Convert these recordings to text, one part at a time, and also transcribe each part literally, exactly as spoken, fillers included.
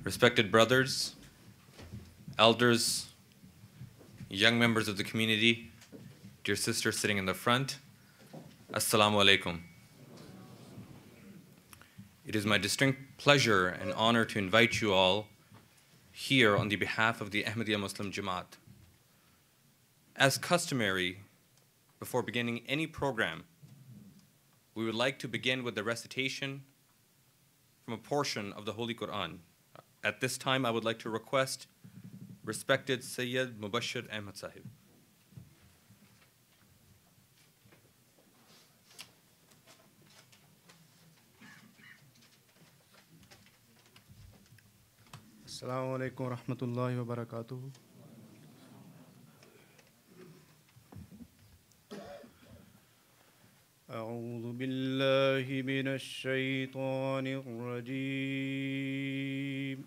Respected brothers, elders, young members of the community, dear sisters sitting in the front, Assalamu alaikum. It is my distinct pleasure and honor to invite you all here on the behalf of the Ahmadiyya Muslim Jamaat. As customary, before beginning any program, we would like to begin with the recitation from a portion of the Holy Quran. At this time, I would like to request respected Sayyid Mubashir Ahmad Sahib. Assalamu alaikum wa rahmatullahi wa barakatuh. أعوذ بالله من الشيطان الرجيم.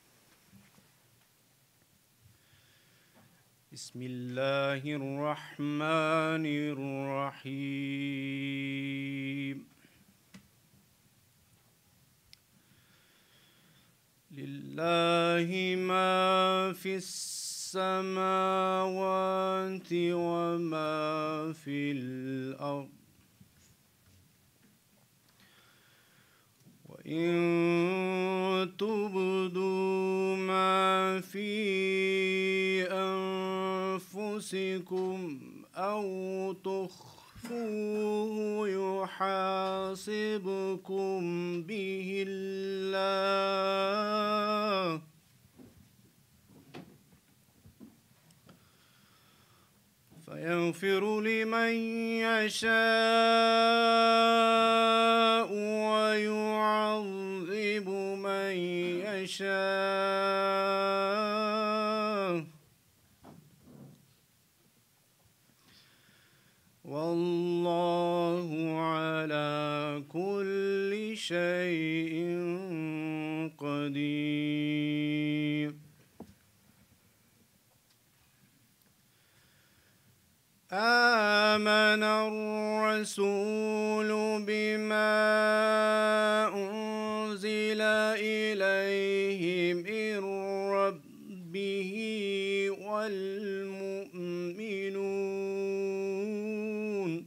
بسم الله الرحمن الرحيم. لله ما في السماوات وما في الأرض وإن تبدوا ما في أنفسكم أو تخفوه يحاسبكم به الله فيغفر لمن يشاء ويعذب من يشاء والله على كل شيء قدير. آمن الرسول بما أنزل إليه من ربه والمؤمنون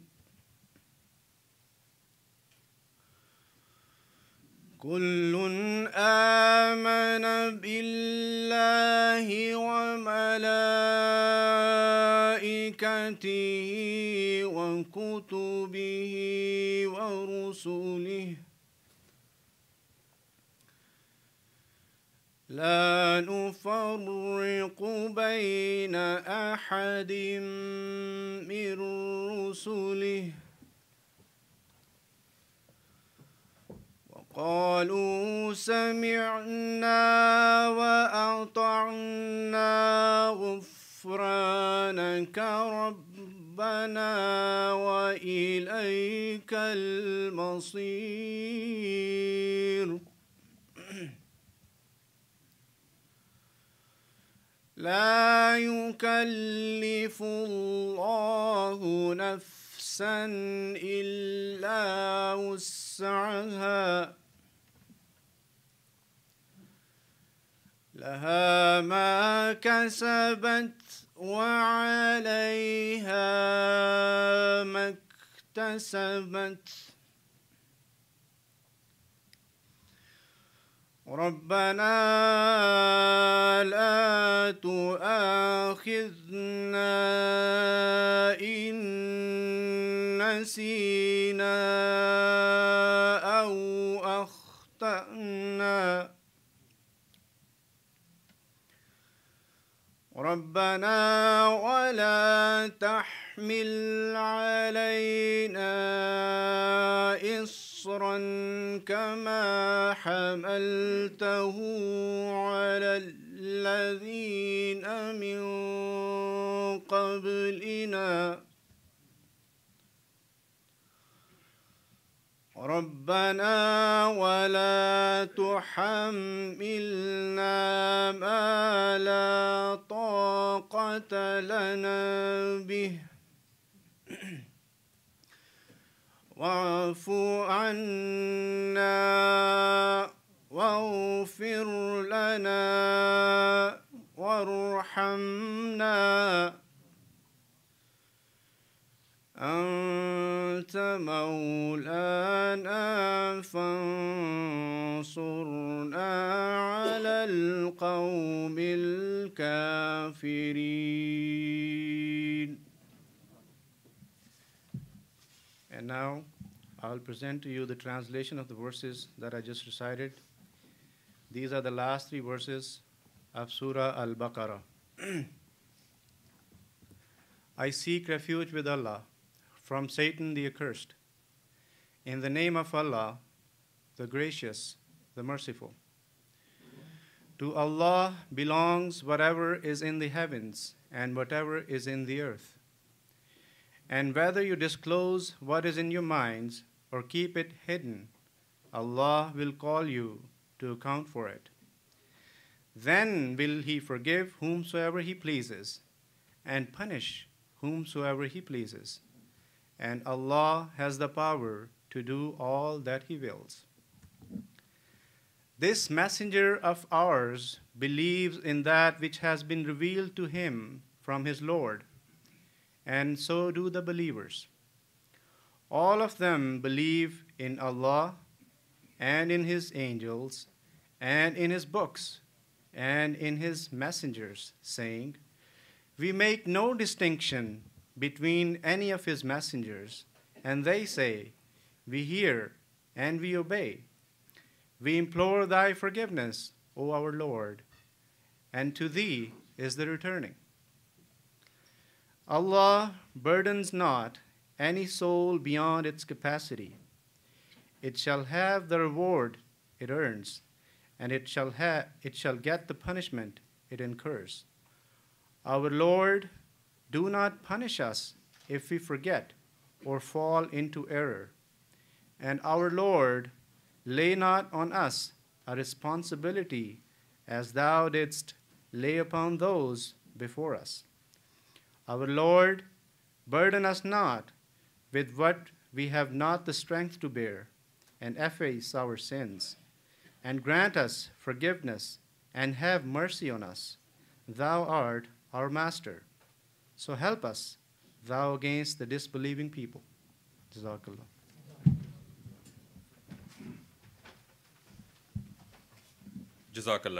كل آمن بالله وملائكته وكتبه ورسله لا نفرق بين أحد من رسله قالوا سمعنا وأطعنا غفرانك ربنا وإليك المصير. لا يكلف الله نفسا إلا وسعها لها ما كسبت وعليها ما اكتسبت ربنا لا تؤاخذنا إن نسينا أو أخطأنا ربنا ولا تحمل علينا إصرا كما حملته على الذين من قبلنا ربنا ولا تحملنا ما لا طاقة لنا به واعف عنا واغفر اغفر لنا وارحمنا أنت مولانا فانصرنا على القوم الكافرين. And now I'll present to you the translation of the verses that I just recited. These are the last three verses of Surah Al-Baqarah. I seek refuge with Allah from Satan the accursed. In the name of Allah, the gracious, the merciful. To Allah belongs whatever is in the heavens and whatever is in the earth. And whether you disclose what is in your minds or keep it hidden, Allah will call you to account for it. Then will He forgive whomsoever He pleases and punish whomsoever He pleases. And Allah has the power to do all that He wills. This messenger of ours believes in that which has been revealed to him from his Lord, and so do the believers. All of them believe in Allah and in His angels and in His books and in His messengers, saying, we make no distinction between any of His messengers, and they say, we hear and we obey. We implore Thy forgiveness, O our Lord, and to Thee is the returning. Allah burdens not any soul beyond its capacity. It shall have the reward it earns, and it shall, ha- it shall get the punishment it incurs. Our Lord, do not punish us if we forget or fall into error. And our Lord, lay not on us a responsibility as Thou didst lay upon those before us. Our Lord, burden us not with what we have not the strength to bear, and efface our sins, and grant us forgiveness, and have mercy on us. Thou art our Master. So help us, Thou, against the disbelieving people. Jazakallah. Jazakallah.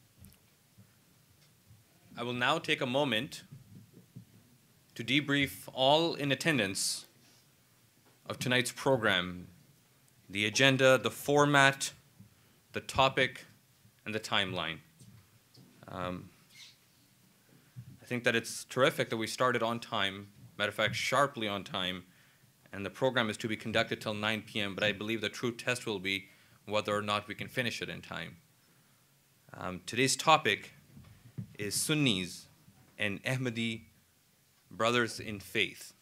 I will now take a moment to debrief all in attendance of tonight's program, the agenda, the format, the topic, and the timeline. Um, I think that it's terrific that we started on time, matter of fact, sharply on time, and the program is to be conducted till nine p m, but I believe the true test will be whether or not we can finish it in time. Um, today's topic is Sunnis and Ahmadi brothers in faith.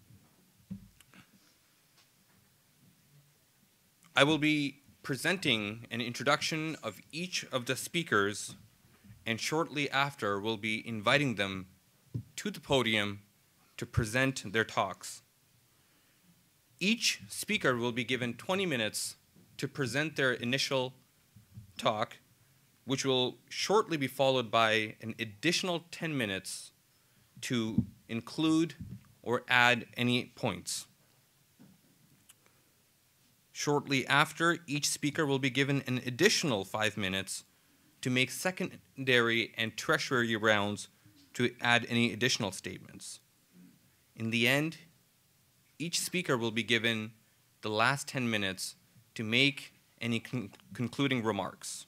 I will be presenting an introduction of each of the speakers, and shortly after we'll be inviting them to the podium to present their talks. Each speaker will be given twenty minutes to present their initial talk, which will shortly be followed by an additional ten minutes to include or add any points. Shortly after, each speaker will be given an additional five minutes to make secondary and tertiary rounds to add any additional statements. In the end, each speaker will be given the last ten minutes to make any con- concluding remarks.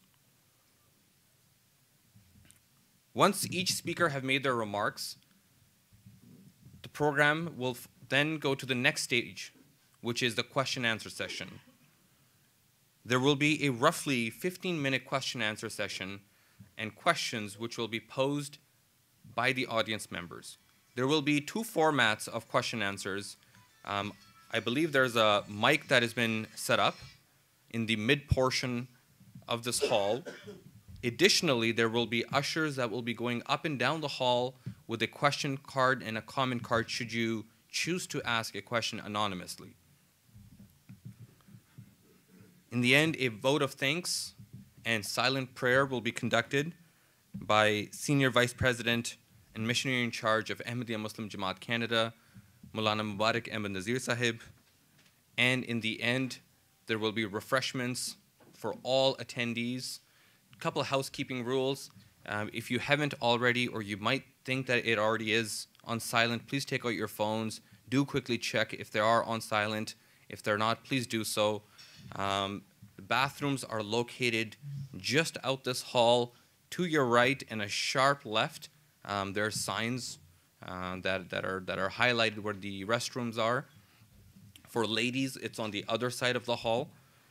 Once each speaker have made their remarks, the program will f- then go to the next stage, which is the question answer session. There will be a roughly fifteen minute question answer session and questions which will be posed by the audience members. There will be two formats of question answers. Um, I believe there's a mic that has been set up in the mid portion of this hall. Additionally, there will be ushers that will be going up and down the hall with a question card and a comment card should you choose to ask a question anonymously. In the end, a vote of thanks and silent prayer will be conducted by Senior Vice President and Missionary in Charge of Ahmadiyya Muslim Jamaat Canada, Maulana Mubarak Ahmed Nazir Sahib. And in the end, there will be refreshments for all attendees. A couple of housekeeping rules. Um, if you haven't already, or you might think that it already is on silent, please take out your phones. Do quickly check if they are on silent. If they're not, please do so. Um, the bathrooms are located just out this hall to your right and a sharp left. Um, there are signs uh, that, that, are, that are highlighted where the restrooms are. For ladies, it's on the other side of the hall.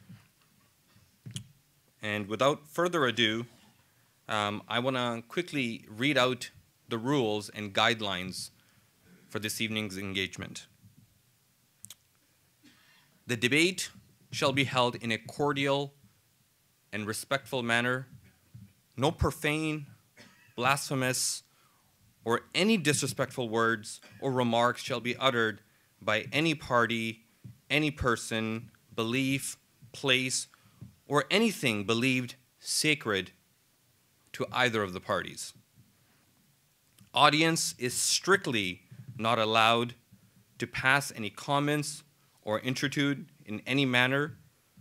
And without further ado, um, I want to quickly read out the rules and guidelines for this evening's engagement. The debate shall be held in a cordial and respectful manner. No profane, blasphemous, or any disrespectful words or remarks shall be uttered by any party, any person, belief, place, or anything believed sacred to either of the parties. Audience is strictly not allowed to pass any comments or intrude in any manner.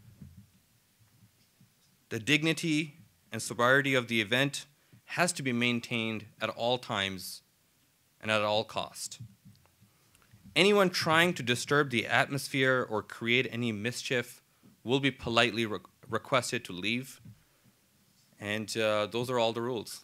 The dignity and sobriety of the event has to be maintained at all times and at all cost. Anyone trying to disturb the atmosphere or create any mischief will be politely re requested to leave. And uh, those are all the rules.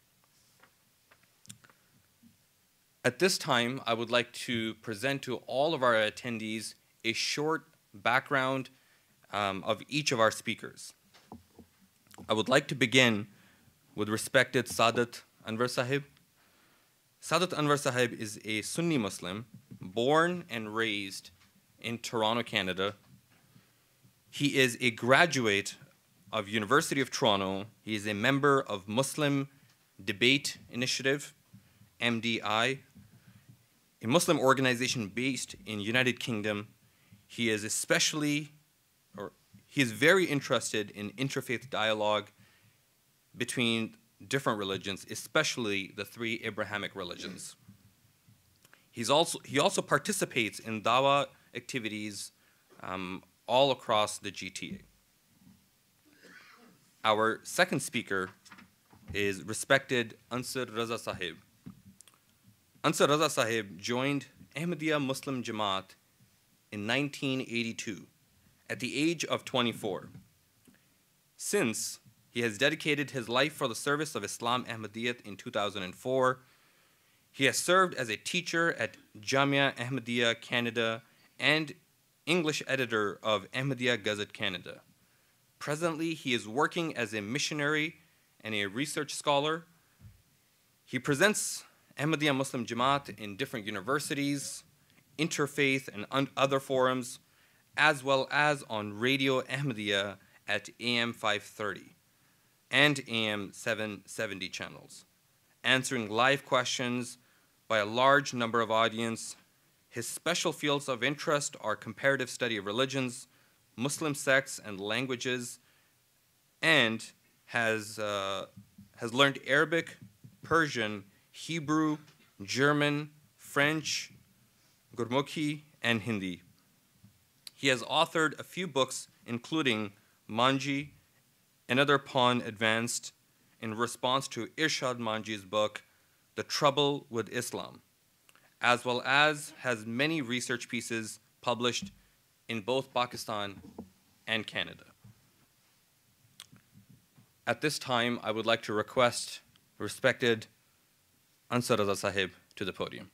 At this time, I would like to present to all of our attendees a short background um, of each of our speakers. I would like to begin with respected Sadat Anwar Sahib. Sadat Anwar Sahib is a Sunni Muslim, born and raised in Toronto, Canada. He is a graduate of University of Toronto. He is a member of Muslim Debate Initiative, M D I, a Muslim organization based in United Kingdom. He is especially, or he is very interested in interfaith dialogue between different religions, especially the three Abrahamic religions. He's also, he also participates in dawah activities um, all across the G T A. Our second speaker is respected Anwar Sadat Sahib. Anwar Sadat Sahib joined Ahmadiyya Muslim Jamaat in nineteen eighty-two at the age of twenty-four. Since, he has dedicated his life for the service of Islam Ahmadiyyat in two thousand four. He has served as a teacher at Jamia Ahmadiyya Canada and English editor of Ahmadiyya Gazette Canada. Presently, he is working as a missionary and a research scholar. He presents Ahmadiyya Muslim Jamaat in different universities, interfaith and other forums, as well as on Radio Ahmadiyya at A M five thirty and A M seven seventy channels, answering live questions by a large number of audience. His special fields of interest are comparative study of religions, Muslim sects and languages, and has, uh, has learned Arabic, Persian, Hebrew, German, French, Gurmukhi, and Hindi. He has authored a few books, including Manji, another pawn advanced in response to Irshad Manji's book, The Trouble with Islam, as well as has many research pieces published in both Pakistan and Canada. At this time, I would like to request respected Anwar Sadat Sahib to the podium.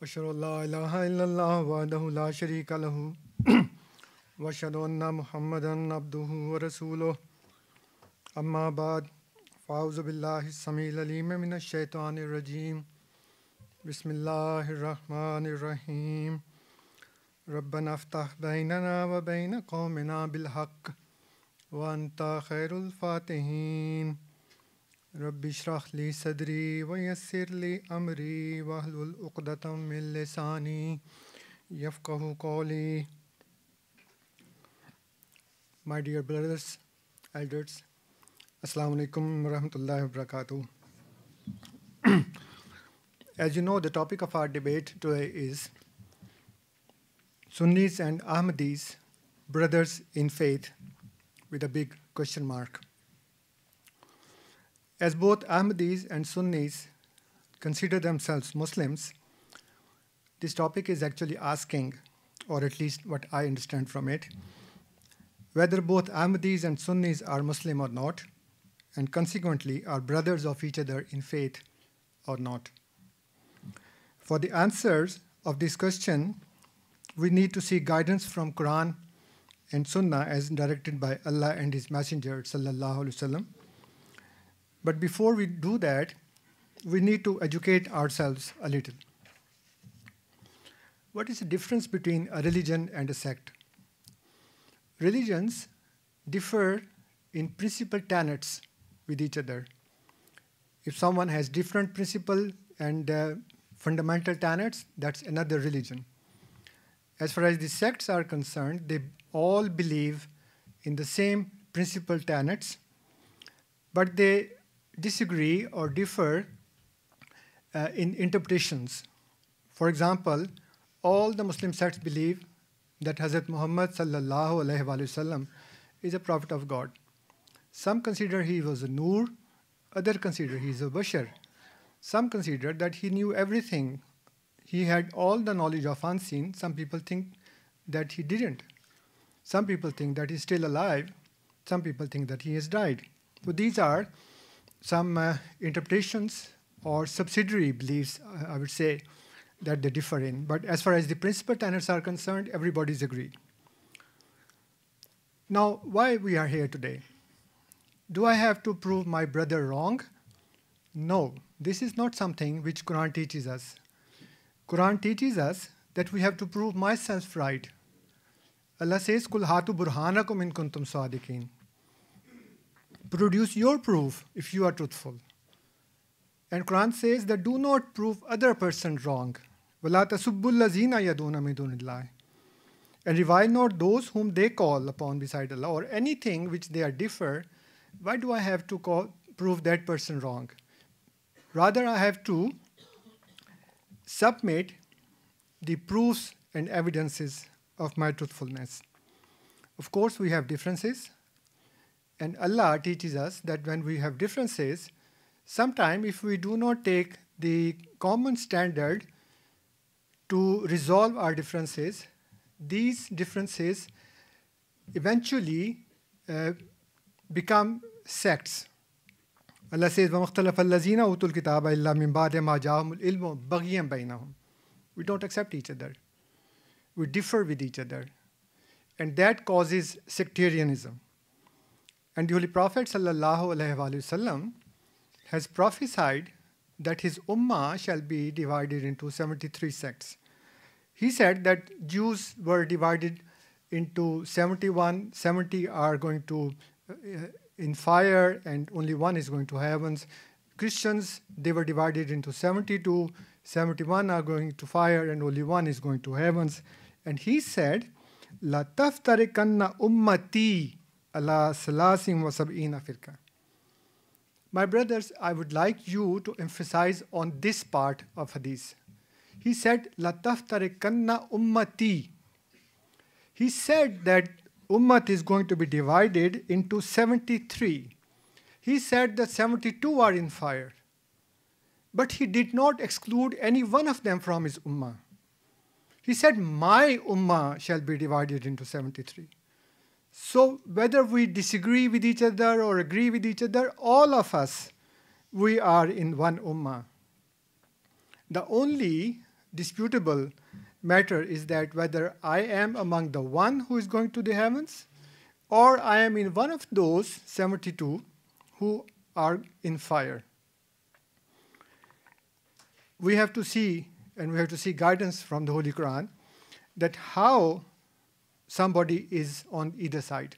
أشهد أن لا إله إلا الله وحده لا شريك له وأشهد أن محمدا عبده ورسوله أما بعد فأعوذ بالله السميع العليم من الشيطان الرجيم بسم الله الرحمن الرحيم ربنا افتح بيننا وبين قومنا بالحق وأنت خير الفاتحين رب اشرح لي صدري ويسر لي أمري واحلل عقدة من لساني يفقهوا قولي. My dear brothers, elders, Assalamu alaikum wa rahmatullahi wa barakatuh. As you know, the topic of our debate today is Sunnis and Ahmadis, brothers in faith, with a big question mark. As both Ahmadis and Sunnis consider themselves Muslims, this topic is actually asking, or at least what I understand from it, whether both Ahmadis and Sunnis are Muslim or not, and consequently are brothers of each other in faith or not. For the answers of this question, we need to seek guidance from Quran and Sunnah as directed by Allah and His Messenger sallallahu alaihi wasallam. But before we do that, we need to educate ourselves a little. What is the difference between a religion and a sect? Religions differ in principal tenets with each other. If someone has different principal and uh, fundamental tenets, that's another religion. As far as the sects are concerned, they all believe in the same principal tenets, but they disagree or differ uh, in interpretations. For example, all the Muslim sects believe that Hazrat Muhammad sallallahu alaihi wasallam is a prophet of God. Some consider he was a Noor, others consider he is a Bashar. Some consider that he knew everything. He had all the knowledge of unseen. Some people think that he didn't. Some people think that he's still alive. Some people think that he has died. So these are some uh, interpretations or subsidiary beliefs, uh, I would say, that they differ in. But as far as the principal tenets are concerned, everybody's agreed. Now, why we are here today? Do I have to prove my brother wrong? No, this is not something which Quran teaches us. Quran teaches us that we have to prove myself right. Allah says, "Kul hatu burhanakum in kuntum sadiqin." Produce your proof if you are truthful. And Quran says that do not prove other person wrong. وَلَا تَسُبُّ الَّذِينَ يَدُونَ مِن دُونِ اللَّهِ. And revile not those whom they call upon beside Allah, or anything which they are differ. Why do I have to call, prove that person wrong? Rather, I have to submit the proofs and evidences of my truthfulness. Of course, we have differences. And Allah teaches us that when we have differences, sometimes if we do not take the common standard to resolve our differences, these differences eventually uh, become sects. Allah says, وَمَا اخْتَلَفَ الَّذِينَ أُوتُوا الْكِتَابَ إِلَّا مِن بَعْدِ مَا جَاءَهُمُ الْعِلْمُ بَغْيًا بَيْنَهُم. We don't accept each other. We differ with each other. And that causes sectarianism. And the Holy Prophet sallallahu alaihi wasallam has prophesied that his ummah shall be divided into seventy-three sects. He said that Jews were divided into seventy-one, seventy are going to uh, in fire and only one is going to heavens. Christians, they were divided into seventy-two, seventy-one are going to fire and only one is going to heavens. And he said, La taftarikanna ummati ala salasim wa sab'ina firqa. My brothers, I would like you to emphasize on this part of hadith. He said, La taftarikanna ummati. He said that ummat is going to be divided into seventy-three. He said that seventy-two are in fire. But he did not exclude any one of them from his ummah. He said, my ummah shall be divided into seventy-three. So whether we disagree with each other or agree with each other, all of us, we are in one ummah. The only disputable matter is that whether I am among the one who is going to the heavens or I am in one of those seventy-two who are in fire. We have to see, and we have to see guidance from the Holy Quran, that how somebody is on either side.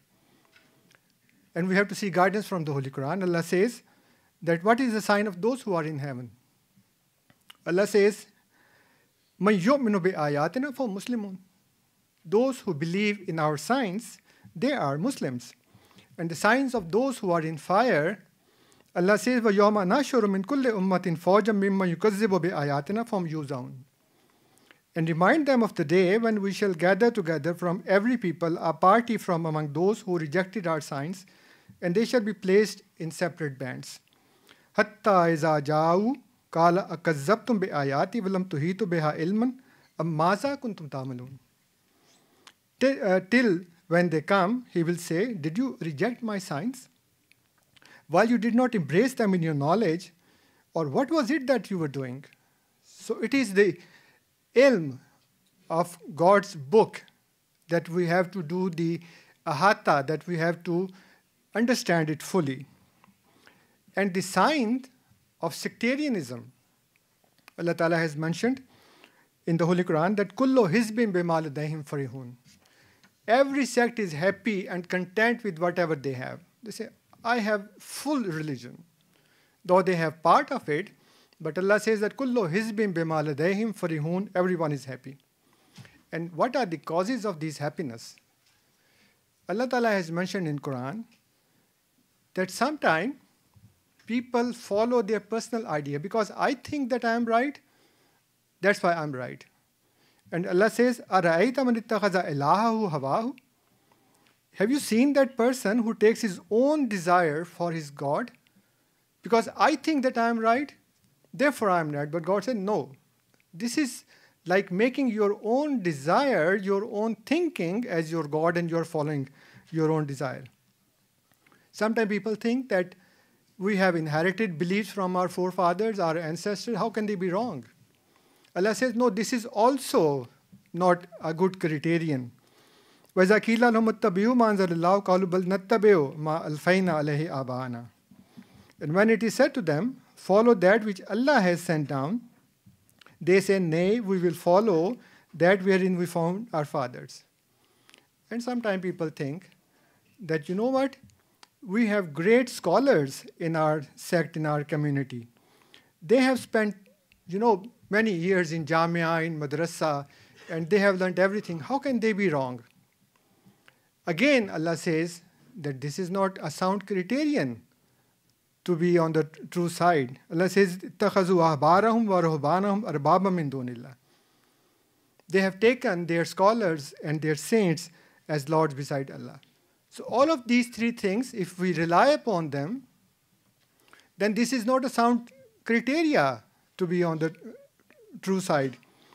And we have to see guidance from the Holy Quran. Allah says that what is the sign of those who are in heaven? Allah says, مَنْ يُؤْمِنُ بِآيَاتِنَا فَهُمْ مُسْلِمُونَ. Those who believe in our signs, they are Muslims. And the signs of those who are in fire, Allah says, وَيَوْمَ نَحْشُرُ مِنْ كُلِّ أُمَّةٍ فَوْجًا مِمَّنْ يُكَذِّبُ بِآيَاتِنَا فَهُمْ يُوزَعُونَ. And remind them of the day when we shall gather together from every people a party from among those who rejected our signs, and they shall be placed in separate bands. حَتَّى إِذَا جَاءُوا قَالَ أَكَذَّبْتُمْ بِآيَاتِي وَلَمْ تُحِيطُوا بِهَا عِلْمًا أَمْ مَاذَا كُنْتُمْ تَعْمَلُونَ. Till, uh, till when they come, he will say, did you reject my signs? While you did not embrace them in your knowledge, or what was it that you were doing? So it is the ilm of God's book that we have to do the ahata, that we have to understand it fully. And the sign of sectarianism, Allah Ta'ala has mentioned in the Holy Quran that kullu hizbin bima ladayhim farihun. Every sect is happy and content with whatever they have. They say, I have full religion. Though they have part of it, but Allah says that kullu hizbin bima ladayhim farihun, everyone is happy. And what are the causes of this happiness? Allah Ta'ala has mentioned in Quran that sometimes people follow their personal idea because I think that I am right, that's why I'm right. And Allah says, أَرَأَيْتَ مَنِ اتَّخَذَ إِلَهَهُ هَوَاهُ. Have you seen that person who takes his own desire for his God? Because I think that I am right, therefore I am right. But God said, no. This is like making your own desire, your own thinking as your God, and you're following your own desire. Sometimes people think that we have inherited beliefs from our forefathers, our ancestors. How can they be wrong? Allah says, no, this is also not a good criterion. وَإِذَا قِيلَ لَهُمُ اتَّبِعُوا مَا أَنزَلَ اللَّهُ قَالُوا بَلْ نَتَّبِعُ مَا أَلْفَيْنَا عَلَيْهِ آبَاءَنَا. And when it is said to them, follow that which Allah has sent down, they say, nay, we will follow that wherein we found our fathers. And sometimes people think that, you know what, we have great scholars in our sect, in our community. They have spent, you know, many years in Jamia, in Madrasa, and they have learned everything. How can they be wrong? Again, Allah says that this is not a sound criterion to be on the true side. Allah says, اتَّخَذُوا أَحْبَارَهُمْ وَرُهْبَانَهُمْ أَرْبَابًا مِّن دُونِ اللَّهِ. They have taken their scholars and their saints as lords beside Allah. So all of these three things, if we rely upon them, then this is not a sound criteria to be on the true side.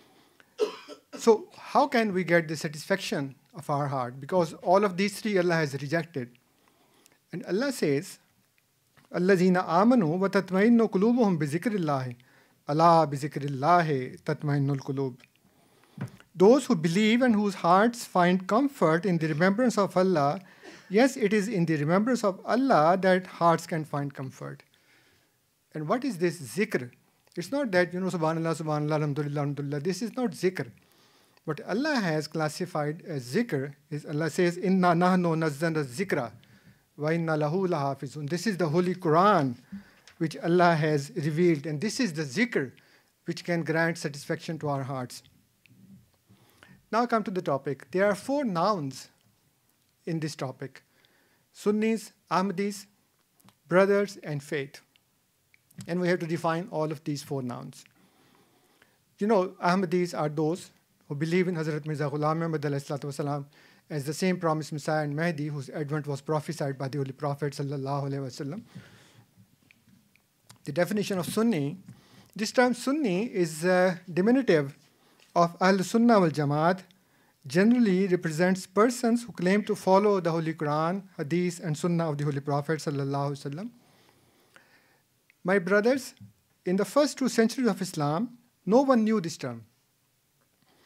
So how can we get the satisfaction of our heart? Because all of these three Allah has rejected. And Allah says, الَّذِينَ آمَنُوا وَتَطْمَئِنُّ قُلُوبُهُمْ بِذِكْرِ اللَّهِ أَلَا بِذِكْرِ اللَّهِ تَطْمَئِنُّ الْقُلُوبُ. Those who believe and whose hearts find comfort in the remembrance of Allah, yes, it is in the remembrance of Allah that hearts can find comfort. And what is this zikr? It's not that, you know, subhanallah, subhanallah, alhamdulillah, alhamdulillah. This is not zikr. What Allah has classified as zikr is, Allah says, inna nahnu nazzalna zikra wa inna lahu lahafizun. This is the Holy Quran which Allah has revealed, and this is the zikr which can grant satisfaction to our hearts. Now come to the topic. There are four nouns in this topic: Sunnis, Ahmadis, brothers, and faith. And we have to define all of these four nouns. You know, Ahmadis are those who believe in Hazrat Mirza Ghulam Ahmad wasalam as the same promised Messiah and Mahdi whose advent was prophesied by the Holy Prophet sallallahu alaihi wasallam. The definition of Sunni, this term Sunni is a diminutive of Ahl Sunnah wal Jamaat, generally represents persons who claim to follow the Holy Quran, Hadith, and Sunnah of the Holy Prophet sallallahu alaihi wasallam. My brothers, in the first two centuries of Islam, no one knew this term.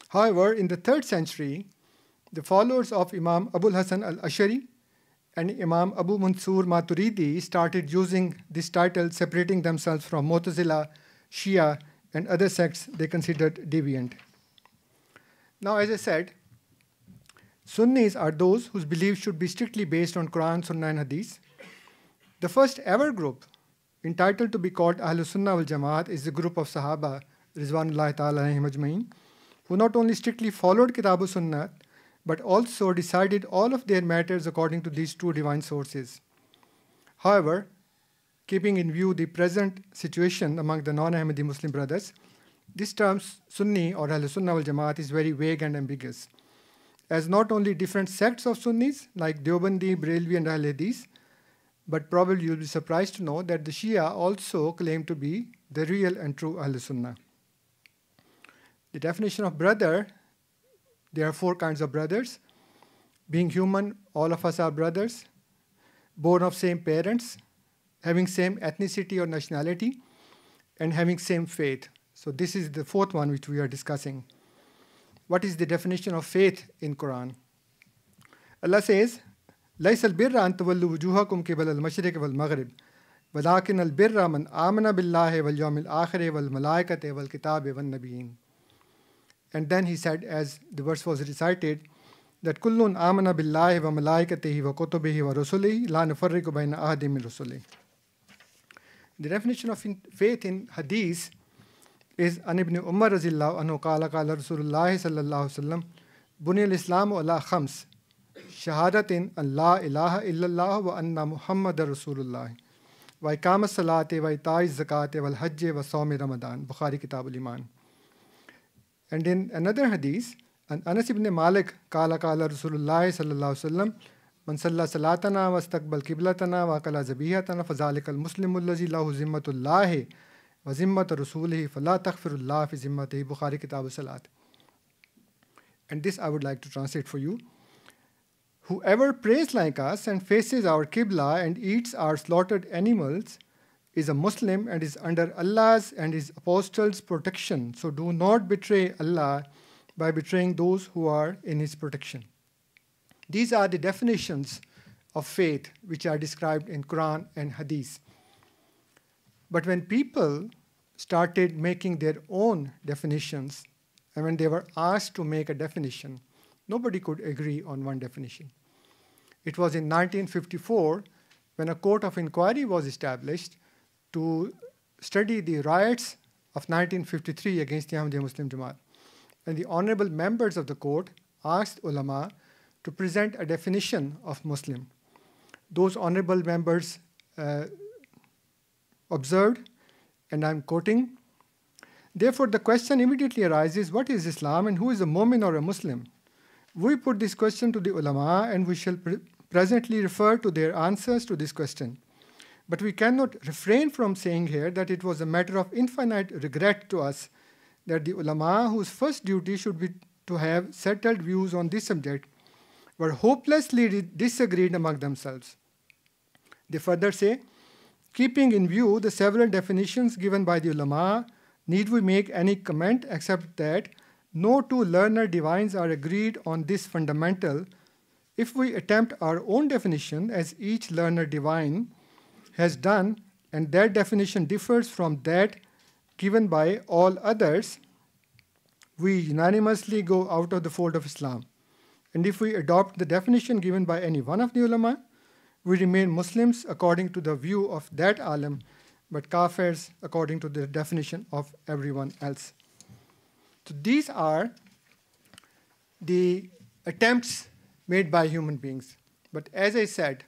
However, in the third century, the followers of Imam Abul Hasan al-Ash'ari and Imam Abu Mansur Maturidi started using this title, separating themselves from Mu'tazila, Shia, and other sects they considered deviant. Now, as I said, Sunnis are those whose beliefs should be strictly based on Quran, Sunnah, and Hadith. The first ever group entitled to be called Ahlus Sunnah wal Jamaat is the group of Sahaba, Rizwanullahi ta'ala alayhim ajma'in, who not only strictly followed Kitab Sunnah, but also decided all of their matters according to these two divine sources. However, keeping in view the present situation among the non-Ahmadi Muslim brothers, this term Sunni or Ahlus Sunnah wal Jamaat is very vague and ambiguous, as not only different sects of Sunnis like Deobandi, Barelvi, and Ahl Hadith, but probably you'll be surprised to know that the Shia also claim to be the real and true Ahlus Sunnah. The definition of brother, there are four kinds of brothers. Being human, all of us are brothers, born of same parents, having same ethnicity or nationality, and having same faith. So this is the fourth one which we are discussing. What is the definition of faith in Quran? Allah says, لَيْسَ الْبِرَّ أَن تُوَلُّوا وُجُوهَكُمْ قِبَلَ الْمَشْرِقِ وَالْمَغْرِبِ وَلَكِنَّ الْبِرَّ مَنْ آمَنَ بِاللَّهِ وَالْيَوْمِ الْآخِرِ وَالْمَلَائِكَةِ وَالْكِتَابِ وَالنَّبِيِّينَ. And then he said, as the verse was recited, that كُلٌّ آمَنَ بِاللَّهِ وَمَلَائِكَتِهِ وَكُتُبِهِ وَرُسُلِهِ لَا نُفَرِّقُ بَيْنَ أَحَدٍ مِّن رُسُلِهِ. The definition of faith in Hadith is An ibn Umar razillahu anhu qala qala Rasulullah sallallahu alaihi wasallam buniyal al-islamu ala khams shahadatin an la ilaha illallah wa anna Muhammadar Rasulullah wa iqam as-salati wa ita'i az-zakati wal hajj wa sawmi Ramadan. Bukhari Kitab al-Iman. And in another hadith, an Anas ibn Malik qala qala Rasulullah sallallahu alaihi wasallam man salla salatana wa istaqbal qiblatana wa akala zabihatana fa zalika al-muslimu allazi lahu zimmatullahi wa zimmat rasulihi fala taghfirullah fi zimmatihi. Bukhari Kitab al-Salat. And this I would like to translate for you. Whoever prays like us and faces our Qibla and eats our slaughtered animals is a Muslim and is under Allah's and His Apostles' protection. So do not betray Allah by betraying those who are in His protection. These are the definitions of faith which are described in Quran and Hadith. But when people started making their own definitions, and when they were asked to make a definition, nobody could agree on one definition. It was in nineteen fifty-four when a court of inquiry was established to study the riots of nineteen fifty-three against the Ahmadiyya Muslim Jamaat. And the honorable members of the court asked ulama to present a definition of Muslim. Those honorable members uh, observed, and I'm quoting, therefore the question immediately arises, what is Islam and who is a Mu'min or a Muslim? We put this question to the ulama and we shall pre presently refer to their answers to this question. But we cannot refrain from saying here that it was a matter of infinite regret to us that the ulama, whose first duty should be to have settled views on this subject, were hopelessly disagreed among themselves. They further say, keeping in view the several definitions given by the ulama, need we make any comment except that no two learned divines are agreed on this fundamental. If we attempt our own definition, as each learned divine has done, and that definition differs from that given by all others, we unanimously go out of the fold of Islam. And if we adopt the definition given by any one of the ulama, we remain Muslims according to the view of that alim, but kafirs according to the definition of everyone else. So these are the attempts made by human beings. But as I said,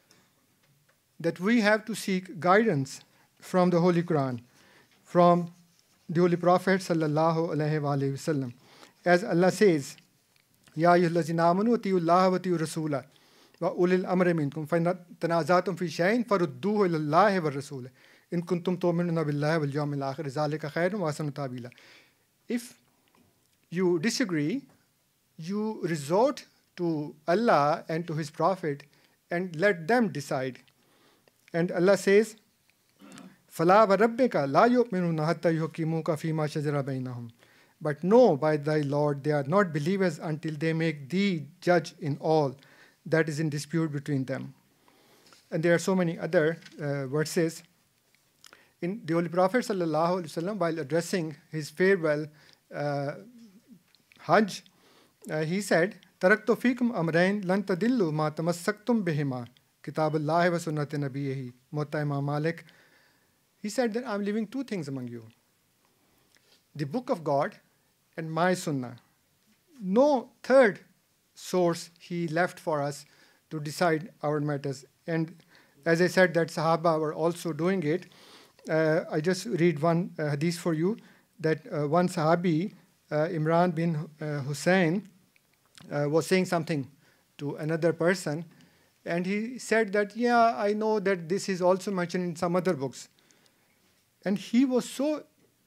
that we have to seek guidance from the Holy Quran, from the Holy Prophet sallallahu alaihi wasallam. As Allah says, Ya ayyuhallazina amanu ati'u Allah wa ati'u rasula wa ulil amri minkum fa in tanazatum fi shay'in farudduhu ila Allah wa rasul in kuntum tu'minuna billahi wal yawmil akhir zalika khairun wa ahsanu ta'wila. If you disagree, you resort to Allah and to His Prophet and let them decide. And Allah says, فَلَا وَرَبِّكَ لَا يُؤْمِنُونَ حَتَّى يُحْكِمُوكَ فِي مَا شَجَرَ بَيْنَهُمْ But know by thy Lord, they are not believers until they make thee judge in all that is in dispute between them. And there are so many other uh, verses. In the Holy Prophet sallallahu alaihi wasallam, while addressing his farewell uh, Hajj, uh, he said, "Taraktu fikum amrayn lan tadillu ma tamassaktum bihima, kitabullahi wa sunnati nabiyhi." Muwatta Imam Malik. He said that I'm leaving two things among you: the Book of God and my Sunnah. No third source he left for us to decide our matters. And as I said, that Sahaba were also doing it. Uh, I just read one uh, hadith for you, that uh, one Sahabi, uh, Imran bin uh, Hussein, uh, was saying something to another person, and he said that, yeah, I know that this is also mentioned in some other books. And he was so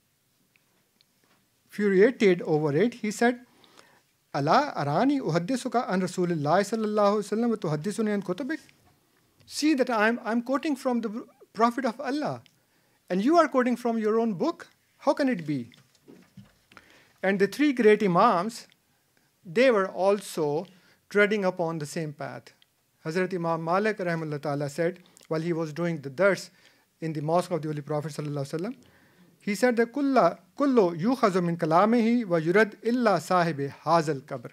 infuriated over it, he said, "Ala arani uhaddisuka an Rasulillahi sallallahu alaihi wasallam wa tuhaddisuni an kutubik." See that I'm I'm quoting from the Prophet of Allah, and you are quoting from your own book. How can it be? And the three great Imams, they were also treading upon the same path. Hazrat Imam Malik rahimahullah ta'ala said, while he was doing the dars in the mosque of the Holy Prophet sallallahu alaihi wasallam, he said that kulla kullu yukhazu min kalamihi wa yurad illa sahibi hazal qabr.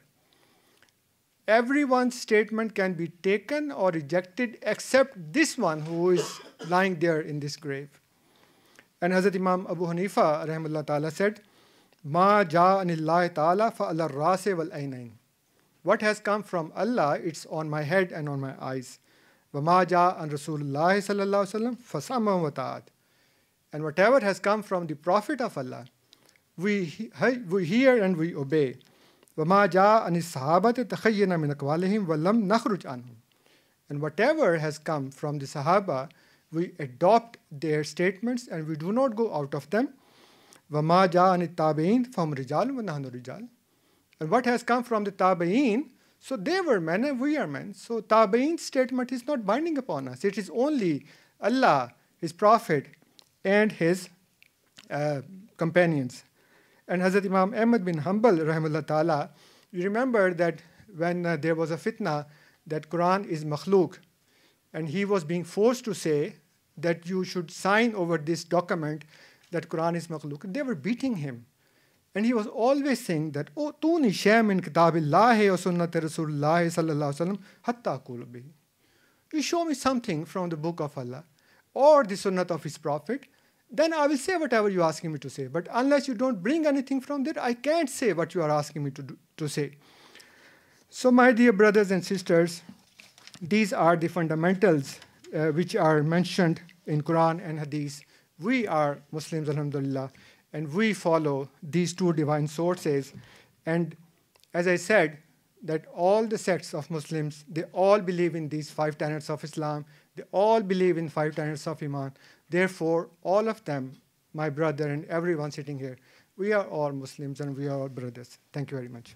Everyone's statement can be taken or rejected except this one who is lying there in this grave. And Hazrat Imam Abu Hanifa rahimahullah ta'ala said, "Ma ja'anillahi ta'ala fa'ala rase wal aynain." What has come from Allah, it's on my head and on my eyes. "Wa ma ja'an Rasulullahi sallallahu alaihi wasallam fasama wa ta'at." And whatever has come from the Prophet of Allah, we, we hear and we obey. وَمَا جَاءَ عَنِ الصَّحَابَةِ تَخَيَّنَ مِنْ أَقْوَالِهِمْ وَلَمْ نَخْرُجْ عَنْهُمْ. And whatever has come from the Sahaba, we adopt their statements and we do not go out of them. وَمَا جَاءَ عَنِ التَّابِعِينَ فَهُمْ رِجَالٌ وَنَحْنُ رِجَالٌ. And what has come from the Tabi'een, so they were men and we are men. So Tabi'een's statement is not binding upon us. It is only Allah, His Prophet, and his uh, companions. And Hazrat Imam Ahmad bin Hanbal rahimahullah ta'ala, you remember that when uh, there was a fitna that Quran is makhluk, and he was being forced to say that you should sign over this document that Quran is makhluk, they were beating him. And he was always saying that, "Oh, tuni shay min kitabillahi wa sunnati rasulillahi sallallahu alaihi wasallam hatta aqulu bihi." You show me something from the book of Allah or the sunnah of his prophet, then I will say whatever you're asking me to say. But unless you don't bring anything from there, I can't say what you are asking me to do, to say. So my dear brothers and sisters, these are the fundamentals uh, which are mentioned in Quran and Hadith. We are Muslims, alhamdulillah, and we follow these two divine sources. And as I said, that all the sects of Muslims, they all believe in these five tenets of Islam. They all believe in five tenets of Iman. Therefore, all of them, my brother and everyone sitting here, we are all Muslims and we are all brothers. Thank you very much.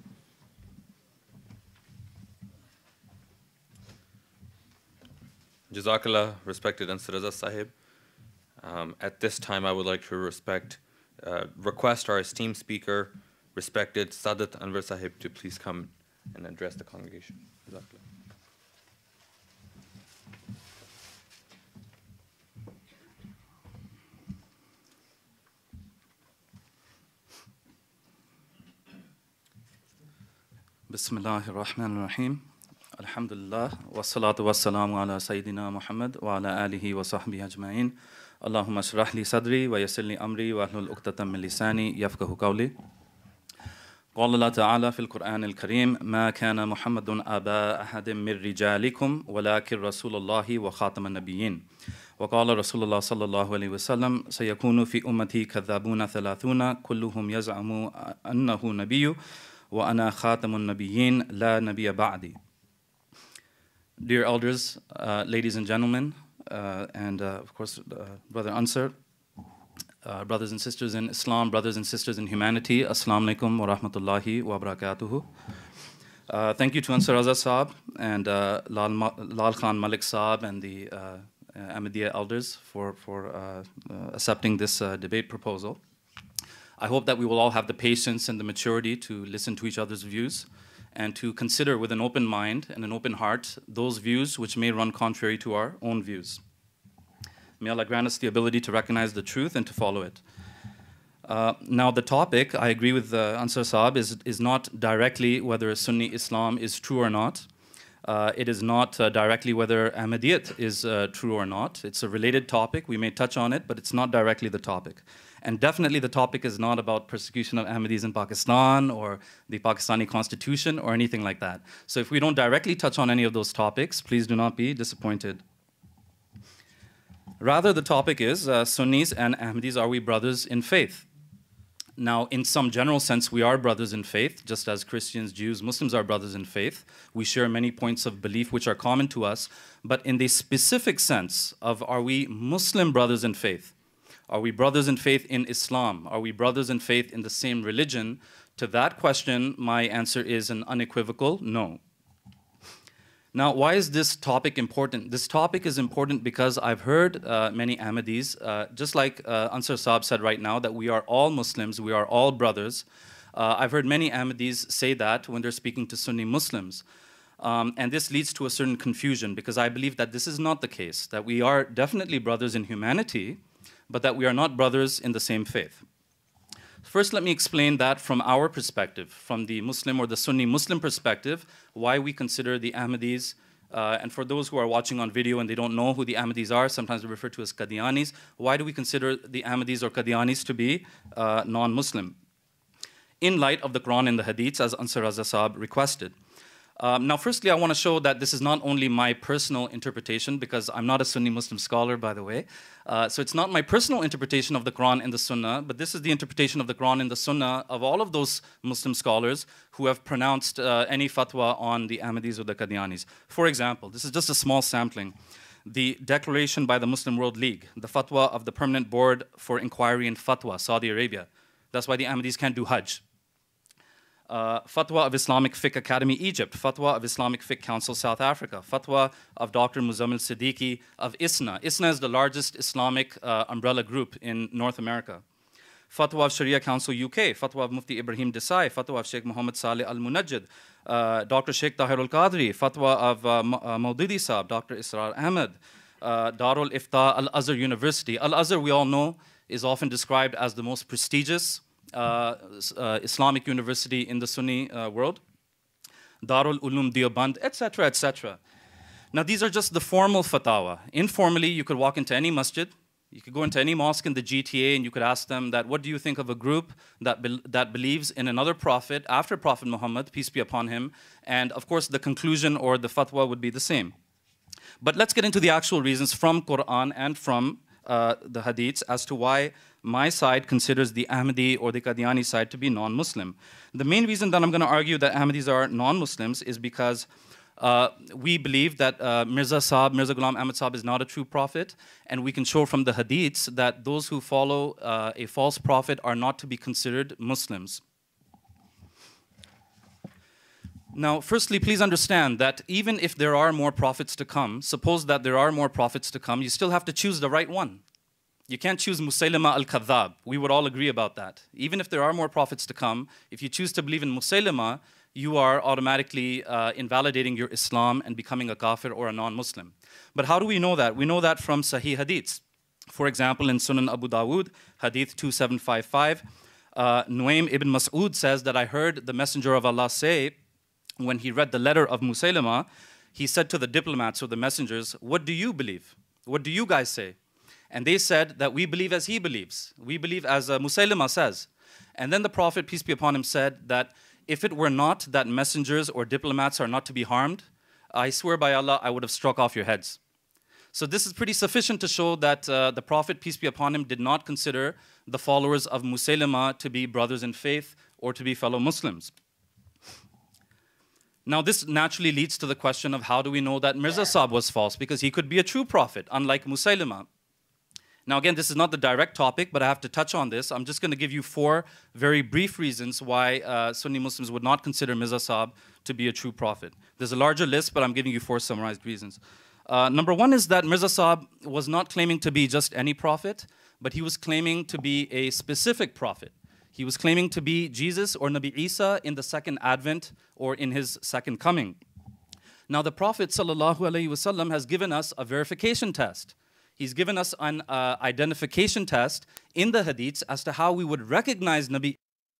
Jazakallah, respected Anwar Sadat Sahib. Um, at this time, I would like to respect, uh, request our esteemed speaker, respected Sadat Anwar Sahib, to please come and address the congregation. Jazakallah. Bismillahir Rahmanir Rahim. Alhamdulillah. Wassalatu wassalamu ala Sayyidina Muhammad wa ala alihi wa sahbihi ajma'in. Allahumma shrah li sadri wa yassir li amri wa ahlul uqdatan min lisani yafqahu qawli. قال الله تعالى في القرآن الكريم ما كان محمد أبا أحد من رجالكم ولكن رسول الله وخاتم النبيين وقال رسول الله صلى الله عليه وسلم سيكون في أمتي كذابون ثلاثون كلهم يزعم أنه نبي وأنا خاتم النبيين لا نبي بعدي. Dear elders, uh, ladies and gentlemen, uh, and uh, of course uh, Brother Ansar, Uh, brothers and sisters in Islam, brothers and sisters in humanity, Assalamu alaikum wa rahmatullahi wa barakatuhu. Uh, thank you to Anwar Sadat Saab and uh, Lal, Ma Lal Khan Malik Saab and the uh, uh, Ahmadiyya elders for, for uh, uh, accepting this uh, debate proposal. I hope that we will all have the patience and the maturity to listen to each other's views and to consider with an open mind and an open heart those views which may run contrary to our own views. May Allah grant us the ability to recognize the truth and to follow it. Uh, now, the topic, I agree with uh, Anwar Sadat, is, is not directly whether Sunni Islam is true or not. Uh, it is not uh, directly whether Ahmadiyyat is uh, true or not. It's a related topic. We may touch on it, but it's not directly the topic. And definitely the topic is not about persecution of Ahmadis in Pakistan or the Pakistani constitution or anything like that. So if we don't directly touch on any of those topics, please do not be disappointed. Rather, the topic is uh, Sunnis and Ahmadis, are we brothers in faith? Now, in some general sense, we are brothers in faith, just as Christians, Jews, Muslims are brothers in faith. We share many points of belief which are common to us. But in the specific sense of, are we Muslim brothers in faith? Are we brothers in faith in Islam? Are we brothers in faith in the same religion? To that question, my answer is an unequivocal no. Now, why is this topic important? This topic is important because I've heard uh, many Ahmadis, uh, just like uh, Anwar Sadat said right now, that we are all Muslims, we are all brothers. Uh, I've heard many Ahmadis say that when they're speaking to Sunni Muslims. Um, and this leads to a certain confusion because I believe that this is not the case, that we are definitely brothers in humanity, but that we are not brothers in the same faith. First, let me explain that from our perspective, from the Muslim or the Sunni Muslim perspective, why we consider the Ahmadis, uh, and for those who are watching on video and they don't know who the Ahmadis are, sometimes they're referred to as Qadianis, why do we consider the Ahmadis or Qadianis to be uh, non-Muslim? In light of the Quran and the Hadiths, as Anwar Sadat requested. Um, now, firstly, I want to show that this is not only my personal interpretation, because I'm not a Sunni Muslim scholar, by the way. Uh, so it's not my personal interpretation of the Quran and the Sunnah, but this is the interpretation of the Quran and the Sunnah of all of those Muslim scholars who have pronounced uh, any fatwa on the Ahmadis or the Qadianis. For example, this is just a small sampling. The declaration by the Muslim World League, the fatwa of the Permanent Board for Inquiry in Fatwa, Saudi Arabia. That's why the Ahmadis can't do Hajj. Uh, fatwa of Islamic Fiqh Academy, Egypt. Fatwa of Islamic Fiqh Council, South Africa. Fatwa of Doctor Muzammil Siddiqui of ISNA. ISNA is the largest Islamic uh, umbrella group in North America. Fatwa of Sharia Council, U K. Fatwa of Mufti Ibrahim Desai. Fatwa of Sheikh Muhammad Saleh Al-Munajjid. Uh, Doctor Sheikh Tahir Al-Qadri. Fatwa of uh, uh, Maududi Saab, Doctor Israr Ahmed. Uh, Darul Ifta Al-Azhar University. Al-Azhar, we all know, is often described as the most prestigious Uh, uh, Islamic university in the Sunni uh, world, Darul Ulum Deoband, et cetera, et cetera. Now, these are just the formal fatwa. Informally, you could walk into any masjid, you could go into any mosque in the G T A, and you could ask them that, what do you think of a group that, be that believes in another prophet after Prophet Muhammad, peace be upon him? And of course, the conclusion or the fatwa would be the same. But let's get into the actual reasons from Quran and from uh, the Hadiths as to why my side considers the Ahmadi or the Qadiani side to be non-Muslim. The main reason that I'm going to argue that Ahmadis are non-Muslims is because uh, we believe that uh, Mirza Saab, Mirza Ghulam Ahmad Saab is not a true prophet, and we can show from the Hadiths that those who follow uh, a false prophet are not to be considered Muslims. Now, firstly, please understand that even if there are more prophets to come, suppose that there are more prophets to come, you still have to choose the right one. You can't choose Musaylima al-Kadhab. We would all agree about that. Even if there are more prophets to come, if you choose to believe in Musaylima, you are automatically uh, invalidating your Islam and becoming a kafir or a non-Muslim. But how do we know that? We know that from Sahih Hadiths. For example, in Sunan Abu Dawud, Hadith two seven five five, uh, Nuaym ibn Mas'ud says that I heard the Messenger of Allah say, when he read the letter of Musaylima, he said to the diplomats or the messengers, what do you believe? What do you guys say? And they said that we believe as he believes. We believe as uh, Musaylima says. And then the Prophet, peace be upon him, said that if it were not that messengers or diplomats are not to be harmed, I swear by Allah, I would have struck off your heads. So this is pretty sufficient to show that uh, the Prophet, peace be upon him, did not consider the followers of Musaylima to be brothers in faith or to be fellow Muslims. Now, this naturally leads to the question of how do we know that Mirza Saab was false? Because he could be a true prophet, unlike Musaylima. Now, again, this is not the direct topic, but I have to touch on this. I'm just going to give you four very brief reasons why uh, Sunni Muslims would not consider Mirza Saab to be a true prophet. There's a larger list, but I'm giving you four summarized reasons. Uh, number one is that Mirza Saab was not claiming to be just any prophet, but he was claiming to be a specific prophet. He was claiming to be Jesus or Nabi Isa in the second advent or in his second coming. Now the Prophet ﷺ has given us a verification test. He's given us an uh, identification test in the hadiths as to how we would recognize Nabi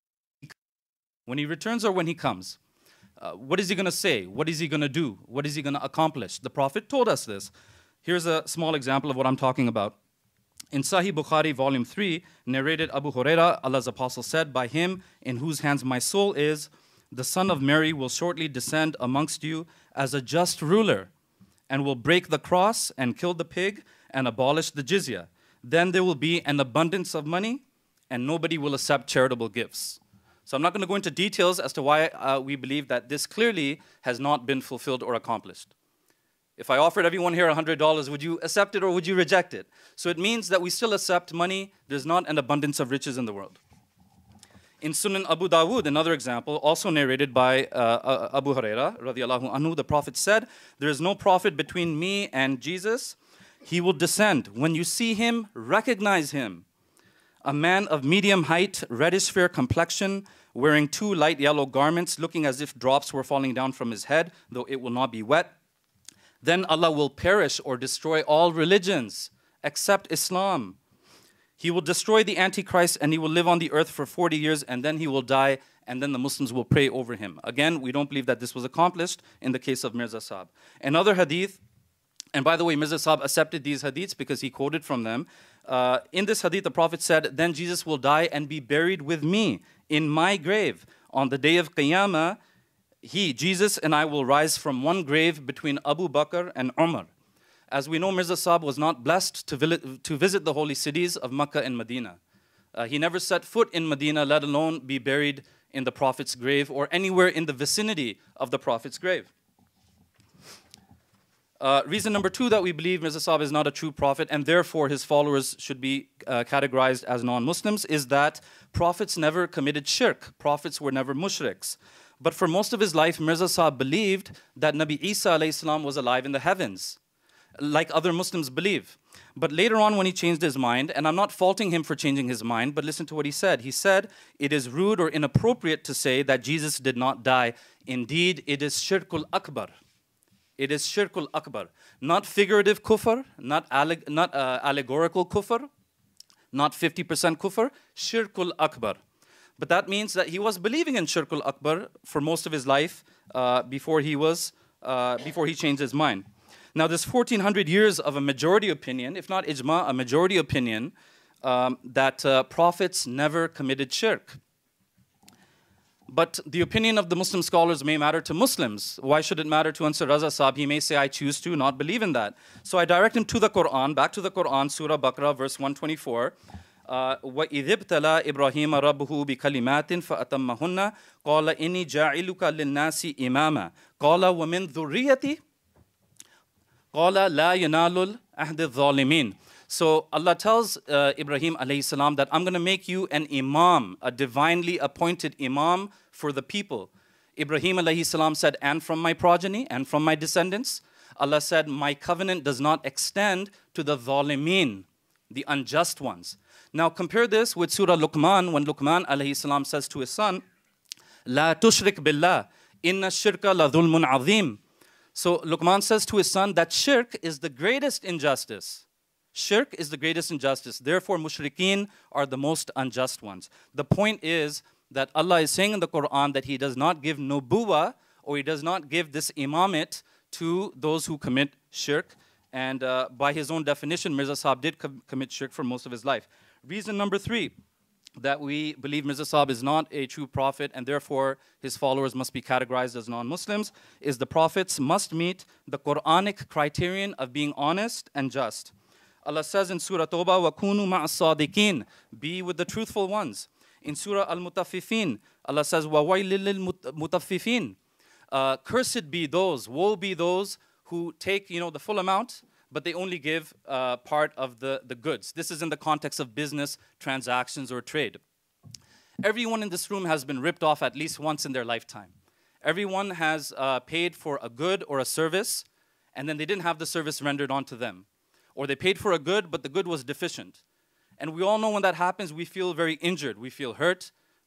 when he returns or when he comes. Uh, what is he going to say? What is he going to do? What is he going to accomplish? The Prophet told us this. Here's a small example of what I'm talking about. In Sahih Bukhari, volume three, narrated Abu Huraira, Allah's apostle said, by him in whose hands my soul is, the son of Mary will shortly descend amongst you as a just ruler and will break the cross and kill the pig and abolish the jizya. Then there will be an abundance of money and nobody will accept charitable gifts. So I'm not going to go into details as to why uh, we believe that this clearly has not been fulfilled or accomplished. If I offered everyone here one hundred dollars, would you accept it or would you reject it? So it means that we still accept money. There's not an abundance of riches in the world. In Sunan Abu Dawood, another example, also narrated by uh, Abu Huraira, radiallahu anhu, the Prophet said, there is no prophet between me and Jesus. He will descend. When you see him, recognize him. A man of medium height, reddish fair complexion, wearing two light yellow garments, looking as if drops were falling down from his head, though it will not be wet. Then Allah will perish or destroy all religions except Islam. He will destroy the Antichrist and he will live on the earth for forty years and then he will die and then the Muslims will pray over him. Again, we don't believe that this was accomplished in the case of Mirza Sahib. Another hadith, and by the way, Mirza Sahib accepted these hadiths because he quoted from them. Uh, in this hadith, the Prophet said, then Jesus will die and be buried with me in my grave. On the day of Qiyamah, he, Jesus, and I will rise from one grave between Abu Bakr and Umar. As we know, Mirza Sahib was not blessed to, to visit the holy cities of Makkah and Medina. Uh, he never set foot in Medina, let alone be buried in the Prophet's grave or anywhere in the vicinity of the Prophet's grave. Uh, reason number two that we believe Mirza Sahib is not a true prophet and therefore his followers should be uh, categorized as non-Muslims is that prophets never committed shirk. Prophets were never mushriks. But for most of his life, Mirza Sahib believed that Nabi Isa alayhi salam was alive in the heavens, like other Muslims believe. But later on when he changed his mind, and I'm not faulting him for changing his mind, but listen to what he said. He said, it is rude or inappropriate to say that Jesus did not die. Indeed, it is shirkul akbar. It is shirkul akbar. Not figurative kufr, not, alleg not uh, allegorical kufr, not fifty percent kufr, shirkul akbar. But that means that he was believing in Shirkul Akbar for most of his life uh, before he was, uh, before he changed his mind. Now this fourteen hundred years of a majority opinion, if not ijma, a majority opinion, um, that uh, prophets never committed shirk. But the opinion of the Muslim scholars may matter to Muslims. Why should it matter to Ansar Raza Sahib? He may say, I choose to not believe in that. So I direct him to the Quran, back to the Quran, Surah Baqarah, verse one twenty-four. وَإِذِ ابْتَلَى إِبْرَاهِيمَ رَبُّهُ بِكَلِمَاتٍ فَأَتَمَّهُنَّ قَالَ إِنِّي جَاعِلُكَ لِلنَّاسِ إِمَامًا قَالَ وَمِنْ ذُرِّيَّتِي قَالَ لَا يَنَالُ الْعَهْدِ الظَّالِمِينَ. So Allah tells uh, Ibrahim alayhi salam that I'm going to make you an imam, a divinely appointed imam for the people. Ibrahim alayhi salam said, and from my progeny and from my descendants. Allah said, my covenant does not extend to the zalimin, the unjust ones. Now compare this with Surah Luqman, when Luqman alayhi salam says to his son, La tushrik billah, inna shirka la dhulmun azim. So Luqman says to his son that shirk is the greatest injustice. Shirk is the greatest injustice. Therefore, mushrikeen are the most unjust ones. The point is that Allah is saying in the Quran that He does not give nubuwah, or He does not give this imamate to those who commit shirk. And uh, by his own definition, Mirza Sahib did com commit shirk for most of his life. Reason number three, that we believe Mirza Sahib is not a true prophet and therefore his followers must be categorized as non-Muslims, is the prophets must meet the Quranic criterion of being honest and just. Allah says in Surah Tawbah, وَكُونُوا مَعَ الصَّادِقِينَ, be with the truthful ones. In Surah Al-Mutaffifin, Allah says, وَوَيْلِ لِلْمُتَفِّفِينَ, uh, cursed be those, woe be those who take, you know, the full amount, but they only give uh, part of the, the goods. This is in the context of business, transactions, or trade. Everyone in this room has been ripped off at least once in their lifetime. Everyone has uh, paid for a good or a service, and then they didn't have the service rendered onto them. Or they paid for a good, but the good was deficient. And we all know when that happens, we feel very injured. We feel hurt.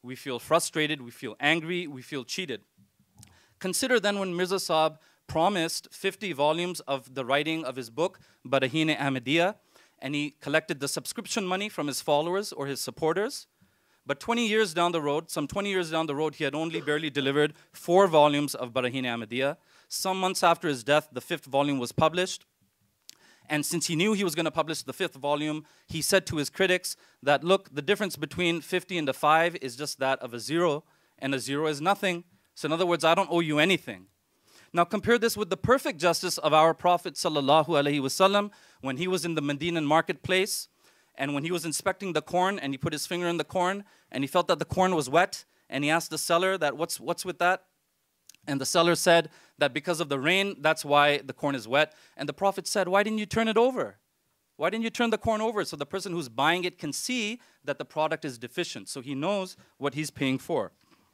we feel frustrated, we feel angry, we feel cheated. Consider then when Mirza Sahib promised fifty volumes of the writing of his book, Barahin-e Ahmadiyya, and he collected the subscription money from his followers or his supporters. But twenty years down the road, some twenty years down the road, he had only barely delivered four volumes of Barahin-e Ahmadiyya. Some months after his death, the fifth volume was published. And since he knew he was going to publish the fifth volume, he said to his critics that, look, the difference between fifty and a five is just that of a zero, and a zero is nothing. So in other words, I don't owe you anything. Now compare this with the perfect justice of our Prophet sallallahu alaihi wasallam when he was in the Medinan marketplace and when he was inspecting the corn and he put his finger in the corn and he felt that the corn was wet and he asked the seller that what's, what's with that? And the seller said that because of the rain, that's why the corn is wet. And the Prophet said, why didn't you turn it over? Why didn't you turn the corn over so the person who's buying it can see that the product is deficient so he knows what he's paying for?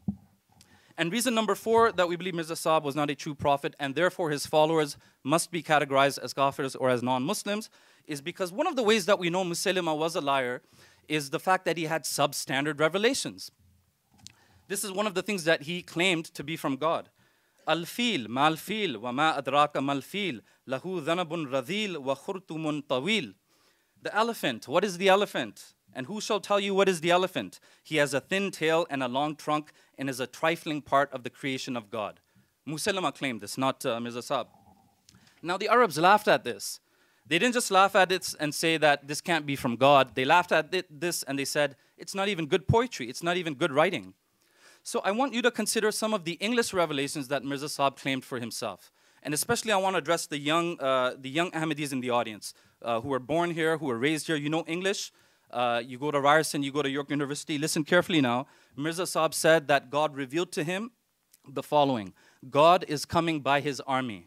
And reason number four that we believe Mirza Sahib was not a true prophet and therefore his followers must be categorized as kafirs or as non-Muslims is because one of the ways that we know Musaylima was a liar is the fact that he had substandard revelations. This is one of the things that he claimed to be from God. Al-fil, mal-fil, wa ma adraka mal-fil, lahu dhanabun radhil wa khurtumun tawil. The elephant, what is the elephant? And who shall tell you what is the elephant? He has a thin tail and a long trunk and is a trifling part of the creation of God. Musaylima claimed this, not uh, Mirza Sahib. Now the Arabs laughed at this. They didn't just laugh at it and say that this can't be from God. They laughed at it, this and they said, it's not even good poetry. It's not even good writing. So I want you to consider some of the English revelations that Mirza Sahib claimed for himself. And especially I want to address the young, uh, the young Ahmadis in the audience uh, who were born here, who were raised here. You know English. Uh, you go to Ryerson, you go to York University. Listen carefully now. Mirza Sahib said that God revealed to him the following. God is coming by his army.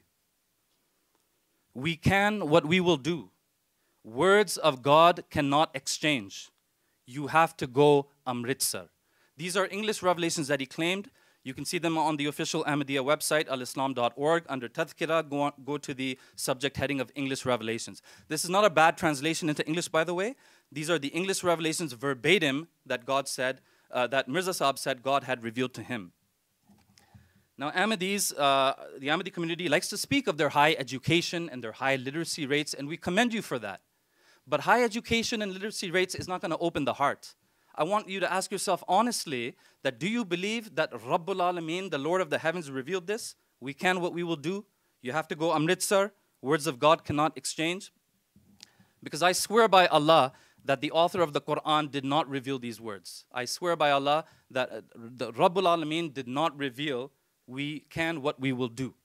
We can what we will do. Words of God cannot exchange. You have to go Amritsar. These are English revelations that he claimed. You can see them on the official Ahmadiyya website, al islam dot org. Under Tadhkira, go, on, go to the subject heading of English revelations. This is not a bad translation into English, by the way. These are the English revelations verbatim that God said, uh, that Mirza Sahib said God had revealed to him. Now, Ahmadis, uh, the Ahmadi community likes to speak of their high education and their high literacy rates, and we commend you for that. But high education and literacy rates is not going to open the heart. I want you to ask yourself honestly that do you believe that Rabbul Alameen, the Lord of the heavens, revealed this? We can what we will do. You have to go Amritsar. Words of God cannot exchange. Because I swear by Allah that the author of the Quran did not reveal these words. I swear by Allah that uh, the Rabbul Alameen did not reveal we can what we will do.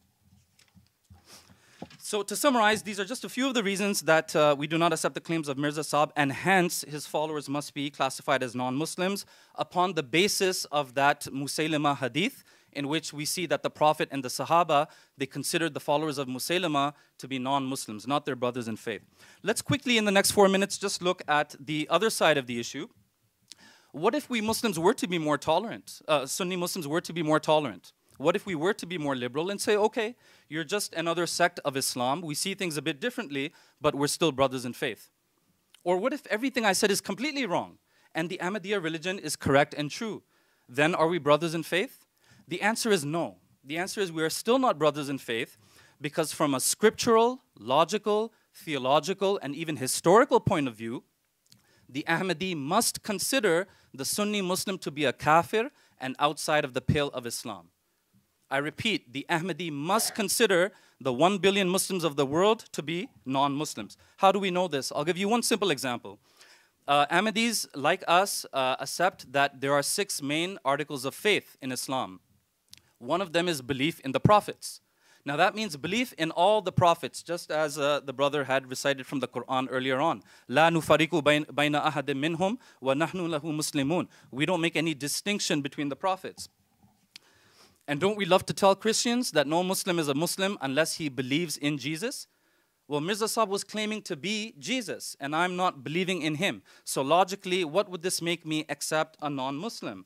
So to summarize, these are just a few of the reasons that uh, we do not accept the claims of Mirza Sahib, and hence his followers must be classified as non-Muslims upon the basis of that Musaylima hadith, in which we see that the Prophet and the Sahaba, they considered the followers of Musaylima to be non-Muslims, not their brothers in faith. Let's quickly, in the next four minutes, just look at the other side of the issue. What if we Muslims were to be more tolerant? Uh, Sunni Muslims were to be more tolerant? What if we were to be more liberal and say, okay, you're just another sect of Islam. We see things a bit differently, but we're still brothers in faith. Or what if everything I said is completely wrong and the Ahmadiyya religion is correct and true? Then are we brothers in faith? The answer is no. The answer is we are still not brothers in faith because from a scriptural, logical, theological, and even historical point of view, the Ahmadi must consider the Sunni Muslim to be a kafir and outside of the pale of Islam. I repeat, the Ahmadi must consider the one billion Muslims of the world to be non-Muslims. How do we know this? I'll give you one simple example. Uh, Ahmadis, like us, uh, accept that there are six main articles of faith in Islam. One of them is belief in the prophets. Now that means belief in all the prophets, just as uh, the brother had recited from the Quran earlier on. La nufariqu bayna ahadin minhum wa nahnu lahu muslimun. We don't make any distinction between the prophets. And don't we love to tell Christians that no Muslim is a Muslim unless he believes in Jesus? Well, Mirza Sahib was claiming to be Jesus, and I'm not believing in him. So logically, what would this make me accept a non-Muslim?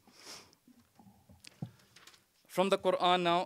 From the Quran now.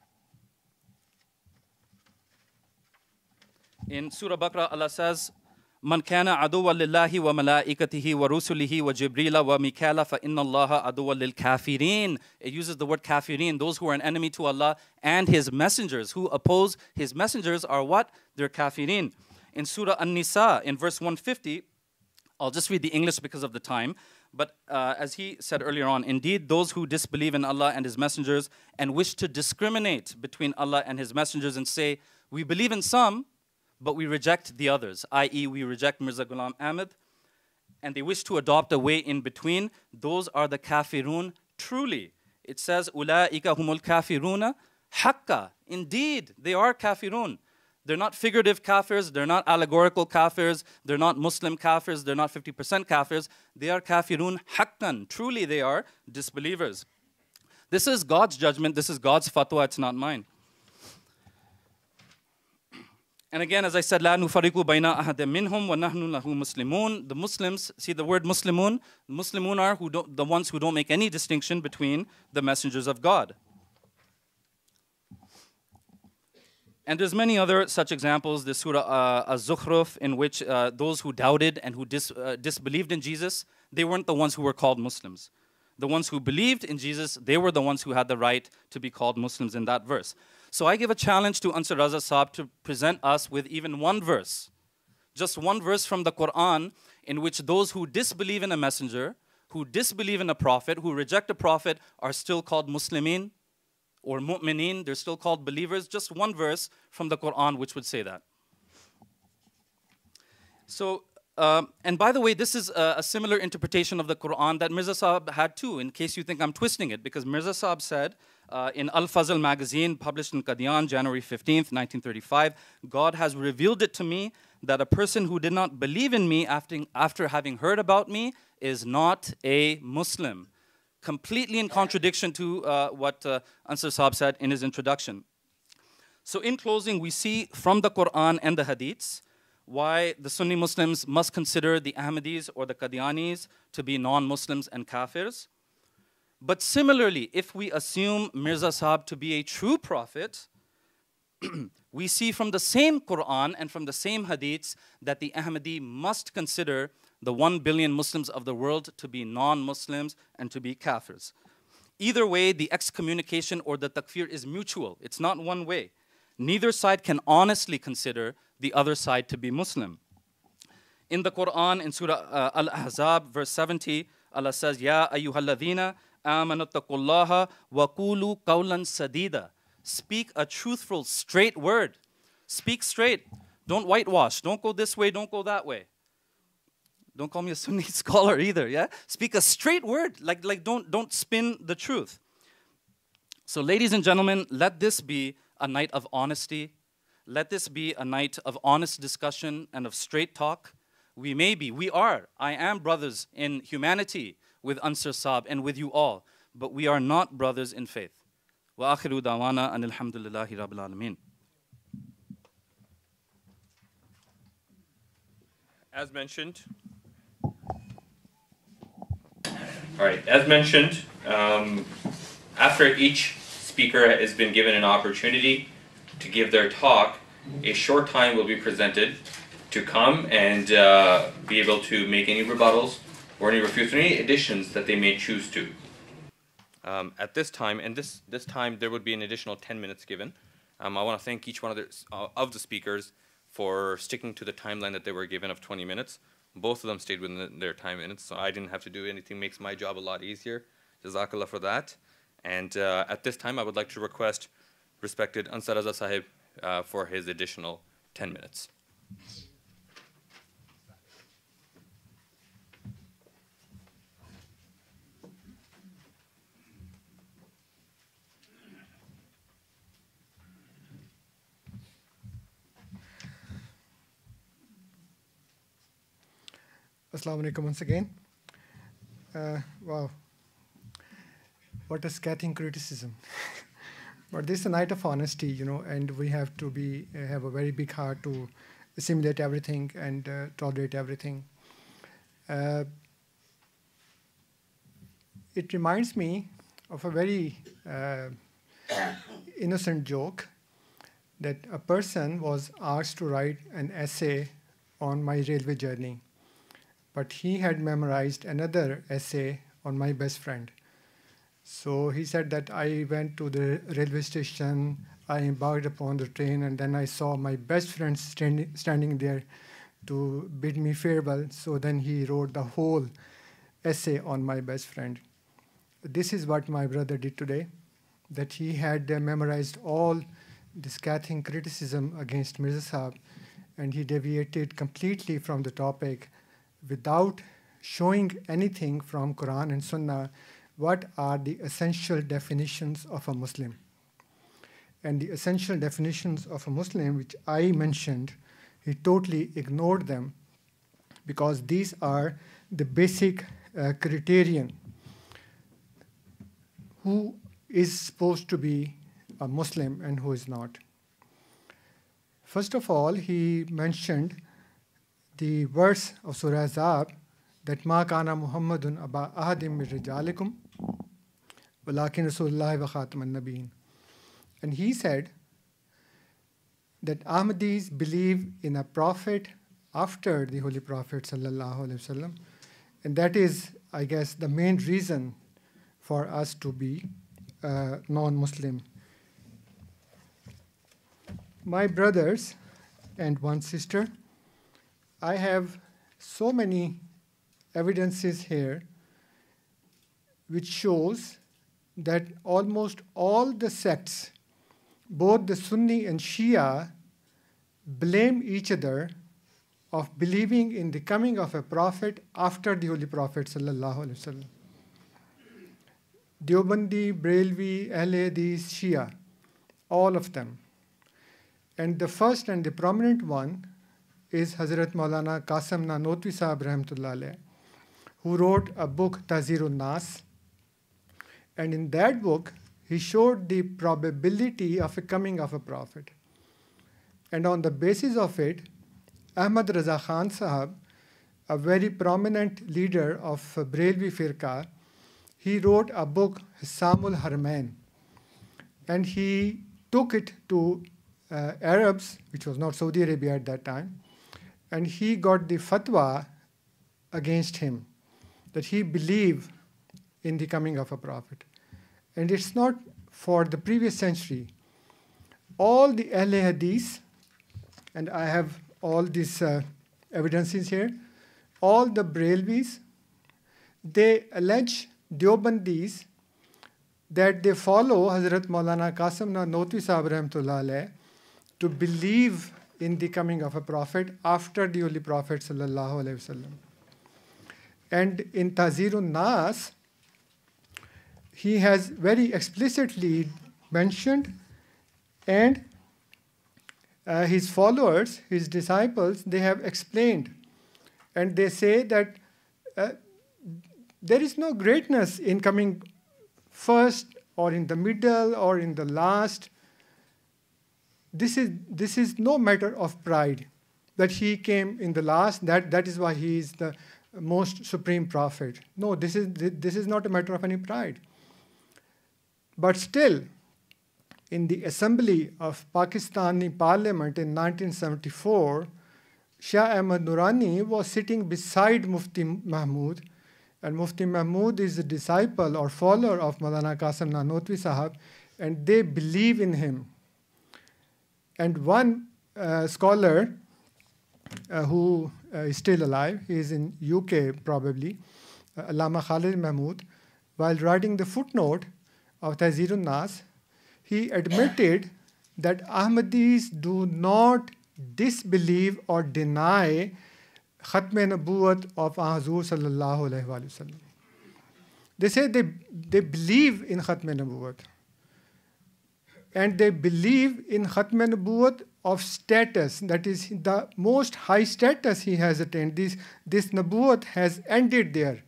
In Surah Baqarah, Allah says, Man kana aduwwa lillahi wa malaikatihi wa rusulihi wa jibrila wa mikala fa inna allaha aduwwa lil kafirin. It uses the word kafirin, those who are an enemy to Allah and His messengers. Who oppose His messengers are what? They're kafirin. In Surah An-Nisa, in verse one fifty, I'll just read the English because of the time. But uh, as he said earlier on, indeed, those who disbelieve in Allah and His messengers and wish to discriminate between Allah and His messengers and say, we believe in some, but we reject the others, that is we reject Mirza Ghulam Ahmad, and they wish to adopt a way in between, those are the kafirun truly. It says, Ula'ika humul kafiruna haqqa. Indeed, they are kafirun. They're not figurative kafirs, they're not allegorical kafirs, they're not Muslim kafirs, they're not fifty percent kafirs. They are kafirun haqqan. Truly they are disbelievers. This is God's judgment, this is God's fatwa, it's not mine. And again, as I said, La nufariqu bayna ahadin minhum wa nahnu lahu muslimun. The Muslims, see the word Muslimun? Muslimun are who don't, the ones who don't make any distinction between the messengers of God. And there's many other such examples. The Surah uh, Az-Zukhruf, in which uh, those who doubted and who dis, uh, disbelieved in Jesus, they weren't the ones who were called Muslims. The ones who believed in Jesus, they were the ones who had the right to be called Muslims in that verse. So I give a challenge to Anwar Sadat to present us with even one verse, just one verse from the Quran, in which those who disbelieve in a messenger, who disbelieve in a prophet, who reject a prophet, are still called Muslimin or Mu'mineen, they're still called believers. Just one verse from the Quran which would say that. So, um, and by the way, this is a, a similar interpretation of the Quran that Mirza Sahib had too, in case you think I'm twisting it, because Mirza Sahib said, Uh, in Al-Fazl magazine, published in Qadian, January fifteenth, nineteen thirty-five, God has revealed it to me that a person who did not believe in me after, after having heard about me is not a Muslim. Completely in contradiction to uh, what uh, Anwar Sadat said in his introduction. So in closing, we see from the Quran and the Hadiths why the Sunni Muslims must consider the Ahmadis or the Qadianis to be non-Muslims and kafirs. But similarly, if we assume Mirza Sahib to be a true prophet, we see from the same Quran and from the same Hadiths that the Ahmadi must consider the one billion Muslims of the world to be non-Muslims and to be kafirs. Either way, the excommunication or the takfir is mutual. It's not one way. Neither side can honestly consider the other side to be Muslim. In the Quran, in Surah uh, Al-Ahzab, verse seventy, Allah says, Ya ayyuhalladhina amanu taqullaha wa qulu qawlan sadida. Speak a truthful, straight word. Speak straight. Don't whitewash. Don't go this way, don't go that way. Don't call me a Sunni scholar either, yeah? Speak a straight word, like, like don't, don't spin the truth. So ladies and gentlemen, let this be a night of honesty. Let this be a night of honest discussion and of straight talk. We may be, we are, I am brothers in humanity with Anwar Sadat and with you all, but we are not brothers in faith. Wa akhiru dawana anil hamdulillahi rabbil alameen. As mentioned, all right, as mentioned, um, after each speaker has been given an opportunity to give their talk, a short time will be presented to come and uh, be able to make any rebuttals or any refutes or any additions that they may choose to. Um, at this time, and this, this time there would be an additional ten minutes given. Um, I want to thank each one of the, uh, of the speakers for sticking to the timeline that they were given of twenty minutes. Both of them stayed within their time minutes, so I didn't have to do anything. Makes my job a lot easier. Jazakallah for that. And uh, at this time, I would like to request respected Anwar Sadat Sahib uh, for his additional ten minutes. Assalamu alaikum once again. Uh, wow, what a scathing criticism. But this is a night of honesty, you know, and we have to be uh, have a very big heart to assimilate everything and uh, tolerate everything. Uh, it reminds me of a very uh, innocent joke that a person was asked to write an essay on my railway journey. But he had memorized another essay on my best friend. So he said that I went to the railway station, I embarked upon the train, and then I saw my best friend stand, standing there to bid me farewell. So then he wrote the whole essay on my best friend. This is what my brother did today, that he had uh, memorized all the scathing criticism against Mirza Sahib, and he deviated completely from the topic without showing anything from Quran and Sunnah. What are the essential definitions of a Muslim? And the essential definitions of a Muslim, which I mentioned, he totally ignored them, because these are the basic uh, criterion. Who is supposed to be a Muslim and who is not? First of all, he mentioned the verse of Surah Ahzab, that Ma kana Muhammadun aba ahadim min rijalikum walakin Rasulullah wa khataman nabiyyin. And he said that Ahmadis believe in a prophet after the Holy Prophet sallallahu alaihi wasallam, and that is, I guess, the main reason for us to be uh, non-Muslim. My brothers and one sister, I have so many evidences here which shows that almost all the sects, both the Sunni and Shia, blame each other of believing in the coming of a prophet after the Holy Prophet sallallahu alaihi wasallam. Deobandi, Brelvi, Ahl Hadith, Shia, all of them. And the first and the prominent one is Hazrat Maulana Qasim Nanotwi Sahib Rahmatullah Alayh, who wrote a book, Tazirun Nas. And in that book, he showed the probability of a coming of a prophet. And on the basis of it, Ahmad Raza Khan Sahib, a very prominent leader of Brelvi Firqa, he wrote a book, Hissamul Harmain. And he took it to uh, Arabs, which was not Saudi Arabia at that time, and he got the fatwa against him, that he believed in the coming of a prophet. And it's not for the previous century. All the Ahl Hadith, and I have all these uh, evidences here, all the Brelvis, they allege Deobandis that they follow Hazrat Maulana Qasim Nanotwi Sahib Rahmatullah Alayh to believe in the coming of a prophet after the Holy Prophet sallallahu alaihi wasallam. And in Tazirun Nas, he has very explicitly mentioned, and uh, his followers, his disciples, they have explained. And they say that uh, there is no greatness in coming first or in the middle or in the last. This is, this is no matter of pride, that he came in the last, that, that is why he is the most supreme prophet. No, this is, this is not a matter of any pride. But still, in the assembly of Pakistani parliament in nineteen seventy-four, Shah Ahmad Nurani was sitting beside Mufti Mahmud, and Mufti Mahmud is a disciple or follower of Maulana Qasim Nanotwi Sahib, and they believe in him. And one uh, scholar uh, who uh, is still alive, he is in U K probably, uh, Allama Khalid Mahmood, while writing the footnote of Tazirun Nas, he admitted that Ahmadis do not disbelieve or deny Khatm-e Nabuwat of Hazur sallallahu alaihi wasallam. They say they, they believe in Khatm-e Nabuwat. And they believe in Khatm-e Nabuwat of status, that is the most high status he has attained. This, this Nabuwat has ended there.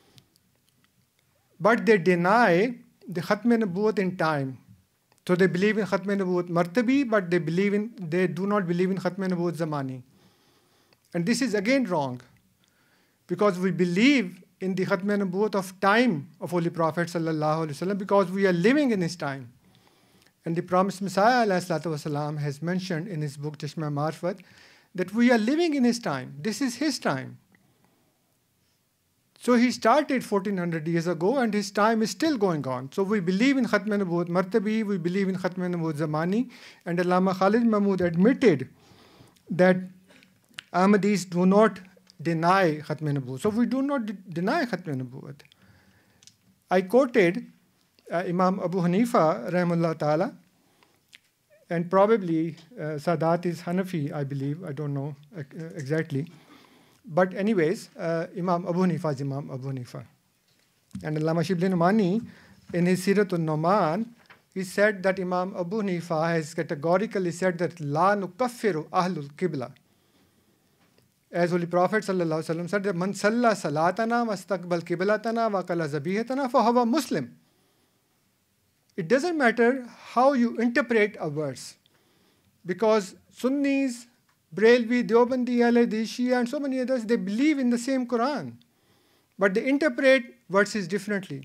But they deny the Khatm-e Nabuwat in time. So they believe in Khatm-e Nabuwat Martabi, but they believe in, they do not believe in Khatm-e Nabuwat Zamani. And this is again wrong, because we believe in the Khatm-e Nabuwat of time of Holy Prophet sallallahu alaihi wasallam, because we are living in his time. And the promised Messiah alayhi salatu wasalam has mentioned in his book Tashma Marfat that we are living in his time. This is his time. So he started fourteen hundred years ago, and his time is still going on. So we believe in Khatm Nubuwwat Martabi, we believe in Khatm Nubuwwat Zamani, and Allama Khalid Mahmood admitted that Ahmadis do not deny Khatm Nubuwwat. So we do not de deny Khatm Nubuwwat. I quoted uh, Imam Abu Hanifa, Rahimahullah Ta'ala, and probably uh, Sadat is Hanafi, I believe, I don't know uh, exactly. But anyways, uh, Imam Abu Hanifa is Imam Abu Hanifa. And Allama Shibli Numani, in his Siratul Numan, he said that Imam Abu Hanifa has categorically said that La nukaffiru ahlul qibla. As Holy Prophet Sallallahu Alaihi Wasallam said that Man salla salatana wa astaqbal qiblatana wa qala zabihatana fa huwa Muslim. It doesn't matter how you interpret a verse, because Sunnis, Brailwi, Deobandi, Ahmadis, Shia, and so many others, they believe in the same Quran, but they interpret verses differently.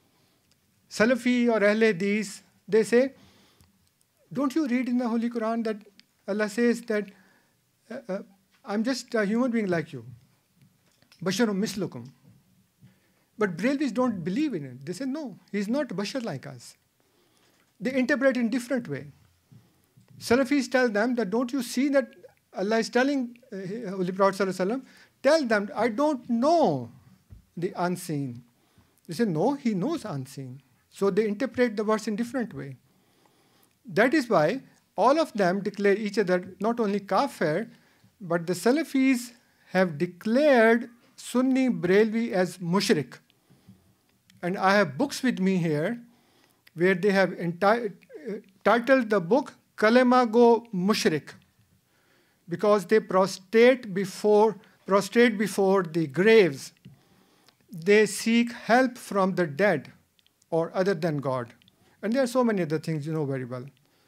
Salafi or Ahl Hadith, they say, don't you read in the Holy Quran that Allah says that uh, uh, I'm just a human being like you, Basharum mislukum. But Brailwis don't believe in it. They say, no, he's not Bashar like us. They interpret in different way. Salafis tell them that don't you see that Allah is telling uh, Holy Prophet Sallallahu Alaihi Wasallam, tell them, I don't know the unseen. They say, no, he knows unseen. So they interpret the verse in different way. That is why all of them declare each other not only kafir, but the Salafis have declared Sunni Brailwi as mushrik. And I have books with me here where they have enti uh, titled the book Kalema Go Mushrik, because they prostrate before, prostrate before the graves. They seek help from the dead or other than God. And there are so many other things you know very well.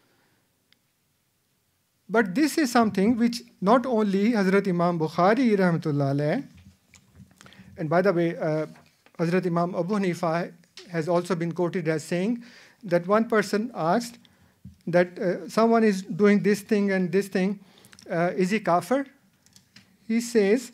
But this is something which not only Hazrat Imam Bukhari Rahmatullah Alayh, and by the way, uh, Hazrat Imam Abu Hanifa has also been quoted as saying that one person asked that uh, someone is doing this thing and this thing, uh, is he kafir? He says,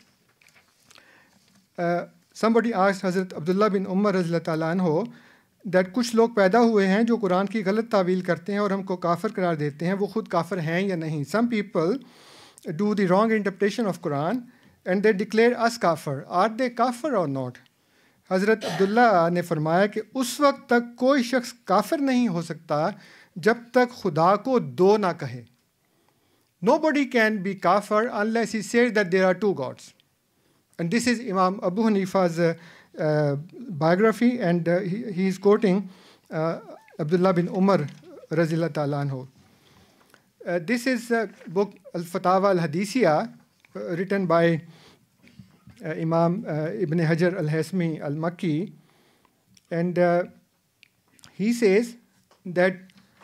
uh, somebody asked Hazrat Abdullah bin Umar anhu that कुछ लोग पैदा हुए हैं जो कुरान की गलत तावील करते हैं और हमको काफिर करार देते हैं, वो खुद काफिर हैं या नहीं? Some people do the wrong interpretation of Quran and they declare us kafir. Are they kafir or not? हज़रत अब्दुल्ला ने फरमाया कि उस वक्त तक कोई शख्स काफिर नहीं हो सकता जब तक खुदा को दो ना कहे. Nobody can be kafir unless he says that there are two gods. And this is Imam Abu Hanifa's uh, uh, biography, and uh, he, he is quoting uh, Abdullah bin Umar Razillah Ta'ala anhu. Uh, this is a book Al-Fatawa Al-Hadithiyah uh, written by uh, Imam uh, Ibn Hajar Al-Hasmi Al-Makki, and uh, he says that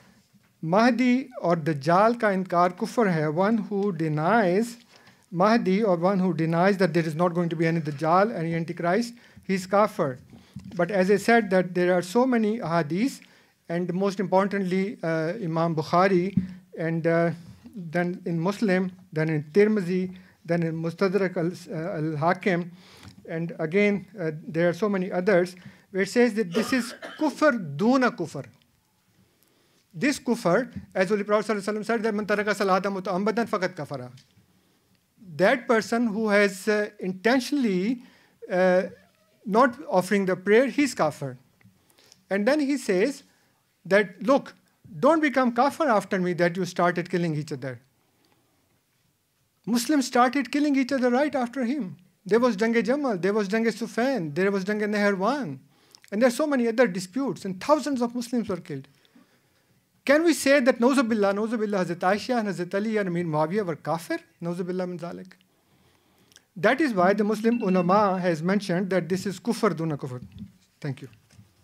Mahdi or Dajjal ka inkar kufr hai. One who denies Mahdi or one who denies that there is not going to be any Dajjal, any Antichrist, he is kafir. But as I said, that there are so many ahadith, and most importantly uh, Imam Bukhari, and uh, then in Muslim, then in Tirmizi, then in Mustadrak al-Hakim, and again uh, there are so many others where it says that this is kufr duna kufr. This kufr, as Holy Prophet ﷺ said, that man taraka salata muta'ammadan faqad kafara. That person who has uh, intentionally uh, not offering the prayer, he's kafir. And then he says that, look, don't become kafir after me that you started killing each other. Muslims started killing each other right after him. There was Jang-e Jamal, there was Jang-e Sufain, there was Jang-e Nehirwan. And there are so many other disputes, and thousands of Muslims were killed. Can we say that Nauzubillah, Nauzubillah, Hazrat Aisha and Hazrat Ali and Amir Muawiyah were kafir? Nauzubillah min zalik. That is why the Muslim ulama has mentioned that this is kufr duna kufr. Thank you.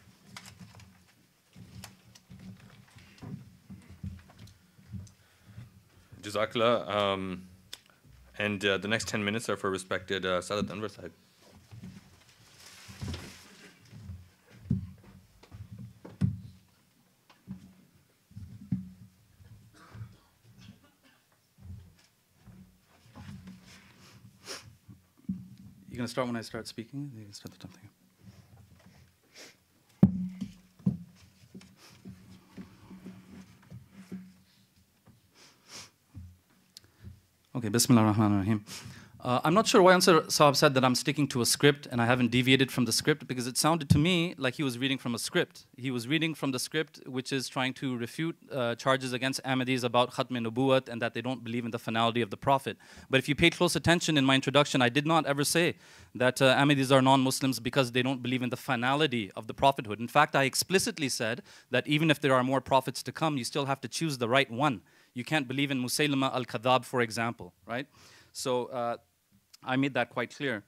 Jazakallah. Um, and uh, the next ten minutes are for respected uh, Sadat Anwar Sahib. You're going to start when I start speaking? You can start the time. Okay, Bismillah ar-Rahman ar-Rahim. Uh, I'm not sure why Anwar Sadat said that I'm sticking to a script and I haven't deviated from the script, because it sounded to me like he was reading from a script. He was reading from the script which is trying to refute uh, charges against Ahmadis about Khatm Nubuwat and that they don't believe in the finality of the Prophet. But if you pay close attention in my introduction, I did not ever say that uh, Ahmadis are non-Muslims because they don't believe in the finality of the prophethood. In fact, I explicitly said that even if there are more prophets to come, you still have to choose the right one. You can't believe in Musaylima al-Kadhab, for example, right? So uh, I made that quite clear.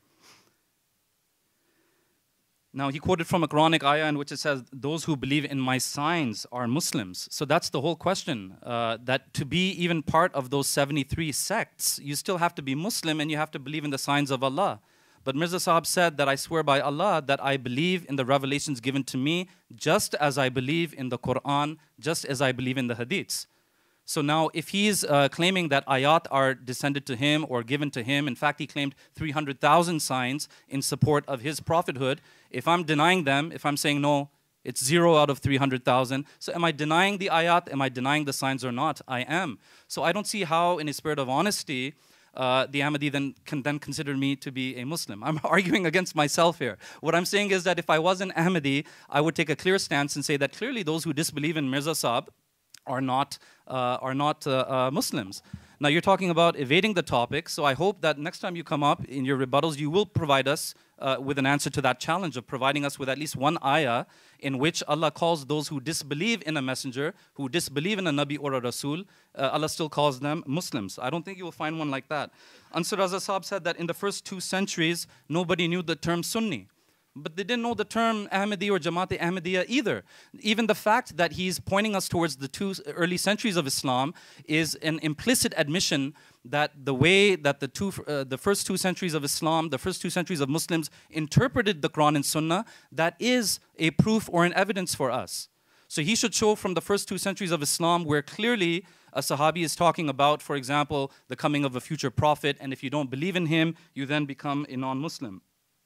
Now, he quoted from a Quranic ayah in which it says, those who believe in my signs are Muslims. So that's the whole question, uh, that to be even part of those seventy-three sects, you still have to be Muslim and you have to believe in the signs of Allah. But Mirza Sahab said that I swear by Allah that I believe in the revelations given to me just as I believe in the Quran, just as I believe in the Hadiths. So now, if he's uh, claiming that ayat are descended to him or given to him, in fact, he claimed three hundred thousand signs in support of his prophethood. If I'm denying them, if I'm saying no, it's zero out of three hundred thousand, so am I denying the ayat? Am I denying the signs or not? I am. So I don't see how, in a spirit of honesty, uh, the Ahmadi then can then consider me to be a Muslim. I'm arguing against myself here. What I'm saying is that if I was an Ahmadi, I would take a clear stance and say that clearly those who disbelieve in Mirza Sahab are not, uh, are not uh, uh, Muslims. Now, you're talking about evading the topic, so I hope that next time you come up in your rebuttals, you will provide us uh, with an answer to that challenge of providing us with at least one ayah in which Allah calls those who disbelieve in a messenger, who disbelieve in a Nabi or a Rasul, uh, Allah still calls them Muslims. I don't think you will find one like that. Anwar Sadat said that in the first two centuries, nobody knew the term Sunni. But they didn't know the term Ahmadi or Jamaat Ahmadiyya either. Even the fact that he's pointing us towards the two early centuries of Islam is an implicit admission that the way that the, two, uh, the first two centuries of Islam, the first two centuries of Muslims interpreted the Quran and Sunnah, that is a proof or an evidence for us. So he should show from the first two centuries of Islam where clearly a Sahabi is talking about, for example, the coming of a future prophet, and if you don't believe in him, you then become a non-Muslim.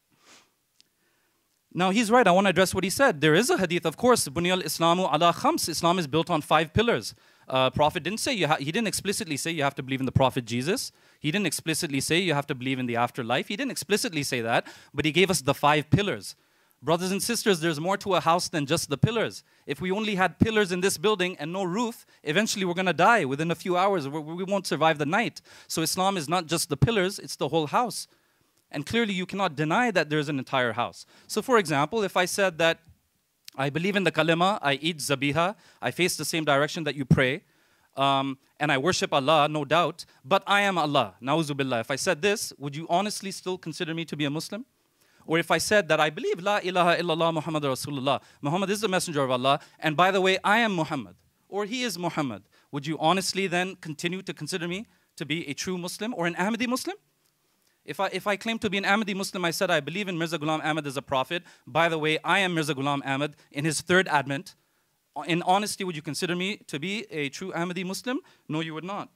Now, he's right. I want to address what he said. There is a hadith, of course. Bunyal Islamu ala khams. Islam is built on five pillars. Uh, Prophet didn't say, you ha he didn't explicitly say you have to believe in the Prophet Jesus. He didn't explicitly say you have to believe in the afterlife. He didn't explicitly say that, but he gave us the five pillars. Brothers and sisters, there's more to a house than just the pillars. If we only had pillars in this building and no roof, eventually we're going to die within a few hours. We won't survive the night. So Islam is not just the pillars, it's the whole house. And clearly you cannot deny that there's an entire house. So for example, if I said that I believe in the kalima, I eat zabiha, I face the same direction that you pray, um, and I worship Allah, no doubt, but I am Allah, na'uzu billah. If I said this, would you honestly still consider me to be a Muslim? Or if I said that I believe La ilaha illallah Muhammad Rasulullah, Muhammad is the messenger of Allah, and by the way, I am Muhammad, or he is Muhammad, would you honestly then continue to consider me to be a true Muslim or an Ahmadi Muslim? If I, if I claim to be an Ahmadi Muslim, I said I believe in Mirza Ghulam Ahmad as a prophet. By the way, I am Mirza Ghulam Ahmad in his third advent. In honesty, would you consider me to be a true Ahmadi Muslim? No, you would not.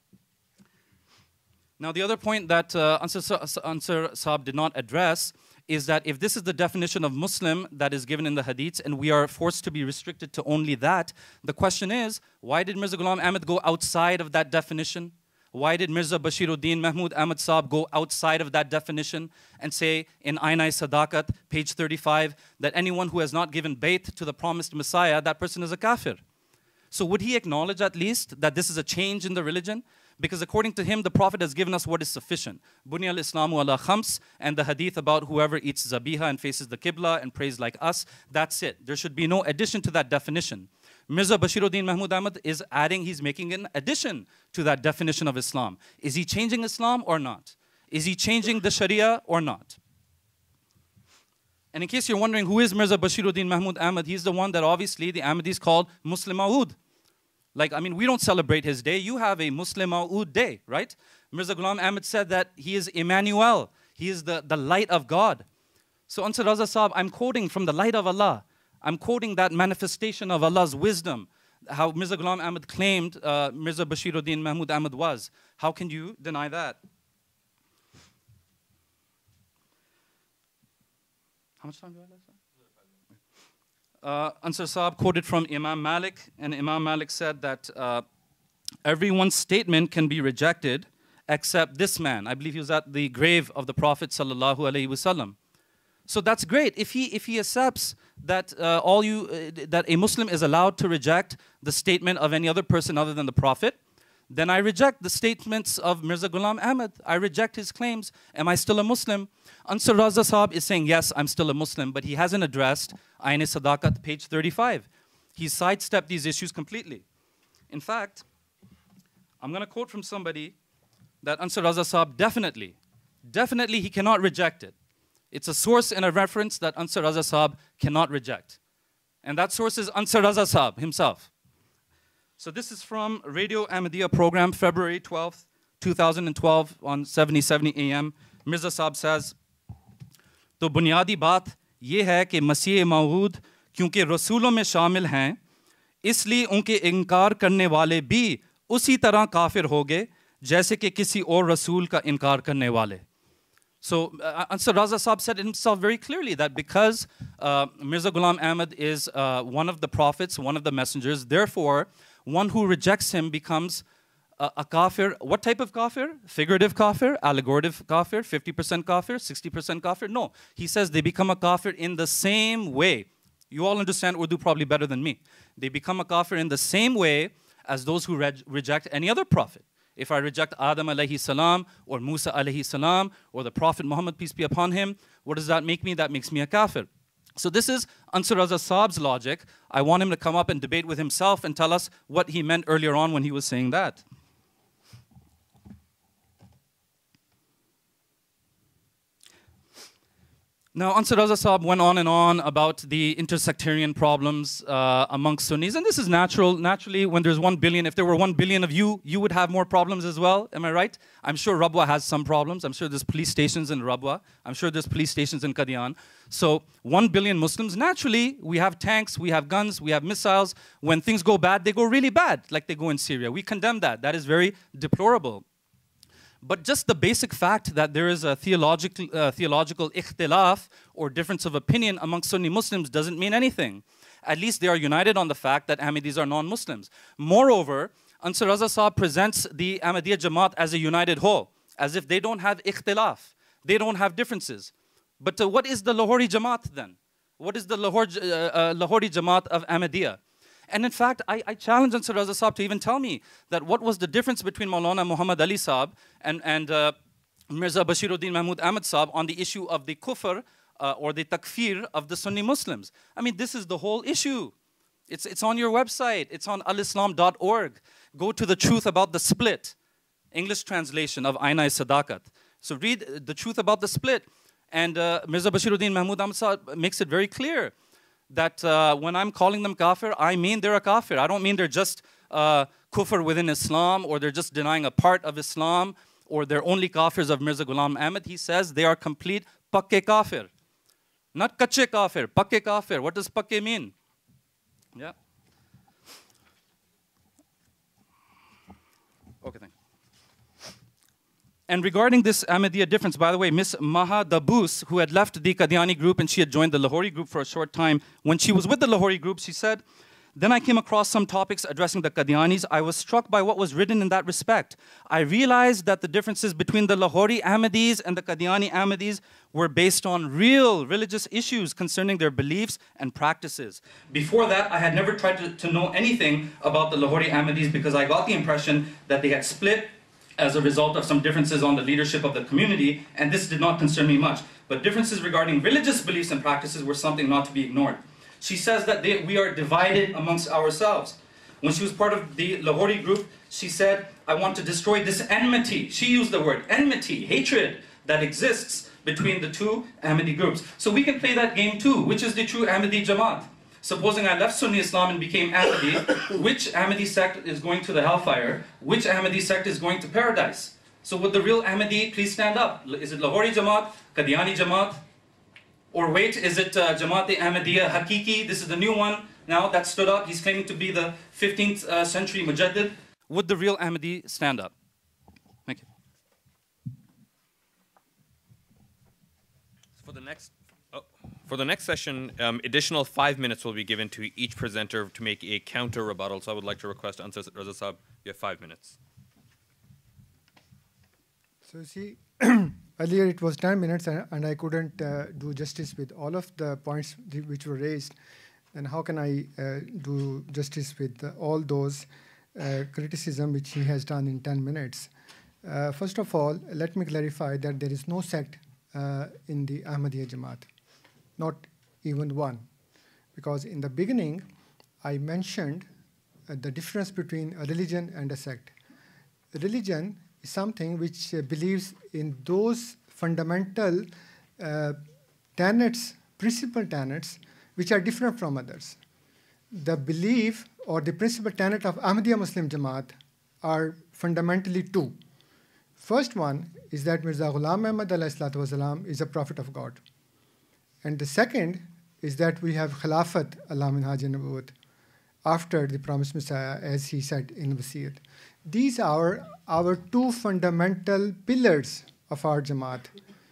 Now, the other point that uh, Anwar Sadat did not address is that if this is the definition of Muslim that is given in the Hadiths and we are forced to be restricted to only that, the question is, why did Mirza Ghulam Ahmad go outside of that definition? Why did Mirza Bashiruddin Mahmud Ahmad Saab go outside of that definition and say in Ain-i Sadakat, page thirty-five, that anyone who has not given bayt to the promised Messiah, that person is a kafir? So would he acknowledge at least that this is a change in the religion? Because according to him, the Prophet has given us what is sufficient. Bunya al-Islamu ala khams, and the hadith about whoever eats zabiha and faces the Qibla and prays like us, that's it. There should be no addition to that definition. Mirza Bashiruddin Mahmud Ahmad is adding, he's making an addition to that definition of Islam. Is he changing Islam or not? Is he changing the Sharia or not? And in case you're wondering who is Mirza Bashiruddin Mahmud Ahmad, he's the one that obviously the Ahmadis called Muslim Maud. Like, I mean, we don't celebrate his day. You have a Muslim Maud day, right? Mirza Ghulam Ahmad said that he is Emmanuel. He is the, the light of God. So Anwar Sadat, I'm quoting from the light of Allah. I'm quoting that manifestation of Allah's wisdom, how Mirza Ghulam Ahmad claimed uh, Mirza Bashiruddin Mahmud Ahmad was. How can you deny that? How much time do I have? Uh, Ansar Saab quoted from Imam Malik, and Imam Malik said that uh, everyone's statement can be rejected except this man. I believe he was at the grave of the Prophet sallallahu alaihi wasallam. So that's great. If he if he accepts that uh, all you uh, that a Muslim is allowed to reject the statement of any other person other than the Prophet, then I reject the statements of Mirza Ghulam Ahmad. I reject his claims. Am I still a Muslim? Ansar Raza Saab is saying, yes, I'm still a Muslim, but he hasn't addressed Ayn Sadakat, page thirty-five. He's sidestepped these issues completely. In fact, I'm going to quote from somebody that Ansar Raza Saab definitely, definitely he cannot reject it. It's a source and a reference that Ansar Raza Saab cannot reject. And that source is Ansar Raza Saab himself. So this is from Radio Ahmadiyya program, February twelfth, two thousand twelve on seventy seventy A M. Mirza Saab says, तो बुनियादी बात ये है कि मसीह मऊद क्योंकि रसूलों में शामिल हैं, इसलिए उनके इनकार करने वाले भी उसी तरह काफिर होंगे जैसे कि किसी और रसूल का इनकार करने वाले. So uh, Ansar Raza Saab said himself very clearly that because uh, Mirza Ghulam Ahmad is uh, one of the prophets, one of the messengers, therefore one who rejects him becomes a, a kafir. What type of kafir? Figurative kafir, allegorical kafir, fifty percent kafir, sixty percent kafir? No. He says they become a kafir in the same way. You all understand Urdu probably better than me. They become a kafir in the same way as those who re reject any other prophet. If I reject Adam alayhi salam or Musa alayhi salam or the Prophet Muhammad, peace be upon him, what does that make me? That makes me a kafir. So this is Ansar Raza Saab's logic. I want him to come up and debate with himself and tell us what he meant earlier on when he was saying that. Now, Ansar Raza Saab went on and on about the intersectarian problems uh, amongst Sunnis, and this is natural. Naturally, when there's one billion, if there were one billion of you, you would have more problems as well. Am I right? I'm sure Rabwa has some problems. I'm sure there's police stations in Rabwa. I'm sure there's police stations in Qadian. So, one billion Muslims, naturally, we have tanks, we have guns, we have missiles. When things go bad, they go really bad, like they go in Syria. We condemn that. That is very deplorable. But just the basic fact that there is a theological, uh, theological ikhtilaf or difference of opinion amongst Sunni Muslims doesn't mean anything. At least they are united on the fact that Ahmadis are non-Muslims. Moreover, Ansar Raza Saab presents the Ahmadiyya Jamaat as a united whole, as if they don't have ikhtilaf, they don't have differences. But uh, what is the Lahori Jamaat then? What is the Lahore, uh, uh, Lahori Jamaat of Ahmadiyya? And in fact, I, I challenge Ansar Raza Saab to even tell me that what was the difference between Maulana Muhammad Ali Saab and, and uh, Mirza Bashiruddin Mahmud Ahmad Saab on the issue of the kufr uh, or the takfir of the Sunni Muslims. I mean, this is the whole issue. It's, it's on your website. It's on al islam dot org. Go to the truth about the split, English translation of Ayn Sadakat. So read the truth about the split. And uh, Mirza Bashiruddin Mahmud Ahmad Saab makes it very clear that uh, when I'm calling them kafir, I mean they're a kafir. I don't mean they're just uh, kufr within Islam, or they're just denying a part of Islam, or they're only kafirs of Mirza Ghulam Ahmad. He says they are complete pakke kafir. Not kache kafir, pakke kafir. What does pakke mean? Yeah. Okay, thanks. And regarding this Ahmadiyya difference, by the way, Miss Maha Dabus, who had left the Qadiani group and she had joined the Lahori group for a short time, when she was with the Lahori group, she said, then I came across some topics addressing the Qadianis. I was struck by what was written in that respect. I realized that the differences between the Lahori Ahmadis and the Qadiani Ahmadis were based on real religious issues concerning their beliefs and practices. Before that, I had never tried to, to know anything about the Lahori Ahmadis because I got the impression that they had split as a result of some differences on the leadership of the community, and this did not concern me much. But differences regarding religious beliefs and practices were something not to be ignored. She says that they, we are divided amongst ourselves. When she was part of the Lahori group, she said, I want to destroy this enmity. She used the word enmity, hatred that exists between the two Ahmadi groups. So we can play that game too. Which is the true Ahmadi Jamaat? Supposing I left Sunni Islam and became Ahmadi, which Ahmadi sect is going to the hellfire? Which Ahmadi sect is going to paradise? So would the real Ahmadi please stand up? Is it Lahori Jamaat, Qadiani Jamaat? Or wait, is it uh, Jamaat-e Ahmadiyya Hakiki? This is the new one now that stood up. He's claiming to be the fifteenth uh, century Mujaddid. Would the real Ahmadi stand up? Thank you. For the next... Oh. For the next session, um, additional five minutes will be given to each presenter to make a counter rebuttal. So I would like to request Anwar Sadat, you have five minutes. So you see, earlier it was ten minutes and, and I couldn't uh, do justice with all of the points which were raised. And how can I uh, do justice with uh, all those uh, criticism which he has done in ten minutes? Uh, first of all, let me clarify that there is no sect uh, in the Ahmadiyya Jamaat, not even one. Because in the beginning, I mentioned uh, the difference between a religion and a sect. Religion is something which uh, believes in those fundamental uh, tenets, principal tenets, which are different from others. The belief or the principal tenet of Ahmadiyya Muslim Jamaat are fundamentally two. First one is that Mirza Ghulam Ahmad alayhi salatu wasalam is a prophet of God. And the second is that we have Khilafat ala minhaj an-nubuwwat after the promised Messiah, as he said in Wasiyat. These are our two fundamental pillars of our Jamaat.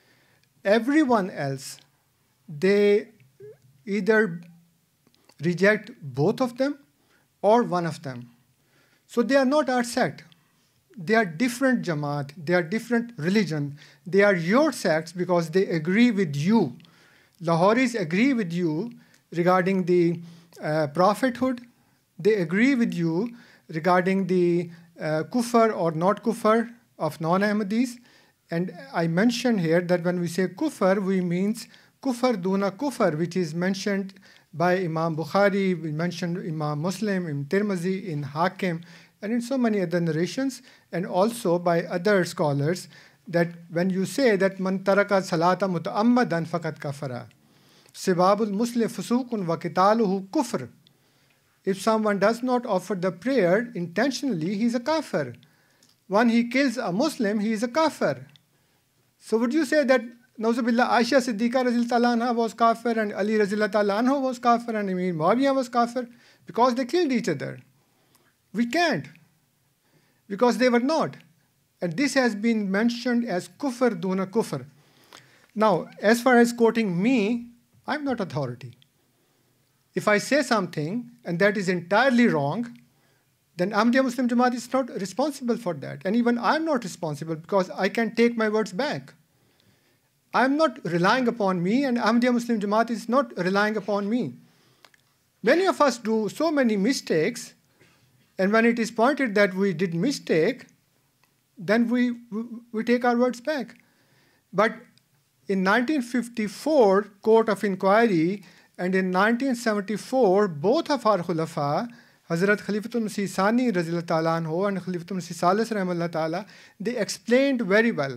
Everyone else, they either reject both of them or one of them. So they are not our sect. They are different Jamaat. They are different religion. They are your sects because they agree with you. Lahoris agree with you regarding the uh, prophethood. They agree with you regarding the uh, kufr or not kufr of non-Ahmadis. And I mentioned here that when we say kufr, we means kufr duna kufr, which is mentioned by Imam Bukhari, we mentioned Imam Muslim, in Tirmizi, in Hakim, and in so many other narrations, and also by other scholars, that when you say that man taraka salata muta'ammadan faqad kafara, sibabul muslim fusukun wa qitaluhu kufr. If someone does not offer the prayer intentionally, he is a kafir. When he kills a Muslim, he is a kafir. So would you say that Nauzubillah, Aisha Siddiqa Razil Anha was kafir and Ali Razil Anha was kafir and Amir Muawiyah was kafir? Because they killed each other. We can't. Because they were not. And this has been mentioned as kufr duna kufr. Now, as far as quoting me, I'm not authority. If I say something and that is entirely wrong, then Ahmadiyya Muslim Jamaat is not responsible for that. And even I'm not responsible because I can take my words back. I'm not relying upon me, and Ahmadiyya Muslim Jamaat is not relying upon me. Many of us do so many mistakes, and when it is pointed that we did mistake, then we, we, we take our words back. But in nineteen fifty-four, Court of Inquiry, and in nineteen seventy-four, both of our Khulafa, Hazrat Khalifatul Masih Sani Razilullah Ta'ala Anhu and Khalifatul Masih Salis Rahimahullah Ta'ala, they explained very well.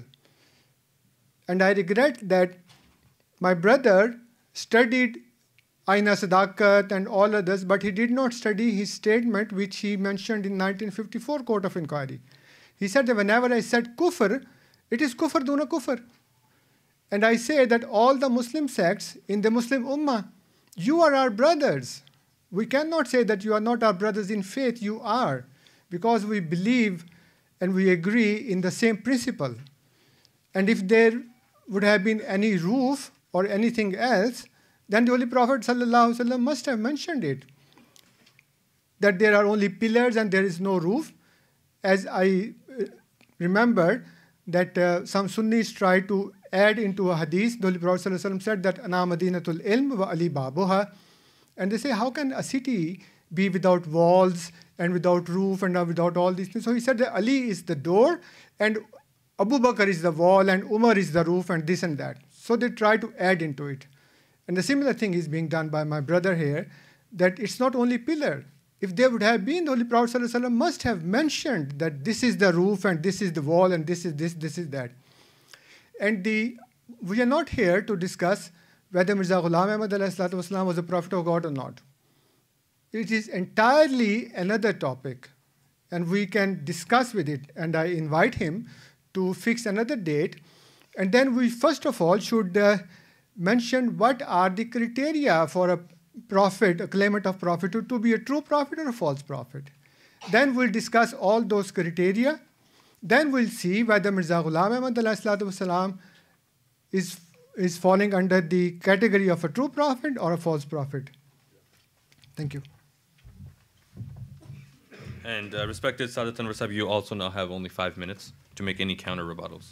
And I regret that my brother studied Aina Sadakat and all others, but he did not study his statement which he mentioned in nineteen fifty-four Court of Inquiry. He said that whenever I said kufr, it is kufr duna kufr. And I say that all the Muslim sects in the Muslim Ummah, you are our brothers. We cannot say that you are not our brothers in faith, you are, because we believe and we agree in the same principle. And if there would have been any roof or anything else, then the Holy Prophet ﷺ must have mentioned it, that there are only pillars and there is no roof. As I remember that uh, some Sunnis try to add into a hadith, the Holy Prophet ﷺ said that Ana Madinatul Ilm wa Ali Babuha. And they say, how can a city be without walls and without roof and without all these things? So he said that Ali is the door and Abu Bakr is the wall and Umar is the roof and this and that. So they try to add into it. And the similar thing is being done by my brother here, that it's not only pillar. If there would have been, the Holy Prophet ﷺ must have mentioned that this is the roof and this is the wall and this is this, this is that. And the, we are not here to discuss whether Mirza Ghulam Ahmad ﷺ was a prophet of God or not. It is entirely another topic, and we can discuss with it, and I invite him to fix another date. And then we first of all should uh, mention what are the criteria for a prophet, a claimant of prophethood, to be a true prophet or a false prophet. Then we'll discuss all those criteria. Then we'll see whether Mirza Ghulam Ahmad ﷺ is is falling under the category of a true prophet or a false prophet. Thank you. And uh, respected Sadat Anwar Sahib, you also now have only five minutes to make any counter rebuttals.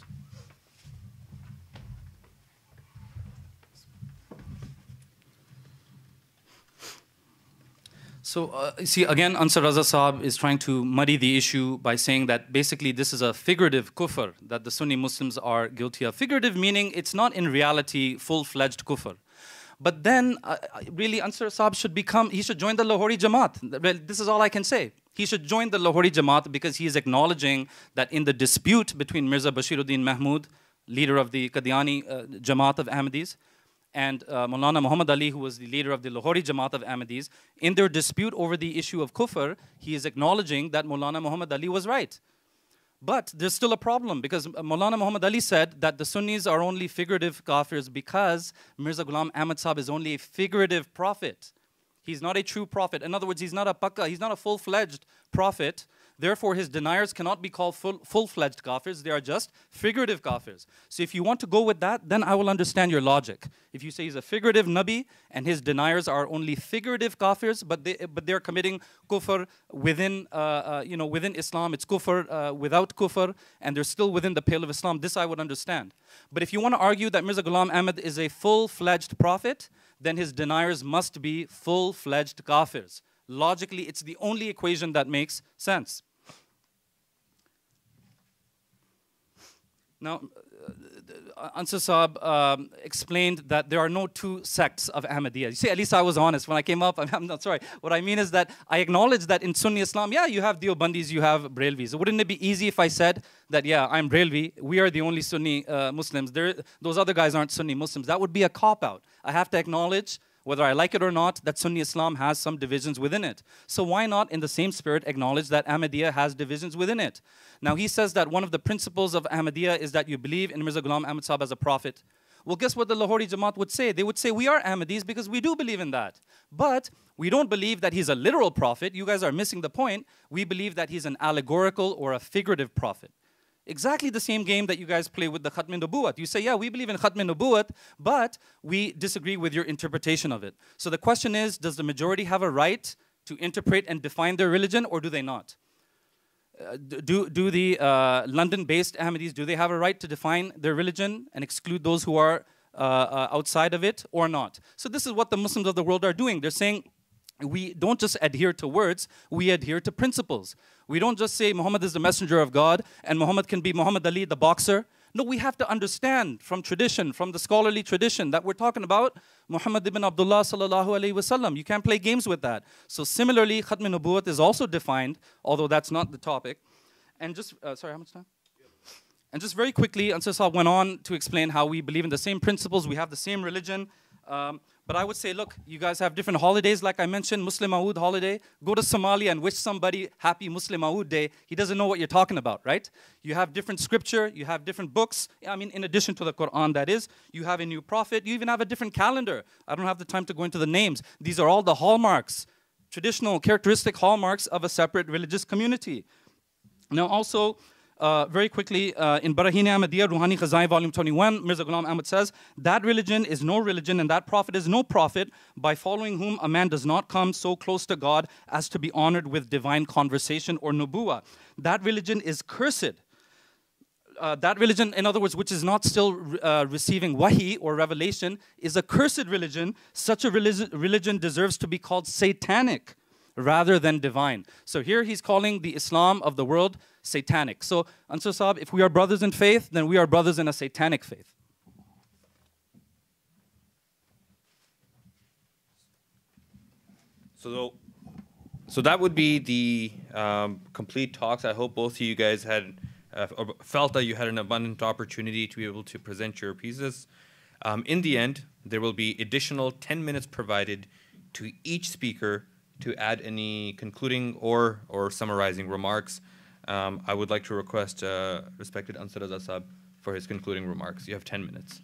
So, uh, see, again, Ansar Raza Saab is trying to muddy the issue by saying that basically this is a figurative kufr that the Sunni Muslims are guilty of. Figurative meaning it's not in reality full-fledged kufr. But then, uh, really, Ansar Saab should become, he should join the Lahori Jamaat. Well, this is all I can say. He should join the Lahori Jamaat because he is acknowledging that in the dispute between Mirza Bashiruddin Mahmud, leader of the Qadiani uh, Jamaat of Ahmadis, and uh, Maulana Muhammad Ali, who was the leader of the Lahori Jamaat of Ahmadis, in their dispute over the issue of kufr, he is acknowledging that Maulana Muhammad Ali was right. But there's still a problem because Maulana Muhammad Ali said that the Sunnis are only figurative kafirs because Mirza Ghulam Ahmad Sahib is only a figurative prophet. He's not a true prophet. In other words, he's not a pakka, he's not a full-fledged prophet. Therefore, his deniers cannot be called full, full-fledged kafirs. They are just figurative kafirs. So if you want to go with that, then I will understand your logic. If you say he's a figurative nabi and his deniers are only figurative kafirs, but they but they're committing kufr within uh, uh, you know within Islam, it's kufr uh, without kufr, and they're still within the pale of Islam. This I would understand. But if you want to argue that Mirza Ghulam Ahmad is a full-fledged prophet, then his deniers must be full-fledged kafirs. Logically, it's the only equation that makes sense. Now, uh, Ansar Saab um, explained that there are no two sects of Ahmadiyya. You see, at least I was honest. When I came up, I'm, I'm not sorry. What I mean is that I acknowledge that in Sunni Islam, yeah, you have Deobandis, you have Brelvis. Wouldn't it be easy if I said that, yeah, I'm Brelvi, we are the only Sunni uh, Muslims. There, those other guys aren't Sunni Muslims. That would be a cop-out. I have to acknowledge, whether I like it or not, that Sunni Islam has some divisions within it. So why not, in the same spirit, acknowledge that Ahmadiyya has divisions within it? Now, he says that one of the principles of Ahmadiyya is that you believe in Mirza Ghulam Ahmad Sahib as a prophet. Well, guess what the Lahori Jamaat would say? They would say, we are Ahmadis because we do believe in that. But we don't believe that he's a literal prophet. You guys are missing the point. We believe that he's an allegorical or a figurative prophet. Exactly the same game that you guys play with the Khatm Nubuwat. You say, yeah, we believe in Khatm Nubuwat, but we disagree with your interpretation of it. So the question is, does the majority have a right to interpret and define their religion, or do they not? Uh, do, do the uh, London-based Ahmadis, do they have a right to define their religion and exclude those who are uh, uh, outside of it, or not? So this is what the Muslims of the world are doing. They're saying, we don't just adhere to words, we adhere to principles. We don't just say Muhammad is the messenger of God and Muhammad can be Muhammad Ali, the boxer. No, we have to understand from tradition, from the scholarly tradition, that we're talking about Muhammad ibn Abdullah sallallahu alayhi wasallam. You can't play games with that. So similarly, Khatm Nubuwat is also defined, although that's not the topic. And just, uh, sorry, how much time? And just very quickly, Ansar Sahib went on to explain how we believe in the same principles, we have the same religion. Um, But I would say, look, you guys have different holidays, like I mentioned, Muslim Aoud holiday. Go to Somalia and wish somebody happy Muslim Aoud day. He doesn't know what you're talking about, right? You have different scripture, you have different books. I mean, in addition to the Quran, that is. You have a new prophet. You even have a different calendar. I don't have the time to go into the names. These are all the hallmarks, traditional, characteristic hallmarks of a separate religious community. Now, also, Uh, very quickly, uh, in Barahin Ahmadiyya, Ruhani Khazai, volume twenty-one, Mirza Ghulam Ahmad says, that religion is no religion and that prophet is no prophet, by following whom a man does not come so close to God as to be honored with divine conversation or nubuwa. That religion is cursed. Uh, that religion, in other words, which is not still uh, receiving wahi or revelation, is a cursed religion. Such a religi religion deserves to be called satanic rather than divine. So here he's calling the Islam of the world satanic. So, Ansar Sahib, if we are brothers in faith, then we are brothers in a satanic faith. So, so that would be the um, complete talks. I hope both of you guys had uh, felt that you had an abundant opportunity to be able to present your pieces. Um, in the end, there will be additional ten minutes provided to each speaker to add any concluding or, or summarizing remarks. Um, I would like to request uh, respected Ansar Raza Sahib for his concluding remarks. You have ten minutes.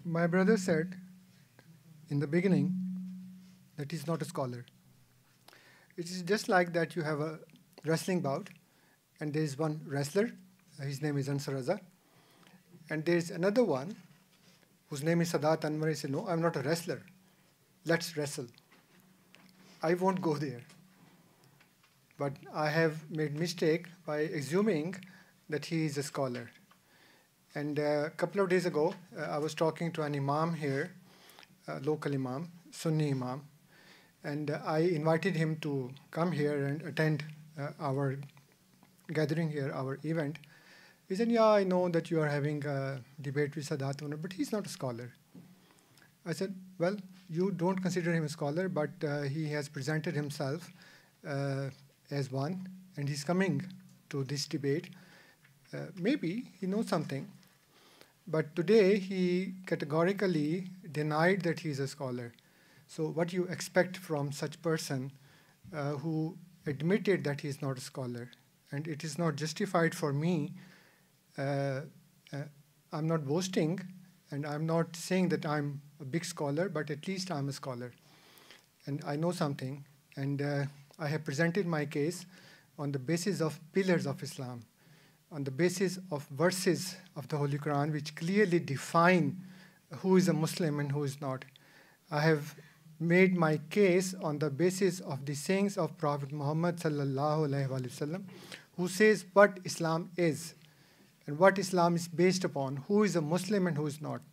My brother said in the beginning that he's not a scholar. It is just like that you have a wrestling bout, and there is one wrestler, uh, his name is Anwar Sadat, and there is another one whose name is Sadat Anwar. He said, no, I'm not a wrestler. Let's wrestle. I won't go there. But I have made mistake by assuming that he is a scholar. And a couple of days ago, uh, I was talking to an imam here, a local imam, Sunni imam, and uh, I invited him to come here and attend uh, our gathering here, our event. He said, yeah, I know that you are having a debate with Sadat, but he's not a scholar. I said, well, you don't consider him a scholar, but uh, he has presented himself uh, as one, and he's coming to this debate. Uh, maybe he knows something, but today he categorically denied that he's a scholar. So what do you expect from such person uh, who admitted that he's not a scholar? And it is not justified for me. Uh, uh, I'm not boasting, and I'm not saying that I'm a big scholar, but at least I'm a scholar. And I know something, and uh, I have presented my case on the basis of pillars of Islam, on the basis of verses of the Holy Quran which clearly define who is a Muslim and who is not. I have made my case on the basis of the sayings of Prophet Muhammad sallallahu alaihi wasallam, who says what Islam is and what Islam is based upon, who is a Muslim and who is not.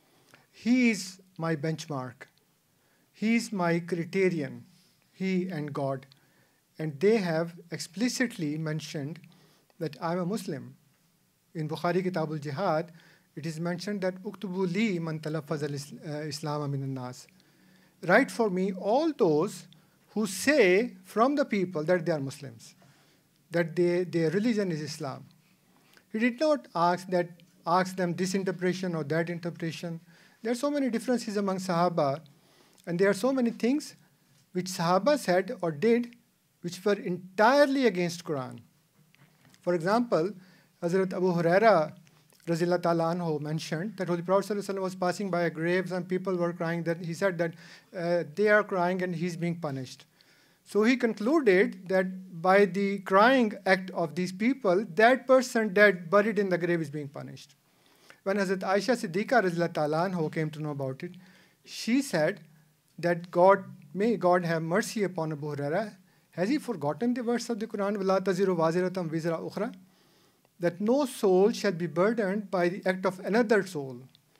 He is my benchmark. He is my criterion, he and God. And they have explicitly mentioned that I'm a Muslim. In Bukhari Kitab al-Jihad, it is mentioned that uktubu li man talaffaz al-Islam min al-nas. Write for me all those who say from the people that they are Muslims, that they, their religion is Islam. He did not ask that ask them this interpretation or that interpretation. There are so many differences among Sahaba, and there are so many things which Sahaba said or did which were entirely against Quran. For example, Hazrat Abu Huraira Razillah Ta'ala anhu mentioned that Holy Prophet ﷺ was passing by a grave and people were crying. That he said that uh, they are crying and he's being punished. So he concluded that by the crying act of these people, that person dead, buried in the grave is being punished. When Hazrat Aisha Siddiqa Razillah Ta'ala anhu came to know about it, she said that God, may God have mercy upon Abu Huraira. Has he forgotten the verse of the Quran, وَلَا تَزِرُ وَازِرَةً وِزْرَ أُخْرَى? That no soul shall be burdened by the act of another soul.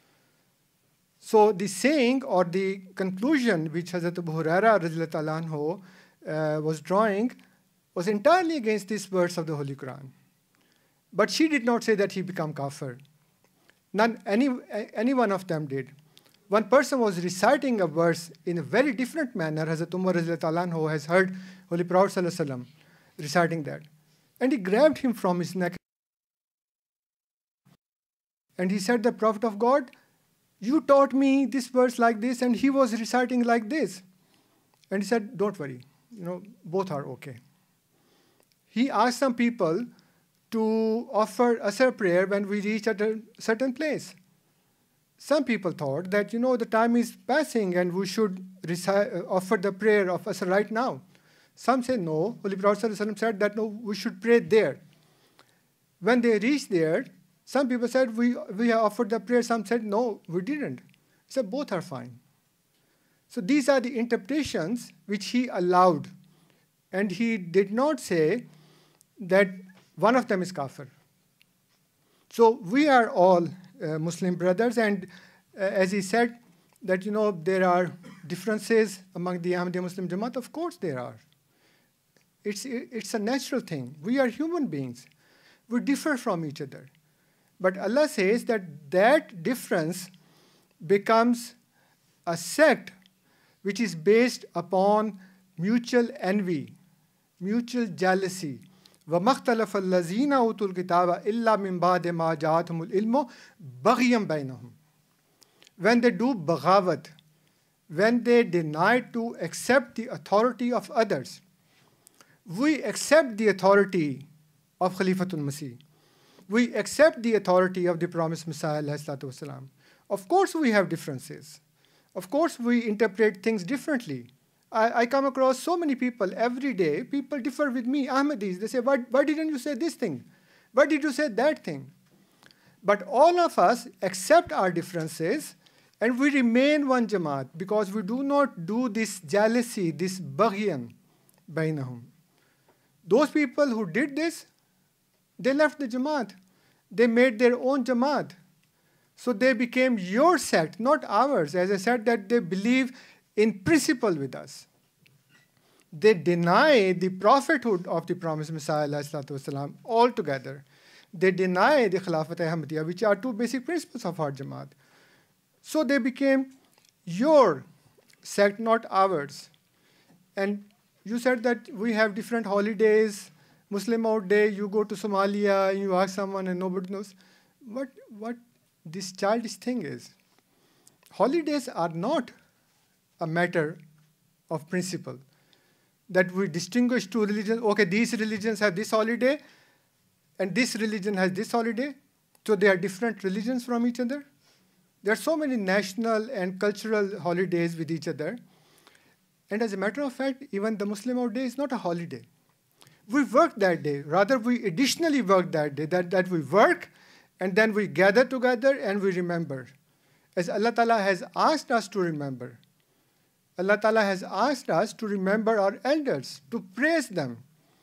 So the saying or the conclusion which Hazrat Abu Huraira radhiyallahu ta'ala anhu uh, was drawing was entirely against this verse of the Holy Quran. But she did not say that he became kafir. None, any, any one of them did. One person was reciting a verse in a very different manner. Hazrat Umar radhiyallahu ta'ala anhu has heard Holy Prophet sallallahu alaihi wasallam reciting that. And he grabbed him from his neck. And he said, the Prophet of God, you taught me this verse like this, and he was reciting like this. And he said, don't worry, you know, both are okay. He asked some people to offer asr prayer when we reach at a certain place. Some people thought that, you know, the time is passing and we should recite, uh, offer the prayer of asr right now. Some said no. Holy Prophet ﷺ said that no, we should pray there. When they reached there, some people said, we, we have offered the prayer. Some said, no, we didn't. He said, both are fine. So these are the interpretations which he allowed. And he did not say that one of them is kafir. So we are all uh, Muslim brothers. And uh, as he said, that, you know, there are differences among the Ahmadiyya Muslim Jamaat. Of course there are. It's, it's a natural thing. We are human beings. We differ from each other. But Allah says that that difference becomes a sect which is based upon mutual envy, mutual jealousy. وَمَخْتَلَفَ الَّذِينَ أُوتُوا الْكِتَابَ إِلَّا مِنْ بَعْدِ مَا جَاءَتْهُمُ الْعِلْمُ بَغْيًا بَيْنَهُم. When they do baghawat, when they deny to accept the authority of others, we accept the authority of Khalifatul Masih. We accept the authority of the promised Messiah, والسلام. Of course we have differences. Of course we interpret things differently. I, I come across so many people every day, people differ with me, Ahmadis. They say, why, why didn't you say this thing? Why did you say that thing? But all of us accept our differences and we remain one Jamaat because we do not do this jealousy, this baghyan bainahum. Those people who did this, they left the Jamaat. They made their own Jamaat. So they became your sect, not ours. As I said, that they believe in principle with us. They deny the prophethood of the promised Messiah والسلام, altogether. They deny the Khilafat Ahmadiyya, which are two basic principles of our Jamaat. So they became your sect, not ours. And you said that we have different holidays, Muslim Out Day, you go to Somalia, you ask someone and nobody knows. What, what this childish thing is. Holidays are not a matter of principle. That we distinguish two religions, okay, these religions have this holiday, and this religion has this holiday, so they are different religions from each other. There are so many national and cultural holidays with each other. And as a matter of fact, even the Muslim Out Day is not a holiday. We work that day. Rather, we additionally work that day, that, that we work, and then we gather together and we remember. As Allah Ta'ala has asked us to remember. Allah Ta'ala has asked us to remember our elders, to praise them,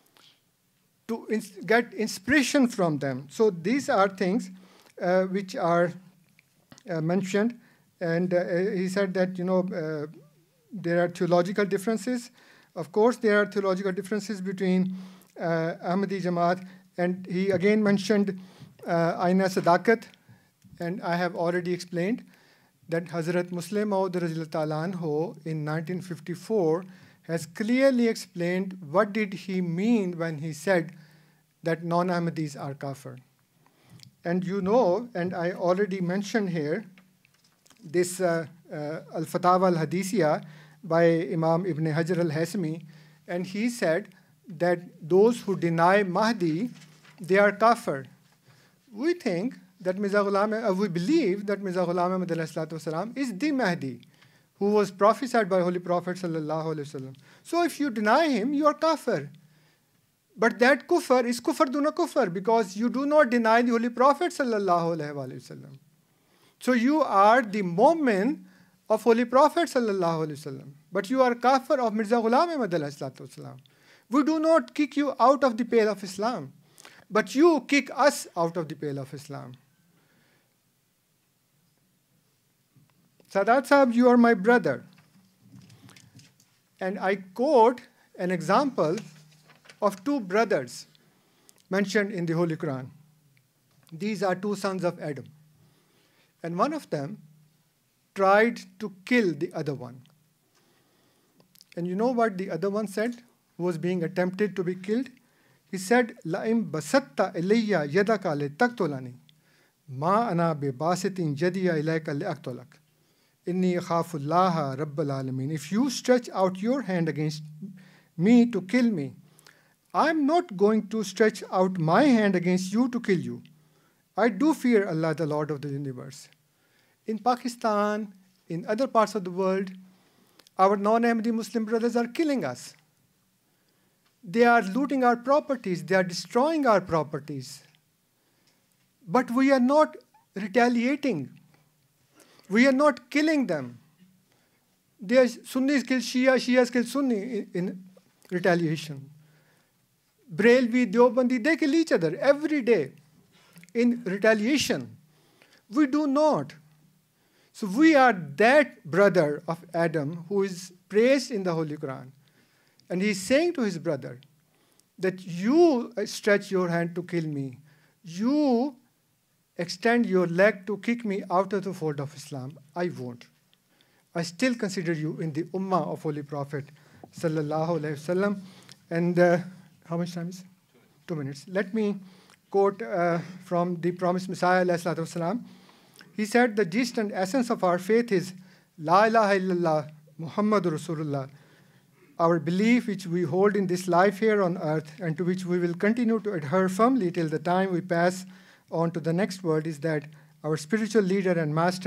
to ins get inspiration from them. So these are things uh, which are uh, mentioned. And uh, he said that, you know, uh, there are theological differences. Of course, there are theological differences between uh, Ahmadi Jamaat. And he again mentioned uh, Aina Sadakat. And I have already explained that Hazrat Muslim Maud Anhu in nineteen fifty-four has clearly explained what did he mean when he said that non-Ahmadis are kafir. And you know, and I already mentioned here, this uh, uh, Al-Fatawa Al-Hadithiyah by Imam Ibn Hajar Al-Haythami, and he said that those who deny Mahdi, they are kafir. We think that Mirza Ghulam, uh, we believe that Mirza Ghulam Ahmad والسلام, is the Mahdi, who was prophesied by Holy Prophet sallallahu alaihi wasallam. So if you deny him, you are kafir. But that kufr is kufr duna kufr, because you do not deny the Holy Prophet sallallahu alaihi wasallam. So you are the mu'min of Holy Prophet sallallahu alaihi wasallam, but you are kafir of Mirza Ghulam Ahmad والسلام. We do not kick you out of the pale of Islam, but you kick us out of the pale of Islam. Sadat Sahib, you are my brother. And I quote an example of two brothers mentioned in the Holy Quran. These are two sons of Adam. And one of them tried to kill the other one. And you know what the other one said, who was being attempted to be killed? He said, لَإِن بَسَطْتَ إِلَيَّ يَدَكَ لِتَقْتُلَنِي مَا أَنَا بِبَاسِطٍ جَدِيَ إِلَيْكَ لِأَقْتُلَكَ إِنِّي أَخَافُ اللَّهَ رَبَّ الْعَالَمِينَ. If you stretch out your hand against me to kill me, I'm not going to stretch out my hand against you to kill you. I do fear Allah, the Lord of the universe. In Pakistan, in other parts of the world, our non-Ahmadi Muslim brothers are killing us. They are looting our properties. They are destroying our properties. But we are not retaliating. We are not killing them. They are Sunnis kill Shia, Shias kill Sunni in, in retaliation. Brailwi, Deobandi, they kill each other every day in retaliation. We do not. So we are that brother of Adam who is praised in the Holy Quran. And he's saying to his brother that you stretch your hand to kill me. You extend your leg to kick me out of the fold of Islam. I won't. I still consider you in the ummah of Holy Prophet sallallahu alaihi wasallam. And uh, how much time is it? Two minutes. Let me quote uh, from the promised Messiah alayhi salatu wasalam. He said, the gist and essence of our faith is La ilaha illallah Muhammadur Rasulullah. Our belief which we hold in this life here on earth and to which we will continue to adhere firmly till the time we pass on to the next world is that our spiritual leader and master,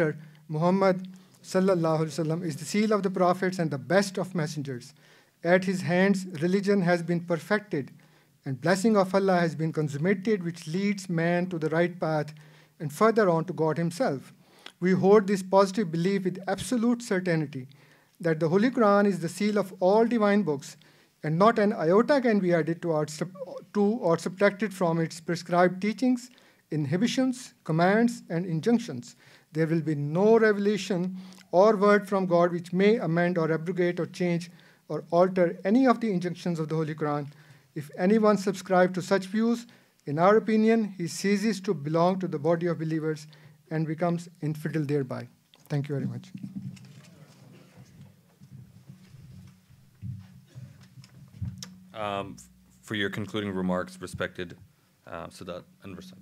Muhammad sallallahu alaihi wasallam is the seal of the prophets and the best of messengers. At his hands, religion has been perfected, and blessing of Allah has been consummated, which leads man to the right path and further on to God himself. We hold this positive belief with absolute certainty that the Holy Quran is the seal of all divine books, and not an iota can be added to or, to or subtracted from its prescribed teachings, inhibitions, commands, and injunctions. There will be no revelation or word from God which may amend or abrogate or change or alter any of the injunctions of the Holy Quran. If anyone subscribes to such views, in our opinion, he ceases to belong to the body of believers and becomes infidel thereby. Thank you very much. Um, for your concluding remarks, respected uh, Sadat Anwar Sadat.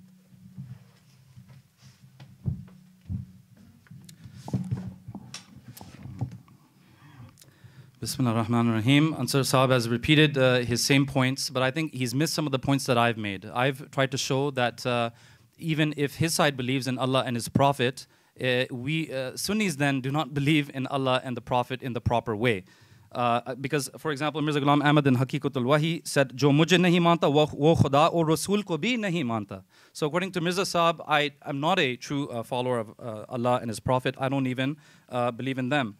Bismillah ar-Rahman ar-Rahim. Ansar Saab has repeated uh, his same points, but I think he's missed some of the points that I've made. I've tried to show that uh, even if his side believes in Allah and his Prophet, uh, we uh, Sunnis then do not believe in Allah and the Prophet in the proper way. Uh, because, for example, Mirza Ghulam Ahmad in Haqiqatul Wahi said, "Jo mujhe nahi manta, wo khuda aur Rasul ko bhi nahi manta." So, according to Mirza Saab, I am not a true uh, follower of uh, Allah and His Prophet. I don't even uh, believe in them.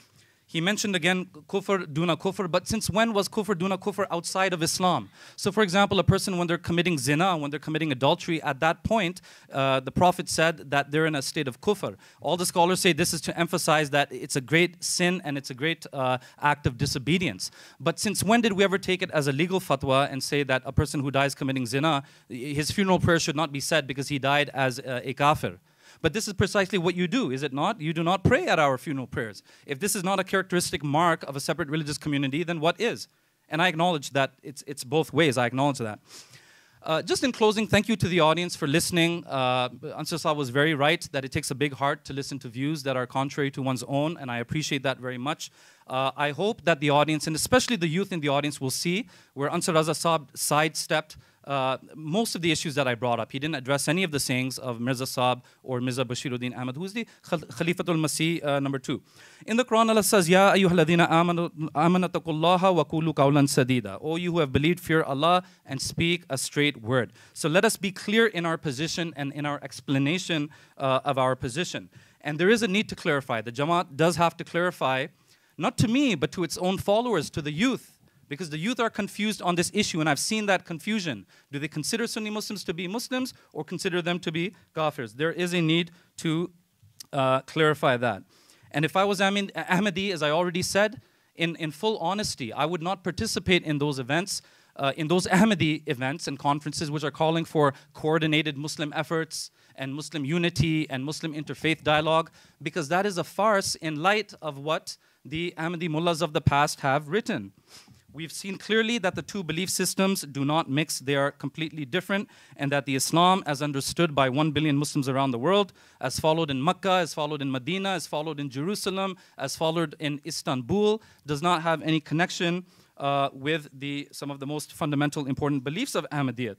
He mentioned again kufr duna kufr, but since when was kufr duna kufr outside of Islam? So for example, a person when they're committing zina, when they're committing adultery, at that point, uh, the Prophet said that they're in a state of kufr. All the scholars say this is to emphasize that it's a great sin and it's a great uh, act of disobedience. But since when did we ever take it as a legal fatwa and say that a person who dies committing zina, his funeral prayer should not be said because he died as uh, a kafir? But this is precisely what you do, is it not? You do not pray at our funeral prayers. If this is not a characteristic mark of a separate religious community, then what is? And I acknowledge that it's, it's both ways. I acknowledge that. Uh, just in closing, thank you to the audience for listening. Uh, Ansar Saab was very right that it takes a big heart to listen to views that are contrary to one's own, and I appreciate that very much. Uh, I hope that the audience, and especially the youth in the audience, will see where Ansar Saab sidestepped Uh, most of the issues that I brought up. He didn't address any of the sayings of Mirza Saab or Mirza Bashiruddin Ahmad, who is the Khalifatul Masih uh, number two. In the Quran, Allah says, Ya ayyuhalladhina amanatakullaha wa kulu qawlan sadida. O you who have believed, fear Allah and speak a straight word. So let us be clear in our position and in our explanation uh, of our position. And there is a need to clarify. The Jamaat does have to clarify, not to me, but to its own followers, to the youth. Because the youth are confused on this issue, and I've seen that confusion. Do they consider Sunni Muslims to be Muslims or consider them to be Kafirs? There is a need to uh, clarify that. And if I was Ahmadi, as I already said, in, in full honesty, I would not participate in those events, uh, in those Ahmadi events and conferences which are calling for coordinated Muslim efforts and Muslim unity and Muslim interfaith dialogue, because that is a farce in light of what the Ahmadi mullahs of the past have written. We've seen clearly that the two belief systems do not mix. They are completely different, and that the Islam as understood by one billion Muslims around the world, as followed in Mecca, as followed in Medina, as followed in Jerusalem, as followed in Istanbul, does not have any connection uh, with the, some of the most fundamental important beliefs of Ahmadiyyat.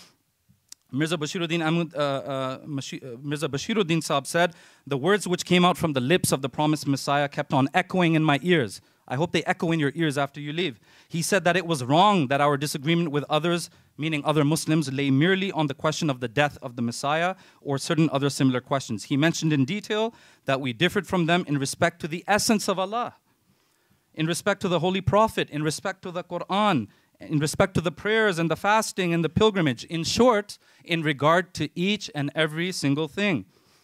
Mirza Bashiruddin, Ahmad, uh, uh, Mirza Bashiruddin Saab said, the words which came out from the lips of the promised Messiah kept on echoing in my ears. I hope they echo in your ears after you leave. He said that it was wrong that our disagreement with others, meaning other Muslims, lay merely on the question of the death of the Messiah or certain other similar questions. He mentioned in detail that we differed from them in respect to the essence of Allah, in respect to the Holy Prophet, in respect to the Quran, in respect to the prayers and the fasting and the pilgrimage. In short, in regard to each and every single thing.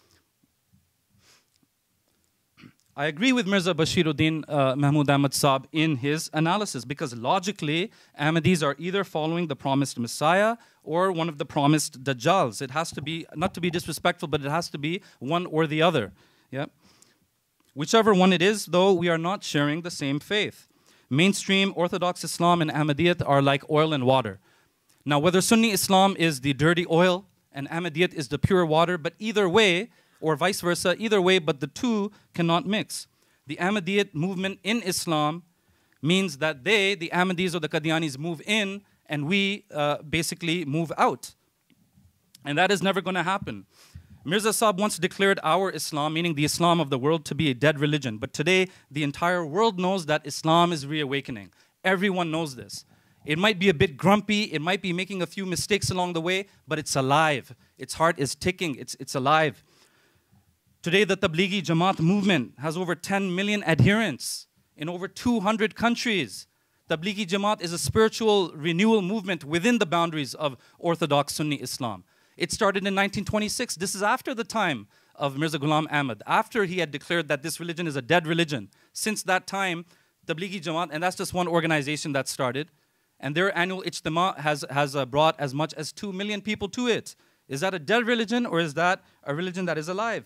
I agree with Mirza Bashiruddin uh, Mahmud Ahmad Saab in his analysis, because logically, Ahmadis are either following the promised Messiah or one of the promised Dajjals. It has to be, not to be disrespectful, but it has to be one or the other. Yeah? Whichever one it is, though, we are not sharing the same faith. Mainstream Orthodox Islam and Ahmadiyyat are like oil and water. Now, whether Sunni Islam is the dirty oil and Ahmadiyyat is the pure water, but either way, or vice versa, either way, but the two cannot mix. The Ahmadiyyat movement in Islam means that they, the Ahmadis or the Qadianis, move in and we uh, basically move out. And that is never going to happen. Mirza Sahib once declared our Islam, meaning the Islam of the world, to be a dead religion. But today, the entire world knows that Islam is reawakening. Everyone knows this. It might be a bit grumpy, it might be making a few mistakes along the way, but it's alive. Its heart is ticking, it's, it's alive. Today, the Tablighi Jamaat movement has over ten million adherents in over two hundred countries. Tablighi Jamaat is a spiritual renewal movement within the boundaries of Orthodox Sunni Islam. It started in nineteen twenty-six. This is after the time of Mirza Ghulam Ahmad, after he had declared that this religion is a dead religion. Since that time, Tablighi Jamaat, and that's just one organization that started, and their annual Ijtima has, has uh, brought as much as two million people to it. Is that a dead religion, or is that a religion that is alive?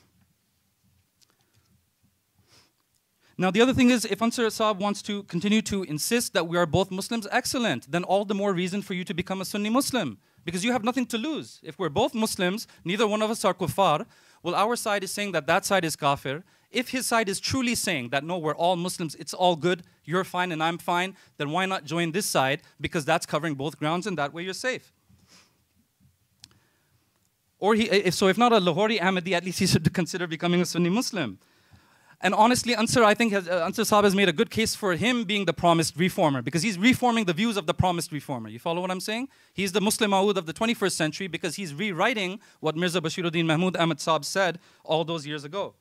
Now, the other thing is, if Ansar Sahib wants to continue to insist that we are both Muslims, excellent. Then all the more reason for you to become a Sunni Muslim, because you have nothing to lose. If we're both Muslims, neither one of us are kuffar, well, our side is saying that that side is kafir. If his side is truly saying that, no, we're all Muslims, it's all good, you're fine and I'm fine, then why not join this side? Because that's covering both grounds and that way you're safe. Or he, if, so if not a Lahori Ahmadi, at least he should consider becoming a Sunni Muslim. And honestly, Ansar, I think, has, uh, Ansar Sahib has made a good case for him being the promised reformer, because he's reforming the views of the promised reformer. You follow what I'm saying? He's the Muslim Maud of the twenty-first century, because he's rewriting what Mirza Bashiruddin Mahmud Ahmad Sahib said all those years ago.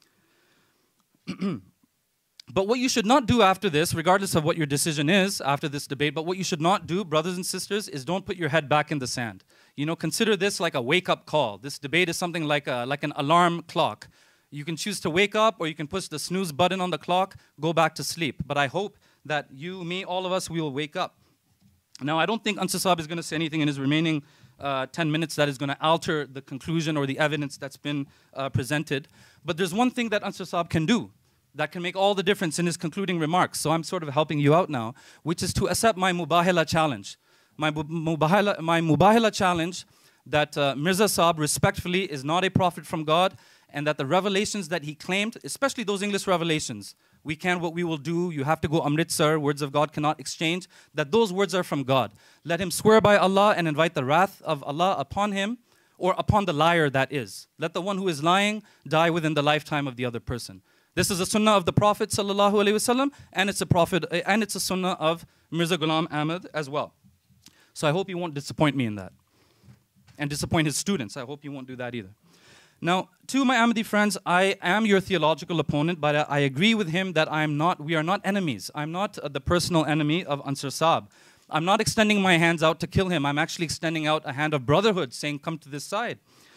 But what you should not do after this, regardless of what your decision is after this debate, but what you should not do, brothers and sisters, is don't put your head back in the sand. You know, consider this like a wake-up call. This debate is something like, a, like an alarm clock. You can choose to wake up, or you can push the snooze button on the clock, go back to sleep. But I hope that you, me, all of us, we will wake up. Now, I don't think Ansar Sahib is going to say anything in his remaining uh, ten minutes that is going to alter the conclusion or the evidence that's been uh, presented. But there's one thing that Ansar Sahib can do that can make all the difference in his concluding remarks. So I'm sort of helping you out now, which is to accept my Mubahila challenge. My Mubahila, my Mubahila challenge that uh, Mirza Sahib respectfully is not a prophet from God, and that the revelations that he claimed, especially those English revelations, we can what we will do, you have to go Amritsar, words of God cannot exchange, that those words are from God. Let him swear by Allah and invite the wrath of Allah upon him, or upon the liar that is. Let the one who is lying die within the lifetime of the other person. This is a sunnah of the Prophet sallallahu alaihi wasallam, and it's a prophet, and it's a sunnah of Mirza Ghulam Ahmad as well. So I hope you won't disappoint me in that, and disappoint his students. I hope you won't do that either. Now, to my Ahmadi friends, I am your theological opponent, but I, I agree with him that I am not, we are not enemies. I'm not uh, the personal enemy of Ansar Sahib. I'm not extending my hands out to kill him. I'm actually extending out a hand of brotherhood, saying, come to this side.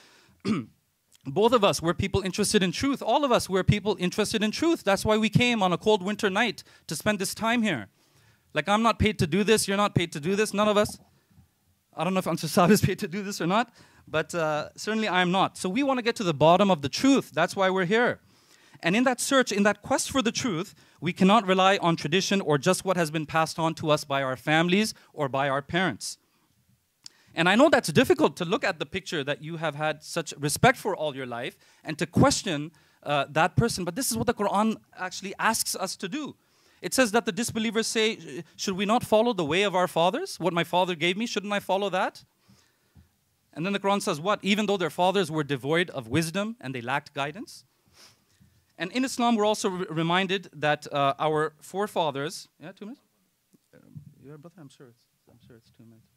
Both of us were people interested in truth. All of us were people interested in truth. That's why we came on a cold winter night to spend this time here. Like, I'm not paid to do this. You're not paid to do this. None of us. I don't know if Ansar Sahib is paid to do this or not. But uh, certainly I am not. So we want to get to the bottom of the truth. That's why we're here. And in that search, in that quest for the truth, we cannot rely on tradition or just what has been passed on to us by our families or by our parents. And I know that's difficult to look at the picture that you have had such respect for all your life and to question uh, that person. But this is what the Quran actually asks us to do. It says that the disbelievers say, should we not follow the way of our fathers? What my father gave me, shouldn't I follow that? And then the Quran says what? Even though their fathers were devoid of wisdom and they lacked guidance. And in Islam, we're also re reminded that uh, our forefathers... Yeah, two minutes? Uh, yeah, brother, I'm sure it's, I'm sure it's two minutes.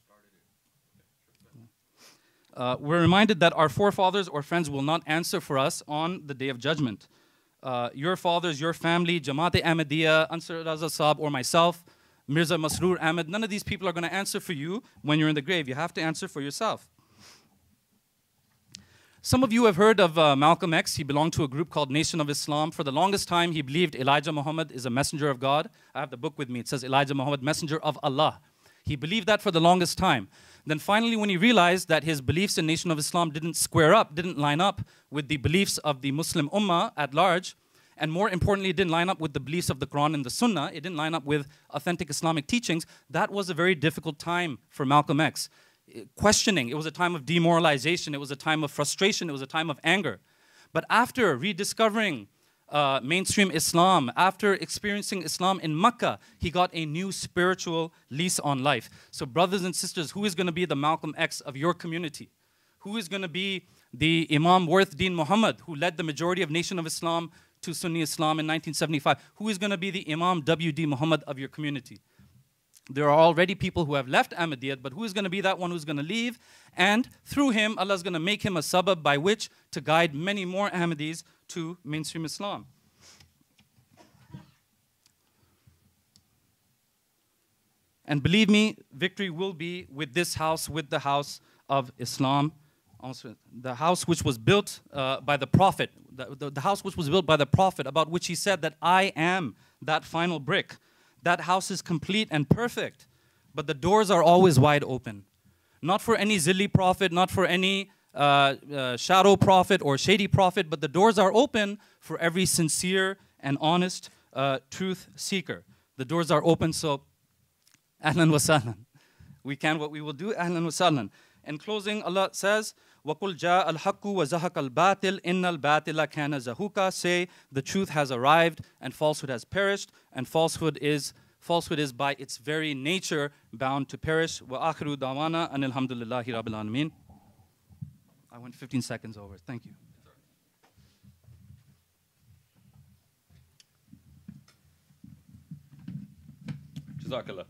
Uh, we're reminded that our forefathers or friends will not answer for us on the Day of Judgment. Uh, your fathers, your family, Jamaat-e Ahmadiyya, Ansar Raza Sahib, or myself, Mirza Masroor Ahmed, none of these people are going to answer for you when you're in the grave. You have to answer for yourself. Some of you have heard of uh, Malcolm X. He belonged to a group called Nation of Islam. For the longest time, he believed Elijah Muhammad is a messenger of God. I have the book with me. It says Elijah Muhammad, messenger of Allah. He believed that for the longest time. Then finally, when he realized that his beliefs in Nation of Islam didn't square up, didn't line up with the beliefs of the Muslim Ummah at large, and more importantly, it didn't line up with the beliefs of the Quran and the Sunnah, it didn't line up with authentic Islamic teachings, that was a very difficult time for Malcolm X. Questioning, it was a time of demoralization, it was a time of frustration, it was a time of anger. But after rediscovering uh, mainstream Islam, after experiencing Islam in Mecca, he got a new spiritual lease on life. So brothers and sisters, who is going to be the Malcolm X of your community? Who is going to be the Imam Worth Deen Muhammad, who led the majority of Nation of Islam to Sunni Islam in nineteen seventy-five? Who is going to be the Imam W D Muhammad of your community? There are already people who have left Ahmadiyyat, but who is going to be that one who's going to leave? And through him, Allah is going to make him a sabab by which to guide many more Ahmadis to mainstream Islam. And believe me, victory will be with this house, with the house of Islam. Also, the house which was built uh, by the Prophet, the, the, the house which was built by the Prophet, about which he said that I am that final brick. That house is complete and perfect, but the doors are always wide open. Not for any zilli prophet, not for any uh, uh, shadow prophet or shady prophet, but the doors are open for every sincere and honest uh, truth seeker. The doors are open, so ahlan wa sahlan. We can what we will do, ahlan wa sahlan. In closing, Allah says, وَقُلْ جَاءَ الْحَقُّ وَزَهَقَ الْبَاطِلِ إِنَّ الْبَاطِلَ كَانَ زَهُوقًا. Say, the truth has arrived and falsehood has perished, and falsehood is falsehood is by its very nature bound to perish. وَآخِرُ دَعْوَانَا أَنِ الْحَمْدُ لِلَّهِ رَبِّ الْعَالَمِينَ. I went fifteen seconds over. Thank you. Jazakallah.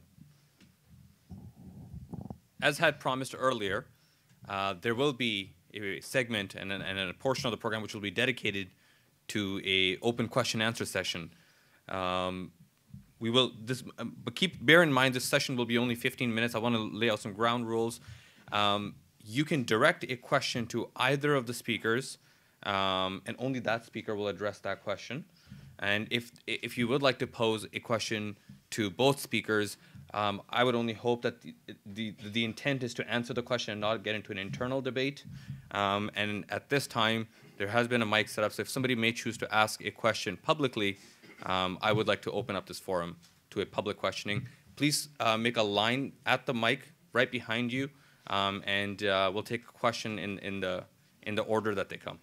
As had promised earlier, uh, there will be a segment and, an, and a portion of the program which will be dedicated to a open question answer session. Um, we will, this, um, but keep bear in mind this session will be only fifteen minutes. I want to lay out some ground rules. Um, you can direct a question to either of the speakers, um, and only that speaker will address that question. And if if you would like to pose a question to both speakers, Um, I would only hope that the, the, the intent is to answer the question and not get into an internal debate. Um, and at this time, there has been a mic set up, so if somebody may choose to ask a question publicly, um, I would like to open up this forum to a public questioning. Please uh, make a line at the mic right behind you, um, and uh, we'll take a question in, in, the, in the order that they come.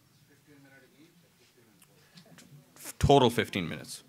Total fifteen minutes.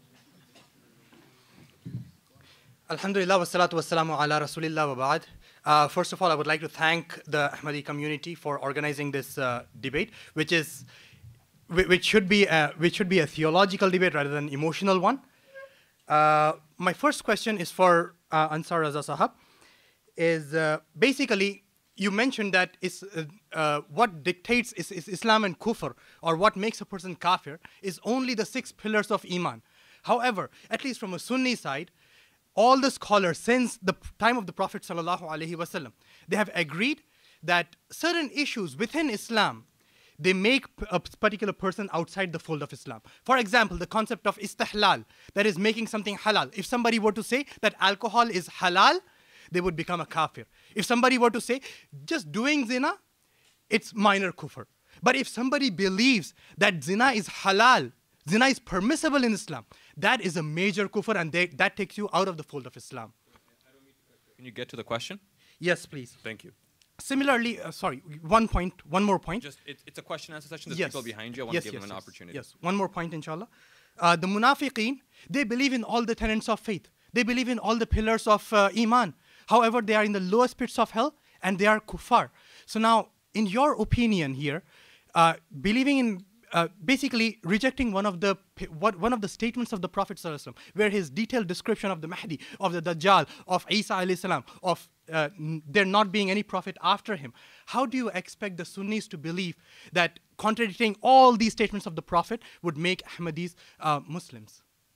Alhamdulillah wa salatu wa salamu ala rasulillah wa ba'd. Uh, first of all, I would like to thank the Ahmadi community for organizing this uh, debate, which is, which should be, a, which should be a theological debate rather than an emotional one. Uh, my first question is for uh, Ansar Raza Sahab. Is uh, basically, you mentioned that is uh, uh, what dictates is, is Islam and Kufr, or what makes a person kafir, is only the six pillars of Iman. However, at least from a Sunni side, all the scholars since the time of the Prophet sallallahu alaihi wasallam, they have agreed that certain issues within Islam, they make a particular person outside the fold of Islam. For example, the concept of istihlal, that is making something halal. If somebody were to say that alcohol is halal, they would become a kafir. If somebody were to say just doing zina, it's minor kufr. But if somebody believes that zina is halal, zina is permissible in Islam, that is a major kufr, and they, that takes you out of the fold of Islam. Can you get to the question? Yes, please. Thank you. Similarly, uh, sorry, one point, one more point. Just, it, it's a question answer session. There's yes. people behind you. I want yes, to give yes, them an yes. opportunity. Yes, one more point, inshallah. Uh, the munafiqeen, they believe in all the tenets of faith. They believe in all the pillars of uh, Iman. However, they are in the lowest pits of hell, and they are kuffar. So now, in your opinion here, uh, believing in Uh, basically rejecting one of the what, one of the statements of the Prophet sallallahu alaihi wasallam, where his detailed description of the Mahdi, of the Dajjal, of Isa alayhi salam, of uh, there not being any prophet after him. How do you expect the Sunnis to believe that contradicting all these statements of the Prophet would make Ahmadis uh, Muslims?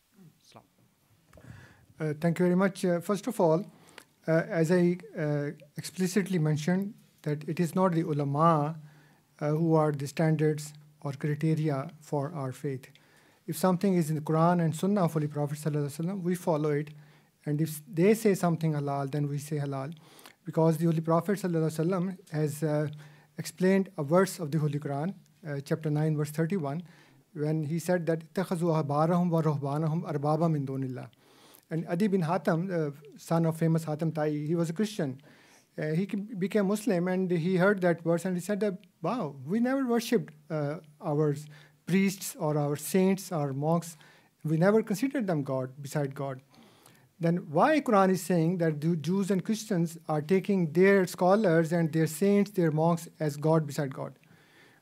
Uh, thank you very much. Uh, first of all, uh, as I uh, explicitly mentioned, that it is not the ulama uh, who are the standards or criteria for our faith. If something is in the Quran and Sunnah of the Prophet sallallahu alaihi wasallam, we follow it. And if they say something halal, then we say halal. Because the Holy Prophet sallallahu alaihi wasallam has uh, explained a verse of the Holy Quran, uh, chapter nine, verse thirty-one, when he said that اتَّخَذُوا أَحْبَارَهُمْ وَرُهْبَانَهُمْ أَرْبَابًا مِنْ دُونِ اللَّهِ. And Adi bin Hatim, uh, son of famous Hatim Ta'i, he was a Christian. Uh, he became Muslim, and he heard that verse, and he said, that, wow, we never worshipped uh, our priests or our saints or monks. We never considered them God, beside God. Then why Quran is saying that the Jews and Christians are taking their scholars and their saints, their monks, as God beside God?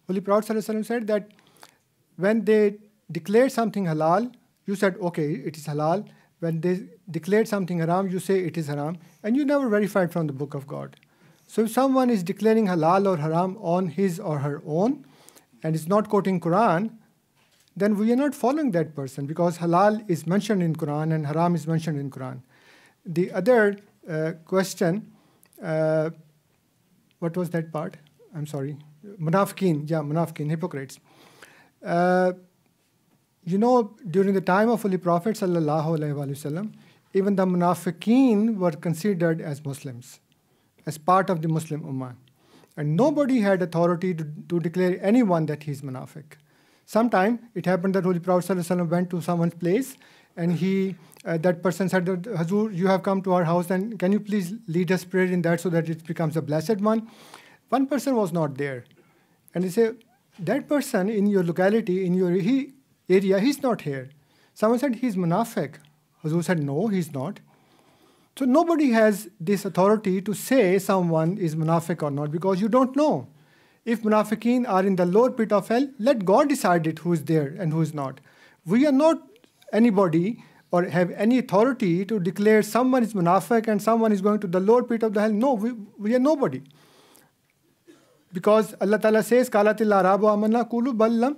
Holy Prophet ﷺ said that when they declared something halal, you said, okay, it is halal. When they declared something haram, you say it is haram. And you never verified from the book of God. So if someone is declaring halal or haram on his or her own and is not quoting Quran, then we are not following that person, because halal is mentioned in Quran and haram is mentioned in Quran. The other uh, question, uh, what was that part? I'm sorry. Munafiqeen, yeah, munafiqeen, hypocrites. Uh, you know, during the time of Holy Prophet sallallahu alaihi wasallam, even the munafiqeen were considered as Muslims, as part of the Muslim Ummah. And nobody had authority to, to declare anyone that he's munafiq. Sometime it happened that Holy Prophet sallallahu alaihi wasallam went to someone's place, and he, uh, that person said, Hazur, you have come to our house, and can you please lead us prayer in that so that it becomes a blessed one? One person was not there. And they say, that person in your locality, in your he, area, he's not here. Someone said, he's munafiq. Hazur said, no, he's not. So nobody has this authority to say someone is munafiq or not, because you don't know. If munafiqeen are in the lower pit of hell, let God decide it who is there and who is not. We are not anybody or have any authority to declare someone is munafiq and someone is going to the lower pit of the hell. No, we, we are nobody. Because Allah Ta'ala says, Qalatil Arabu amanna kulu ballam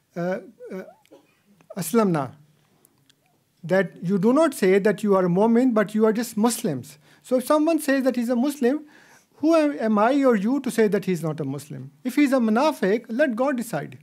aslamna. That you do not say that you are a Mu'min, but you are just Muslims. So if someone says that he's a Muslim, who am, am I or you to say that he's not a Muslim? If he's a munafiq, let God decide.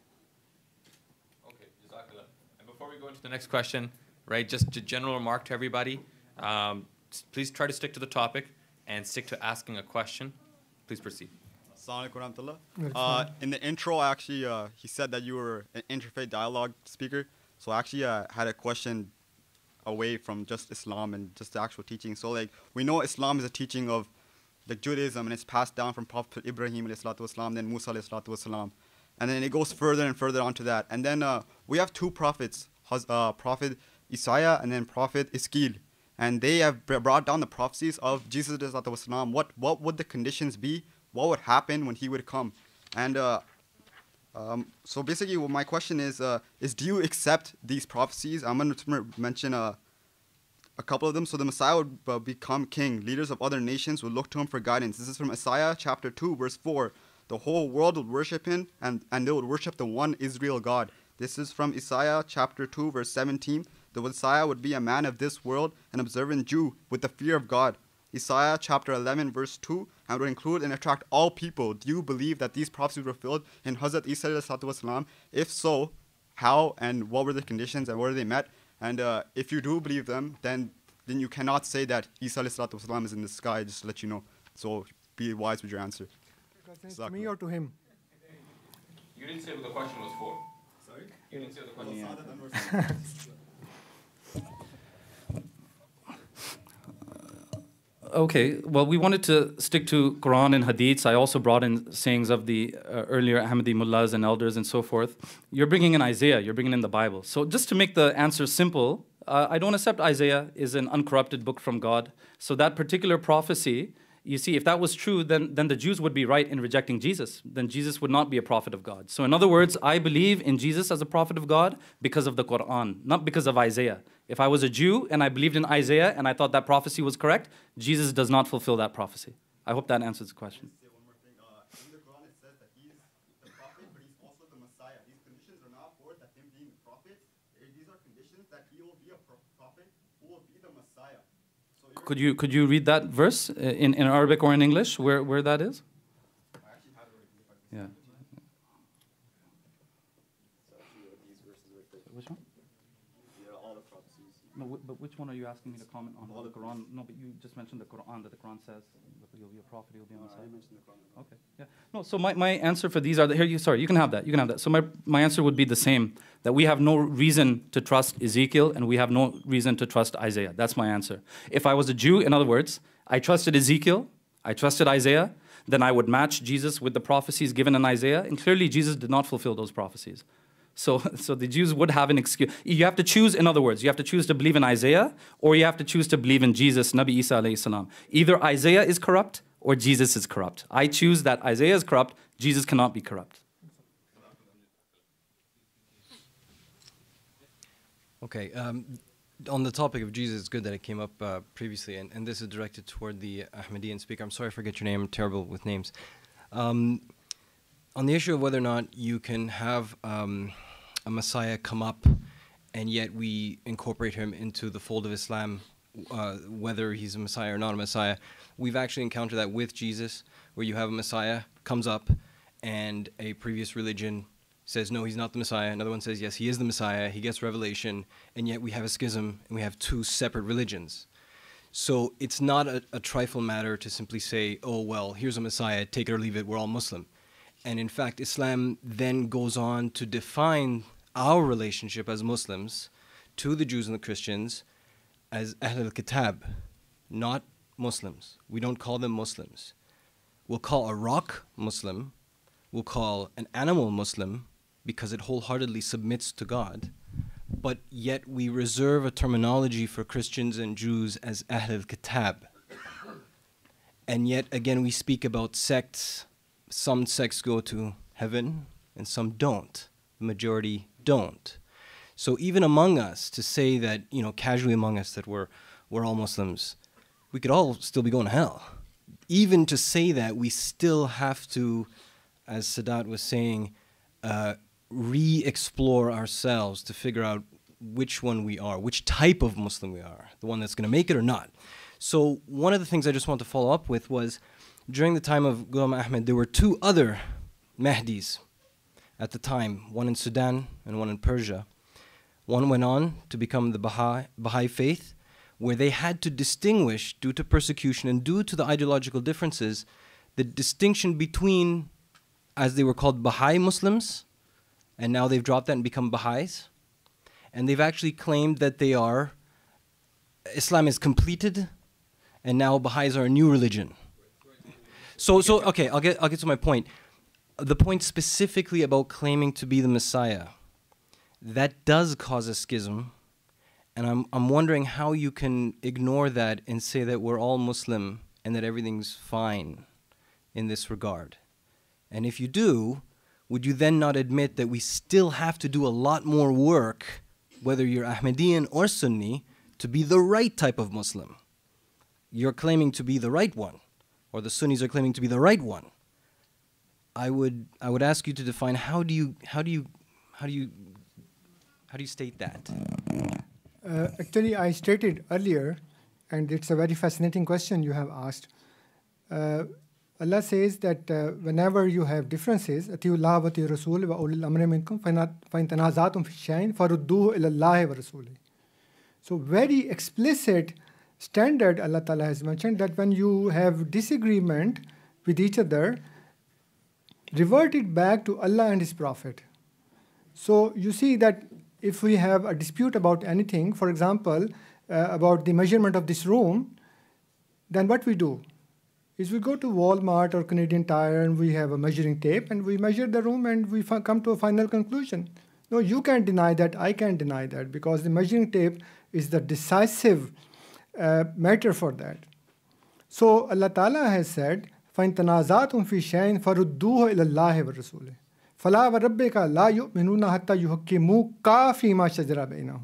Okay, Jazakallah. And before we go into the next question, right, just a general remark to everybody, um, please try to stick to the topic and stick to asking a question. Please proceed. Assalamu alaikum warahmatullah. Uh, in the intro, actually, uh, he said that you were an interfaith dialogue speaker. So I actually uh, had a question away from just Islam and just the actual teaching. So like, we know Islam is a teaching of like Judaism, and it's passed down from Prophet Ibrahim alayhi salatu wasalam, then Musa alayhi salatu wasalam. And then it goes further and further onto that. And then uh, we have two prophets, uh, Prophet Isaiah and then Prophet Iskil. And they have brought down the prophecies of Jesus alayhi salatu wasalam. What, what would the conditions be? What would happen when he would come? And uh, Um, so basically, what my question is, uh, is do you accept these prophecies? I'm going to mention uh, a couple of them. So the Messiah would uh, become king. Leaders of other nations would look to him for guidance. This is from Isaiah chapter two, verse four. The whole world would worship him, and, and they would worship the one Israel God. This is from Isaiah chapter two, verse seventeen. The Messiah would be a man of this world, an observant Jew with the fear of God. Isaiah chapter eleven, verse two, and would include and attract all people. Do you believe that these prophecies were fulfilled in Hazrat Isa alayhi salatu wasalam? If so, how and what were the conditions and where they met? And uh, if you do believe them, then then you cannot say that Isa alayhi salatu wasalam is in the sky, just to let you know. So be wise with your answer. To me or to him? You didn't say what the question was for. Sorry? You didn't say what the question was for. Okay, well, we wanted to stick to Quran and Hadiths. I also brought in sayings of the uh, earlier Ahmadi mullahs and elders and so forth. You're bringing in Isaiah, you're bringing in the Bible. So just to make the answer simple, uh, I don't accept Isaiah is an uncorrupted book from God. So that particular prophecy, you see, if that was true, then, then the Jews would be right in rejecting Jesus. Then Jesus would not be a prophet of God. So in other words, I believe in Jesus as a prophet of God because of the Quran, not because of Isaiah. If I was a Jew and I believed in Isaiah and I thought that prophecy was correct, Jesus does not fulfill that prophecy. I hope that answers the question. One more thing. Uh, in the Quran it says that he's the prophet, but he's also the Messiah. These conditions are not for that him being a prophet. These are conditions that he will be a prophet who will be the Messiah. So Could you could you read that verse in, in Arabic or in English, where, where that is? I actually have it right Yeah. here. Which one? Yeah, all the prophecies. No, wh- but which one are you asking me to comment on? All the Quran? No, but you just mentioned the Quran, that the Quran says that you'll be a prophet, you'll be a Messiah. I mentioned the Quran. Okay, yeah. No, so my, my answer for these are, the, here, you, sorry, you can have that, you can have that. So my, my answer would be the same, that we have no reason to trust Ezekiel and we have no reason to trust Isaiah. That's my answer. If I was a Jew, in other words, I trusted Ezekiel, I trusted Isaiah, then I would match Jesus with the prophecies given in Isaiah, and clearly Jesus did not fulfill those prophecies. So, so the Jews would have an excuse. You have to choose, in other words, you have to choose to believe in Isaiah, or you have to choose to believe in Jesus, Nabi Isa alayhi salam. Either Isaiah is corrupt, or Jesus is corrupt. I choose that Isaiah is corrupt, Jesus cannot be corrupt. Okay. Um, on the topic of Jesus, it's good that it came up uh, previously, and, and this is directed toward the Ahmadiyyan speaker. I'm sorry I forget your name. I'm terrible with names. Um, on the issue of whether or not you can have um, a Messiah come up and yet we incorporate him into the fold of Islam, uh, whether he's a Messiah or not a Messiah, we've actually encountered that with Jesus, where you have a Messiah comes up and a previous religion says, no, he's not the Messiah. Another one says, yes, he is the Messiah. He gets revelation, and yet we have a schism, and we have two separate religions. So it's not a, a trifle matter to simply say, oh, well, here's a Messiah, take it or leave it, we're all Muslim. And in fact, Islam then goes on to define our relationship as Muslims to the Jews and the Christians as Ahl al-Kitab, not Muslims. We don't call them Muslims. We'll call a rock Muslim, we'll call an animal Muslim, because it wholeheartedly submits to God, but yet we reserve a terminology for Christians and Jews as Ahl al-Kitab. And yet again we speak about sects. Some sects go to heaven and some don't. The majority don't. So even among us, to say that, you know, casually among us that we're, we're all Muslims, we could all still be going to hell. Even to say that, we still have to, as Sadat was saying, uh, re-explore ourselves to figure out which one we are, which type of Muslim we are, the one that's going to make it or not. So one of the things I just want to follow up with was, during the time of Ghulam Ahmed, there were two other Mahdis at the time, one in Sudan and one in Persia. One went on to become the Baha'i, Baha'i faith, where they had to distinguish, due to persecution and due to the ideological differences, the distinction between, as they were called, Baha'i Muslims, and now they've dropped that and become Baha'is. And they've actually claimed that they are, Islam is completed, and now Baha'is are a new religion. So, so okay, I'll get, I'll get to my point. The point specifically about claiming to be the Messiah, that does cause a schism, and I'm, I'm wondering how you can ignore that and say that we're all Muslim and that everything's fine in this regard. And if you do, would you then not admit that we still have to do a lot more work, whether you're Ahmadiyyan or Sunni, to be the right type of Muslim? You're claiming to be the right one, or the Sunnis are claiming to be the right one. I would, I would ask you to define, how do you, how do you, how do you, how do you state that? Uh, actually, I stated earlier, and it's a very fascinating question you have asked. Uh, Allah says that uh, whenever you have differences, أَتِيُوا اللَّهَ وَأَتِيُوا الرَّسُولَ وَأُولِي الْأَمْرِ مِنْكُمْ فَإِنْ تَنَازَعْتُمْ فِي شَيْءٍ فَرُدُّوهُ إِلَى اللَّهِ وَرَسُولِهِ. So very explicit standard Allah Ta'ala has mentioned that when you have disagreement with each other, revert it back to Allah and His Prophet. So you see that if we have a dispute about anything, for example, uh, about the measurement of this room, then what we do is we go to Walmart or Canadian Tire and we have a measuring tape and we measure the room and we come to a final conclusion. No, you can't deny that, I can't deny that, because the measuring tape is the decisive uh, matter for that. So Allah Ta'ala has said, فَإِن تَنَازَعْتُمْ فِي شَيْءٍ فَرُدُّوهُ إِلَى اللَّهِ وَرَسُولِهِ فَلَا وَرَبِّكَ لَا يُؤْمِنُونَ حَتَّى يُحَكِّمُوكَ فِي مَا شَجَرَ بَيْنَهُمْ.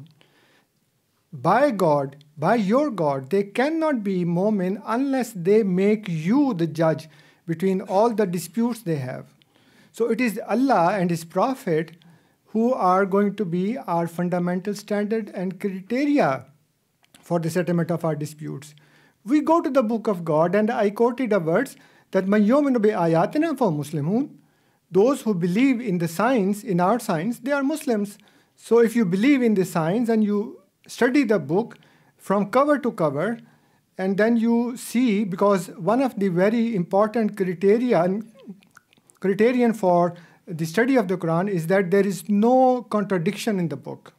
By God, by your God, they cannot be mu'min unless they make you the judge between all the disputes they have. So it is Allah and His Prophet who are going to be our fundamental standard and criteria for the settlement of our disputes. We go to the book of God, and I quoted the words that مَنْ يُؤْمِنُ بِآيَاتِنَا فَهُوَ مُسْلِمُونَ. Those who believe in the signs, in our signs, they are Muslims. So if you believe in the signs and you study the book from cover to cover, and then you see, because one of the very important criterion, criterion for the study of the Quran is that there is no contradiction in the book.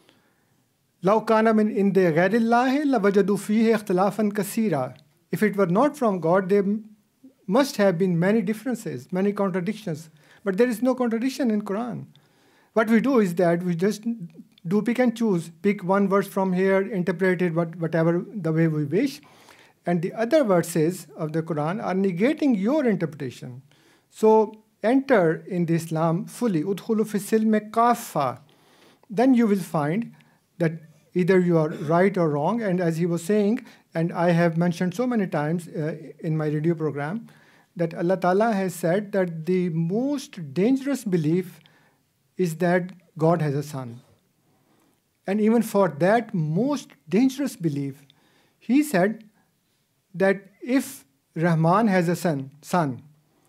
لَوْ كَانَ مِنْ إِنْدِ غَيْرِ اللَّهِ لَوَجَدُوا فِيهِ اخْتِلَافًا كَثِيرًا. If it were not from God, there must have been many differences, many contradictions. But there is no contradiction in Quran. What we do is that we just do pick and choose, pick one verse from here, interpret it what, whatever the way we wish, and the other verses of the Quran are negating your interpretation. So enter in the Islam fully, udkhulu fi silmi kaffa. Then you will find that either you are right or wrong. And as he was saying, and I have mentioned so many times uh, in my radio program, that Allah Ta'ala has said that the most dangerous belief is that God has a son. And even for that most dangerous belief, he said that if Rahman has a son, son,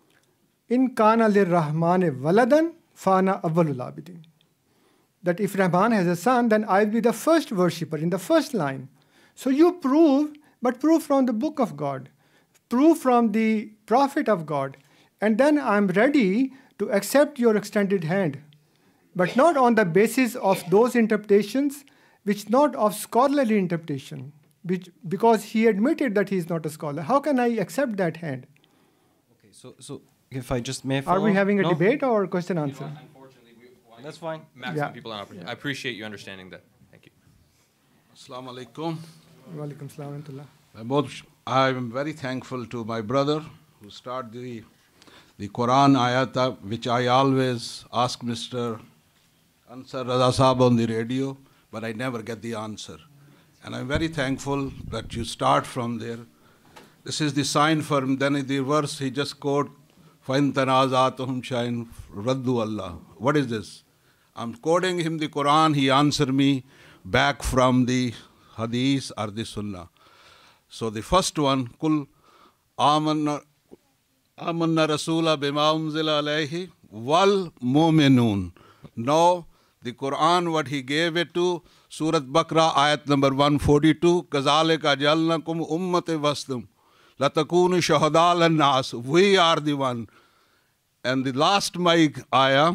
in kana lirrahmane waladan fana awwalul abidin. That if Rahman has a son, then I'll be the first worshipper in the first line. So you prove, but prove from the book of God, prove from the prophet of God, and then I'm ready to accept your extended hand, but not on the basis of those interpretations, which not of scholarly interpretation, which, because he admitted that he is not a scholar. How can I accept that hand? Okay, so so if I just may Are follow? we having a No? debate or question answer? You know, unfortunately, we want That's fine. maximum Yeah. people an opportunity. I appreciate you understanding that. Thank you. Assalamu alaikum. Wa alaikum salam wa rahmatullah. I both- I am very thankful to my brother who started the, the Quran ayat, which I always ask Mister Ansar Raza Saab on the radio, but I never get the answer. And I'm very thankful that you start from there. This is the sign for him. Then in the verse he just quote, فَإِن تَنَازَعْتُمْ شَيْءٍ فَرُدُّوا اللَّهَ. What is this? I'm quoting him the Quran, he answered me back from the Hadith or the Sunnah. So the first one, Kul amanna amanna rasula bima unzila alayhi wal mu'minun. Now the Quran, what he gave it to, Surat Baqarah, ayat number one forty-two, Kazalika jalnakum ummati wastum latakunu shuhada lan nas. We are the one. And the last my ayah,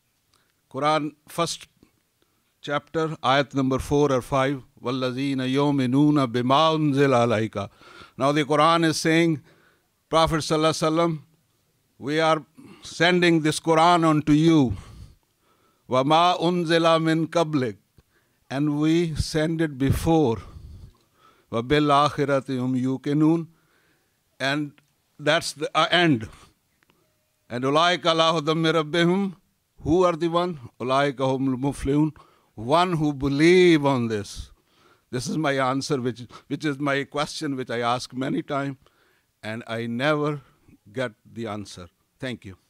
Quran, first chapter, ayat number four or five, وَالَّذِينَ يُؤْمِنُونَ بِمَا أُنزِلَ عَلَيْكَ. Now the Quran is saying, Prophet Sallallahu Alaihi Wasallam, we are sending this Quran unto you. وَمَا أُنزِلَ مِن قَبْلِكَ. And we send it before. وَبِالْآخِرَةِ هُمْ يُوقِنُونَ. And that's the uh, end. And أُولَٰئِكَ عَلَىٰ هُدًى مِن رَبِّهِمْ. Who are the one? أُولَٰئِكَ هُمُ الْمُفْلِحُونَ. One who believe on this. This is my answer, which, which is my question, which I ask many times, and I never get the answer. Thank you.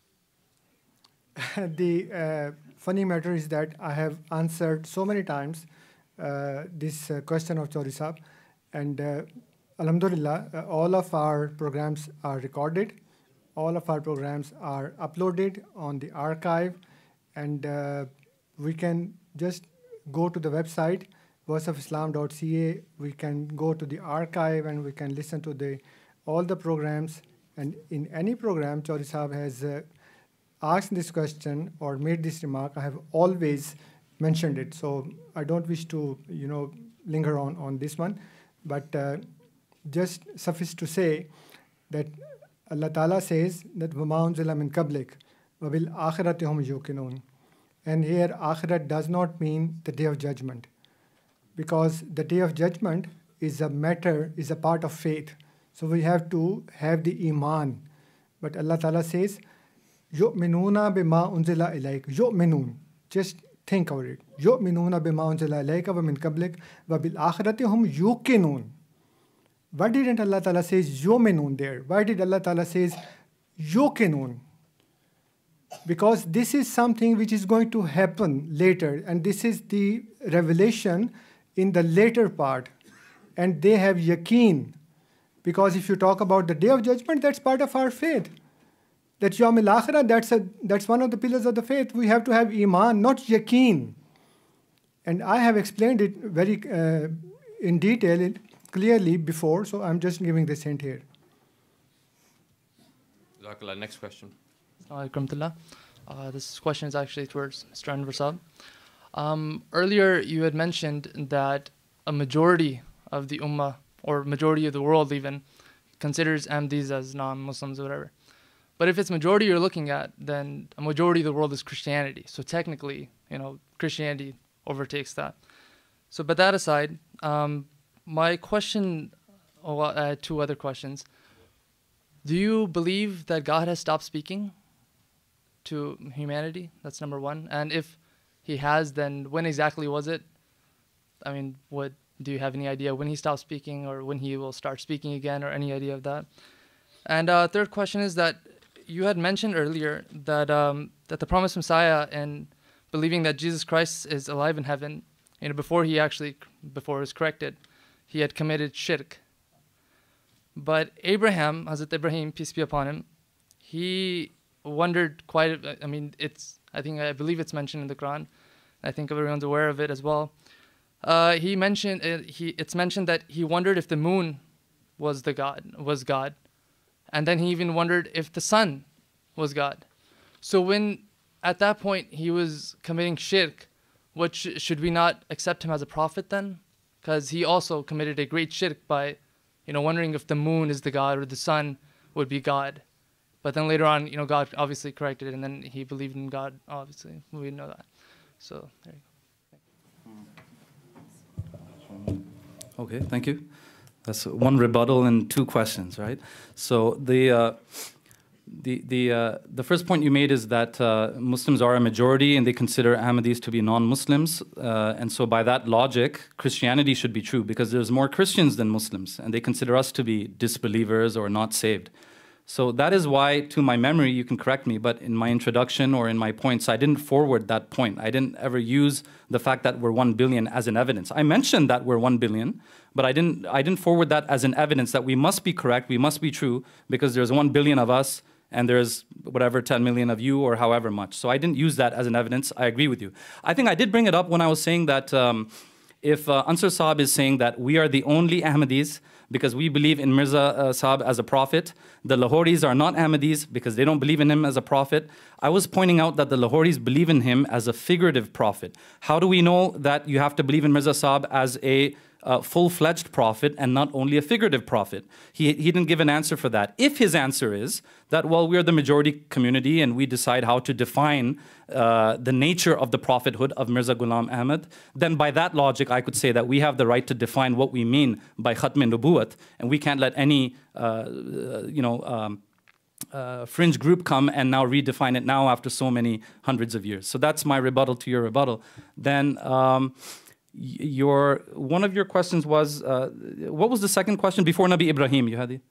The uh, funny matter is that I have answered so many times uh, this uh, question of Chaudhry Sahab, and uh, Alhamdulillah, uh, all of our programs are recorded, all of our programs are uploaded on the archive, and uh, we can just go to the website, voice of islam dot c a. We can go to the archive and we can listen to the all the programs. And in any program, Chaudhry Sahab has uh, asked this question or made this remark, I have always mentioned it. So I don't wish to, you know, linger on, on this one. But uh, just suffice to say that Allah Ta'ala says that وَمَا أُنزِلَ مِن قَبْلِكَ وَبِالْآخِرَةِ هُمْ يُوقِنُونَ. And here, akhirat does not mean the day of judgment, because the day of judgment is a matter, is a part of faith. So we have to have the iman. But Allah Ta'ala says, يُؤْمِنُونَ بِمَا أُنزِلَ إِلَيْكَ. يُؤْمِنُون. Just think about it. يُؤْمِنُونَ بِمَا أُنزِلَ إِلَيْكَ وَمِن قَبْلِكَ وَبِالْآخِرَةِ هُمْ يُوقِنُون. Why didn't Allah Ta'ala say يُؤْمِنُون there? Why did Allah Ta'ala say يُوقِنُون? Because this is something which is going to happen later, and this is the revelation in the later part. And they have yaqeen. Because if you talk about the day of judgment, that's part of our faith. That Yawm al-Akhirah, that's, a, that's one of the pillars of the faith. We have to have iman, not yaqeen. And I have explained it very uh, in detail, clearly before, so I'm just giving this hint here. Jazakallah. Next question. Alaikum. Uh, this question is actually towards Mister Anwar Sadat. Um, earlier, you had mentioned that a majority of the ummah, or majority of the world even, considers Ahmadis as non-Muslims or whatever. But if it's majority you're looking at, then a majority of the world is Christianity. So technically, you know, Christianity overtakes that. So, but that aside, um, my question, oh, I had two other questions. Do you believe that God has stopped speaking to humanity? That's number one. And if he has, then when exactly was it? I mean, what do you have any idea when he stops speaking or when he will start speaking again, or any idea of that? And uh, third question is that you had mentioned earlier that um, that the promised Messiah and believing that Jesus Christ is alive in heaven, you know, before he actually, before he was corrected, he had committed shirk. But Abraham, Hazrat Ibrahim, peace be upon him, he wondered quite, I mean, it's, I think, I believe it's mentioned in the Quran. I think everyone's aware of it as well. Uh, he mentioned, uh, he, it's mentioned that he wondered if the moon was the God, was God. And then he even wondered if the sun was God. So when, at that point, he was committing shirk, what sh should we not accept him as a prophet then? Because he also committed a great shirk by, you know, wondering if the moon is the God or the sun would be God. But then later on, you know, God obviously corrected it, and then he believed in God, obviously. We know that. So, there you go. Okay, thank you. That's one rebuttal and two questions, right? So the uh, the the uh, the first point you made is that uh, Muslims are a majority and they consider Ahmadis to be non-Muslims, uh, and so by that logic, Christianity should be true because there's more Christians than Muslims, and they consider us to be disbelievers or not saved. So that is why, to my memory, you can correct me, but in my introduction or in my points, I didn't forward that point. I didn't ever use the fact that we're one billion as an evidence. I mentioned that we're one billion, but I didn't, I didn't forward that as an evidence that we must be correct, we must be true, because there's one billion of us, and there's whatever, ten million of you, or however much. So I didn't use that as an evidence. I agree with you. I think I did bring it up when I was saying that um, if uh, Anwar Sadat is saying that we are the only Ahmadis because we believe in Mirza uh, Sahib as a prophet, the Lahoris are not Ahmadis because they don't believe in him as a prophet. I was pointing out that the Lahoris believe in him as a figurative prophet. How do we know that you have to believe in Mirza Sahib as a uh, full-fledged prophet and not only a figurative prophet? He, he didn't give an answer for that. If his answer is that, well, we're the majority community and we decide how to define uh, the nature of the prophethood of Mirza Ghulam Ahmad, then by that logic, I could say that we have the right to define what we mean by Khatm Nubuwat, and we can't let any, uh, you know, um, uh, fringe group come and now redefine it now after so many hundreds of years. So that's my rebuttal to your rebuttal. Then um, your, one of your questions was, uh, what was the second question before Nabi Ibrahim, you had the?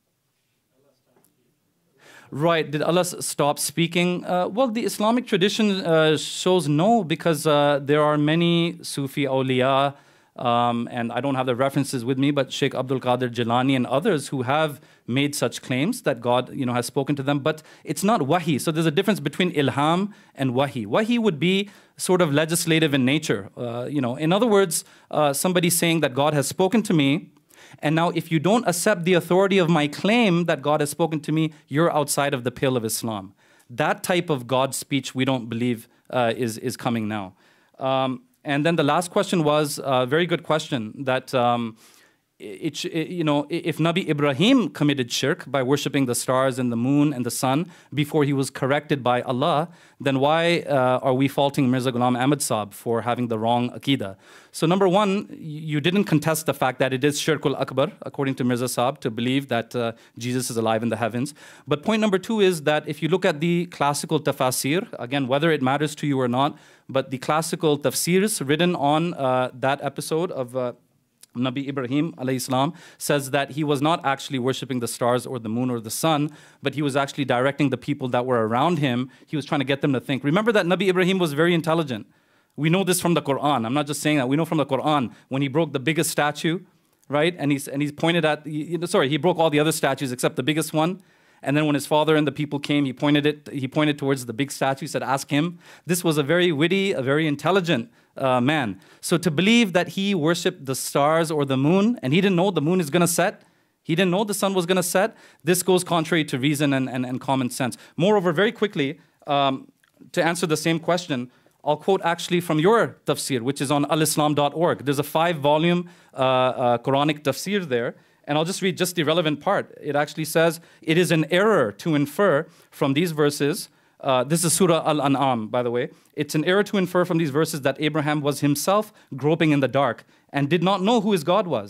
Right, did Allah stop speaking? Uh, well, the Islamic tradition uh, shows no, because uh, there are many Sufi awliya, um, and I don't have the references with me, but Sheikh Abdul Qadir Jilani and others who have made such claims that God, you know, has spoken to them, but it's not wahi. So there's a difference between ilham and wahi. Wahi would be sort of legislative in nature. Uh, you know, in other words, uh, somebody saying that God has spoken to me, and now if you don't accept the authority of my claim that God has spoken to me, you're outside of the pale of Islam. That type of God speech we don't believe uh, is, is coming now. Um, and then the last question was a very good question, that um, it, it, you know, if Nabi Ibrahim committed shirk by worshipping the stars and the moon and the sun before he was corrected by Allah, then why uh, are we faulting Mirza Ghulam Ahmad Sahib for having the wrong Aqidah? So number one, you didn't contest the fact that it is Shirkul Akbar, according to Mirza Sahib, to believe that uh, Jesus is alive in the heavens. But point number two is that if you look at the classical tafsir, again, whether it matters to you or not, but the classical tafsirs written on uh, that episode of uh, Nabi Ibrahim alayhi salam says that he was not actually worshipping the stars or the moon or the sun, but he was actually directing the people that were around him. He was trying to get them to think. Remember that Nabi Ibrahim was very intelligent. We know this from the Quran. I'm not just saying that. We know from the Quran when he broke the biggest statue, right? And he's, and he's pointed at, you know, sorry, he broke all the other statues except the biggest one. And then when his father and the people came, he pointed it. He pointed towards the big statue. He said, "Ask him." This was a very witty, a very intelligent uh, man. So to believe that he worshipped the stars or the moon, and he didn't know the moon is going to set, he didn't know the sun was going to set, this goes contrary to reason and, and, and common sense. Moreover, very quickly, um, to answer the same question, I'll quote actually from your tafsir, which is on al islam dot org. There's a five-volume uh, uh, Quranic tafsir there. And I'll just read just the relevant part. It actually says, it is an error to infer from these verses, uh, this is Surah Al-An'am, by the way. It's an error to infer from these verses that Abraham was himself groping in the dark and did not know who his God was.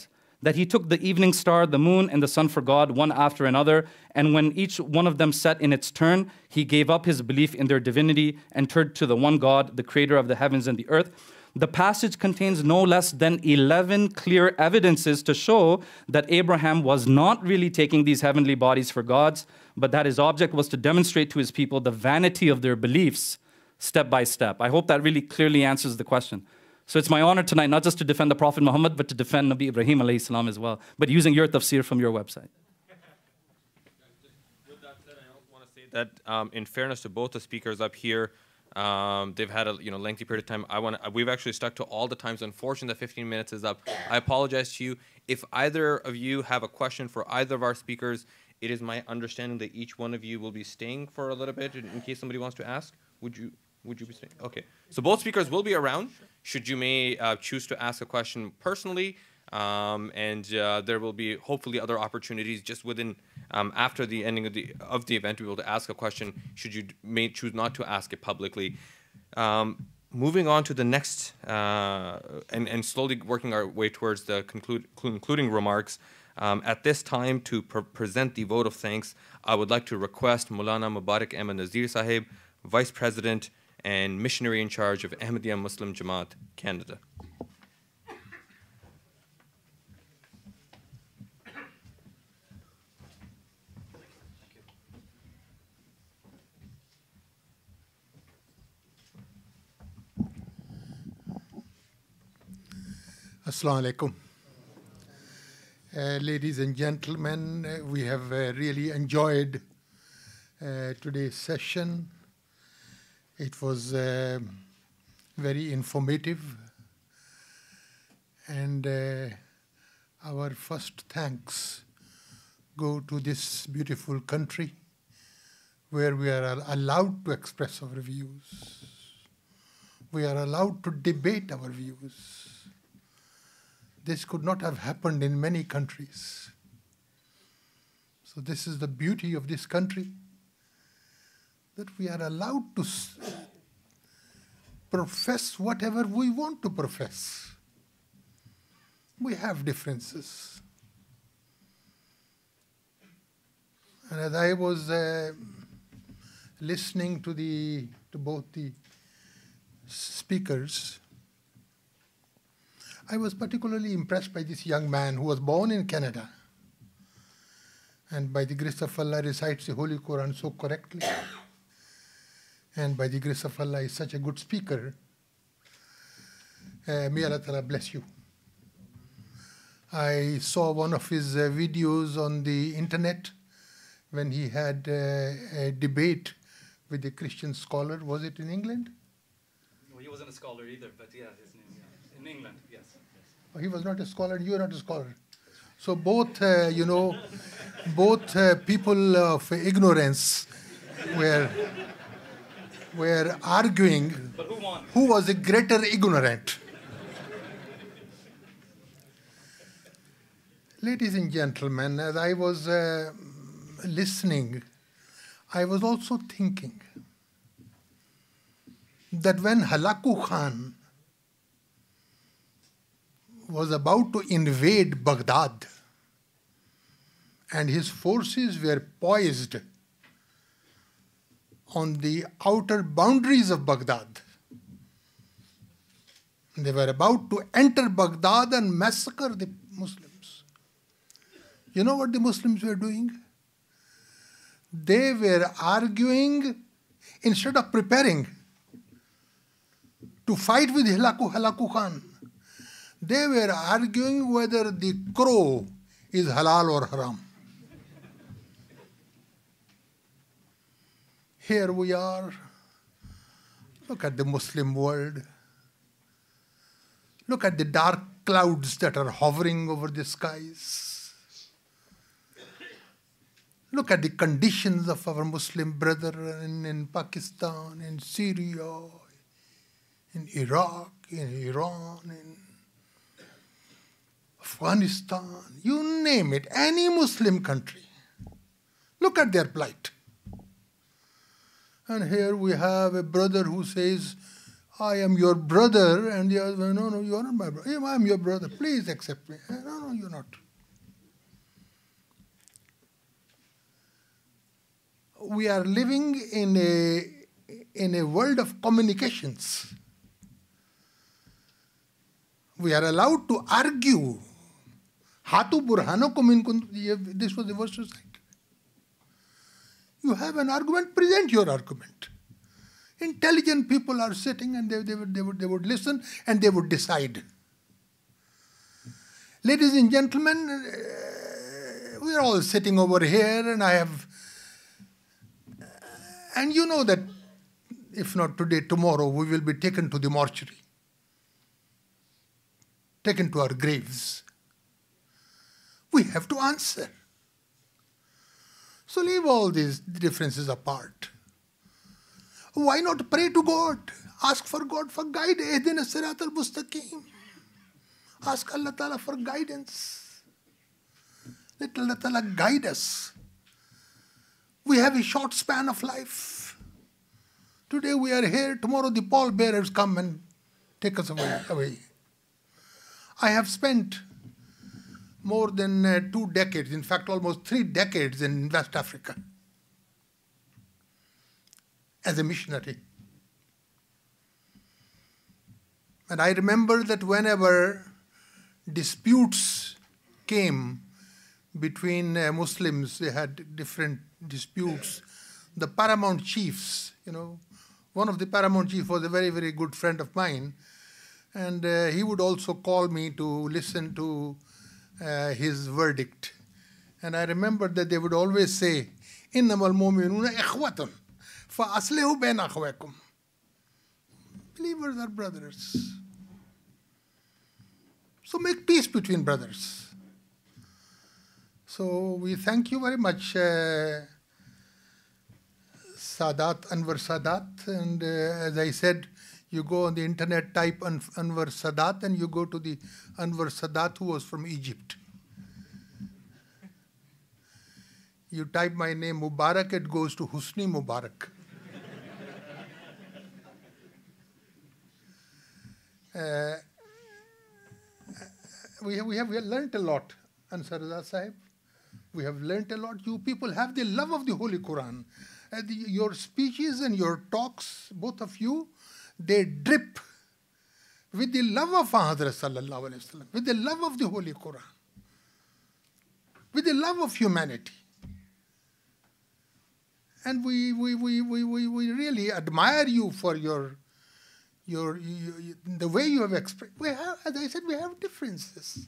that he took the evening star, the moon, and the sun for God, one after another, and when each one of them set in its turn, he gave up his belief in their divinity and turned to the one God, the creator of the heavens and the earth. The passage contains no less than eleven clear evidences to show that Abraham was not really taking these heavenly bodies for gods, but that his object was to demonstrate to his people the vanity of their beliefs step by step. I hope that really clearly answers the question. So it's my honor tonight not just to defend the Prophet Muhammad, but to defend Nabi Ibrahim alayhi salam as well, but using your tafsir from your website. With that said, I want to say that um, in fairness to both the speakers up here, um, they've had a you know lengthy period of time. I want we've actually stuck to all the times. Unfortunately, that fifteen minutes is up. I apologize to you. If either of you have a question for either of our speakers, it is my understanding that each one of you will be staying for a little bit in, in case somebody wants to ask. Would you? Would you be staying? Okay. So both speakers will be around should you may uh, choose to ask a question personally, um, and uh, there will be hopefully other opportunities just within um, after the ending of the of the event to be able to ask a question should you may choose not to ask it publicly. Um, moving on to the next uh, and, and slowly working our way towards the conclude, concluding remarks. Um, at this time, to pre present the vote of thanks, I would like to request Maulana Mubarak Ahmed Nazir Sahib, Vice President and Missionary in charge of Ahmadiyya Muslim Jamaat, Canada. Assalamu alaikum. Uh, ladies and gentlemen, uh, we have uh, really enjoyed uh, today's session. It was uh, very informative, and uh, our first thanks go to this beautiful country where we are allowed to express our views. We are allowed to debate our views. This could not have happened in many countries. So this is the beauty of this country, that we are allowed to profess whatever we want to profess. We have differences. And as I was uh, listening to the to both the speakers, I was particularly impressed by this young man who was born in Canada and by the grace of Allah recites the Holy Quran so correctly. And by the grace of Allah is such a good speaker. Uh, may Allah Ta'ala bless you. I saw one of his uh, videos on the internet when he had uh, a debate with a Christian scholar. Was it in England? No, he wasn't a scholar either, but yeah, his name, yeah. In England, yes. yes. Oh, he was not a scholar, and you are not a scholar. So both, uh, you know, both uh, people of ignorance were... were arguing who, who was a greater ignorant. Ladies and gentlemen, as I was uh, listening, I was also thinking that when Halaku Khan was about to invade Baghdad and his forces were poised on the outer boundaries of Baghdad. They were about to enter Baghdad and massacre the Muslims. You know what the Muslims were doing? They were arguing, instead of preparing to fight with Halaku, Halaku Khan, they were arguing whether the crow is halal or haram. Here we are. Look at the Muslim world. Look at the dark clouds that are hovering over the skies. Look at the conditions of our Muslim brethren in Pakistan, in Syria, in Iraq, in Iran, in Afghanistan, you name it, any Muslim country. Look at their plight. And here we have a brother who says, I am your brother, and the other, no, no, you are not my brother. I am your brother. Please accept me. No, no, you're not. We are living in a in a world of communications. We are allowed to argue. Hatu burhanakum in kuntum. This was the verse to cite. You have an argument, present your argument. Intelligent people are sitting and they, they, would, they, would, they would listen and they would decide. Ladies and gentlemen, uh, we are all sitting over here and I have, uh, and you know that if not today, tomorrow, we will be taken to the mortuary, taken to our graves. We have to answer. So leave all these differences apart. Why not pray to God? Ask for God for guidance. Ihdina sirat al-mustaqim. Ask Allah Ta'ala for guidance. Let Allah Ta'ala guide us. We have a short span of life. Today we are here, tomorrow the pallbearers come and take us away. away. I have spent more than uh, two decades, in fact almost three decades in West Africa as a missionary. And I remember that whenever disputes came between uh, Muslims, they had different disputes, the paramount chiefs, you know, one of the paramount chiefs was a very, very good friend of mine, and uh, he would also call me to listen to uh, his verdict. And I remember that they would always say, إِنَّمَا الْمُؤْمِنُونَ إِخْوَةٌ فَأَصْلِحُوا بَيْنَ أَخَوَيْكُمْ. Believers are brothers. So make peace between brothers. So we thank you very much, uh, Sadat, Anwar Sadat. And uh, as I said, you go on the internet, type An Anwar Sadat, and you go to the Anwar Sadat who was from Egypt. You type my name Mubarak, it goes to Husni Mubarak. uh, we, have, we, have, we have learnt a lot, Ansar Raza Sahib. We have learnt a lot. You people have the love of the Holy Quran. Uh, the, your speeches and your talks, both of you, they drip with the love of Ahmadis sallallahu alaihi wasallam, with the love of the Holy Quran, with the love of humanity. And we, we, we, we, we, we really admire you for your, your, you, the way you have expressed. We have, as I said, we have differences.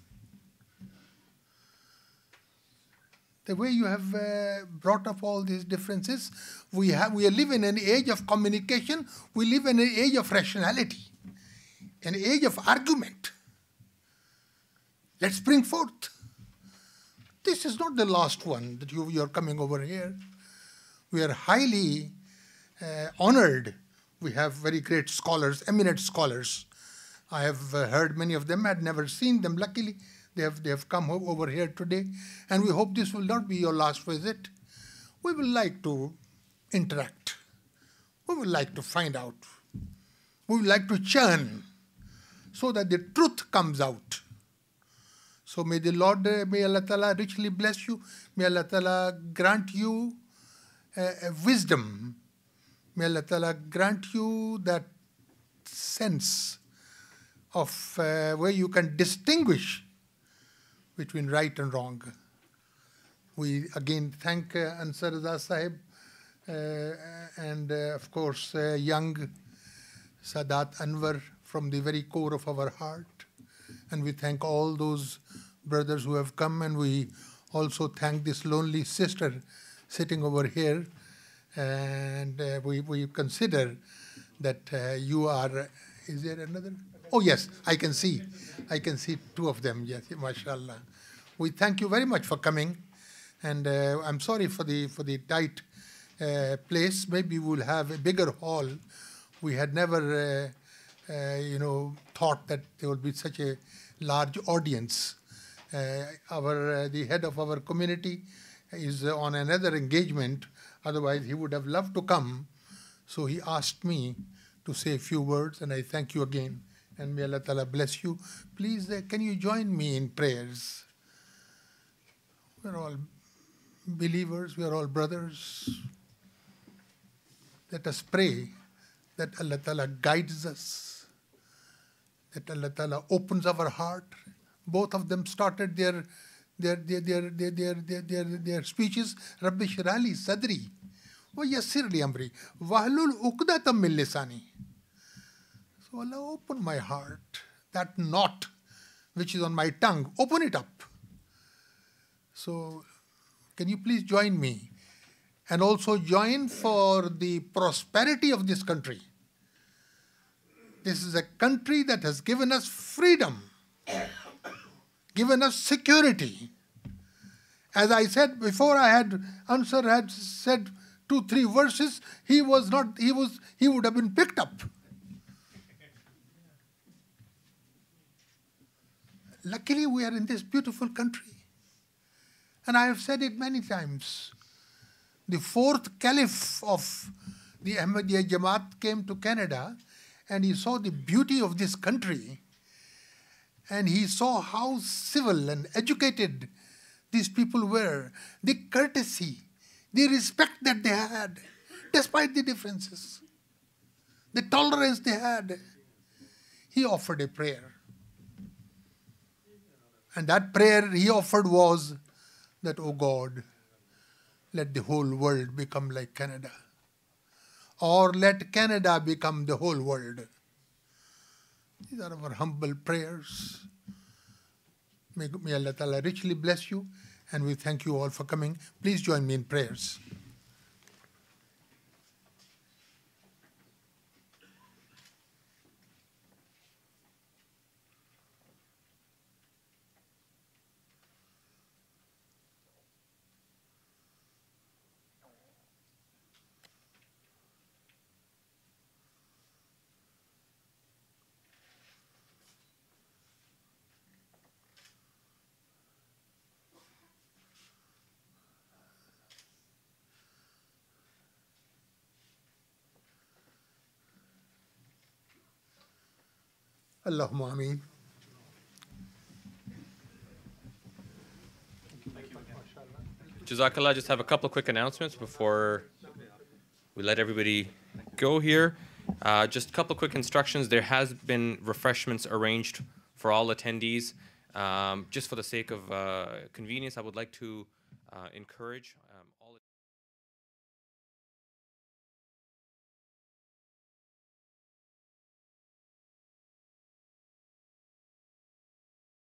The way you have uh, brought up all these differences, we have we live in an age of communication. We live in an age of rationality, an age of argument. Let's bring forth. This is not the last one that you you are coming over here. We are highly uh, honored. We have very great scholars, eminent scholars. I have uh, heard many of them. I had never seen them. Luckily, They have, they have come over here today, and we hope this will not be your last visit. We would like to interact. We would like to find out. We would like to churn so that the truth comes out. So may the Lord, uh, may Allah Ta'ala richly bless you. May Allah Ta'ala grant you uh, wisdom. May Allah Ta'ala grant you that sense of uh, where you can distinguish between right and wrong. We again thank uh, Ansar Raza Sahib uh, and uh, of course uh, young Sadat Anwar from the very core of our heart. And we thank all those brothers who have come, and we also thank this lonely sister sitting over here. And uh, we, we consider that uh, you are, is there another? Oh yes, I can see. I can see two of them, yes, mashallah. We thank you very much for coming. And uh, I'm sorry for the, for the tight uh, place. Maybe we'll have a bigger hall. We had never, uh, uh, you know, thought that there would be such a large audience. Uh, our, uh, the head of our community is uh, on another engagement. Otherwise, he would have loved to come. So he asked me to say a few words, and I thank you again. And may Allah Ta'ala bless you. Please, uh, can you join me in prayers? We're all believers, we are all brothers. Let us pray that Allah Ta'ala guides us, that Allah Ta'ala opens our heart. Both of them started their their their their their their their, their, their speeches. Rabbi Shrali Sadri wa Yassir li Amri Wahlul Uqdatam min Lisani. So Allah, open my heart, that knot which is on my tongue, open it up. So can you please join me and also join for the prosperity of this country. This is a country that has given us freedom, given us security. As I said before, I had Ansar had said two, three verses, he was not, he was, he would have been picked up. Luckily, we are in this beautiful country. And I have said it many times. The fourth caliph of the Ahmadiyya Jamaat came to Canada, and he saw the beauty of this country, and he saw how civil and educated these people were, the courtesy, the respect that they had, despite the differences, the tolerance they had. He offered a prayer. And that prayer he offered was that, oh God, let the whole world become like Canada. Or let Canada become the whole world. These are our humble prayers. May, may Allah Ta'ala richly bless you, and we thank you all for coming. Please join me in prayers. Allahumma ameen. Jazakallah, just have a couple quick announcements before we let everybody go here. Uh, just a couple quick instructions. There has been refreshments arranged for all attendees. Um, just for the sake of uh, convenience, I would like to uh, encourage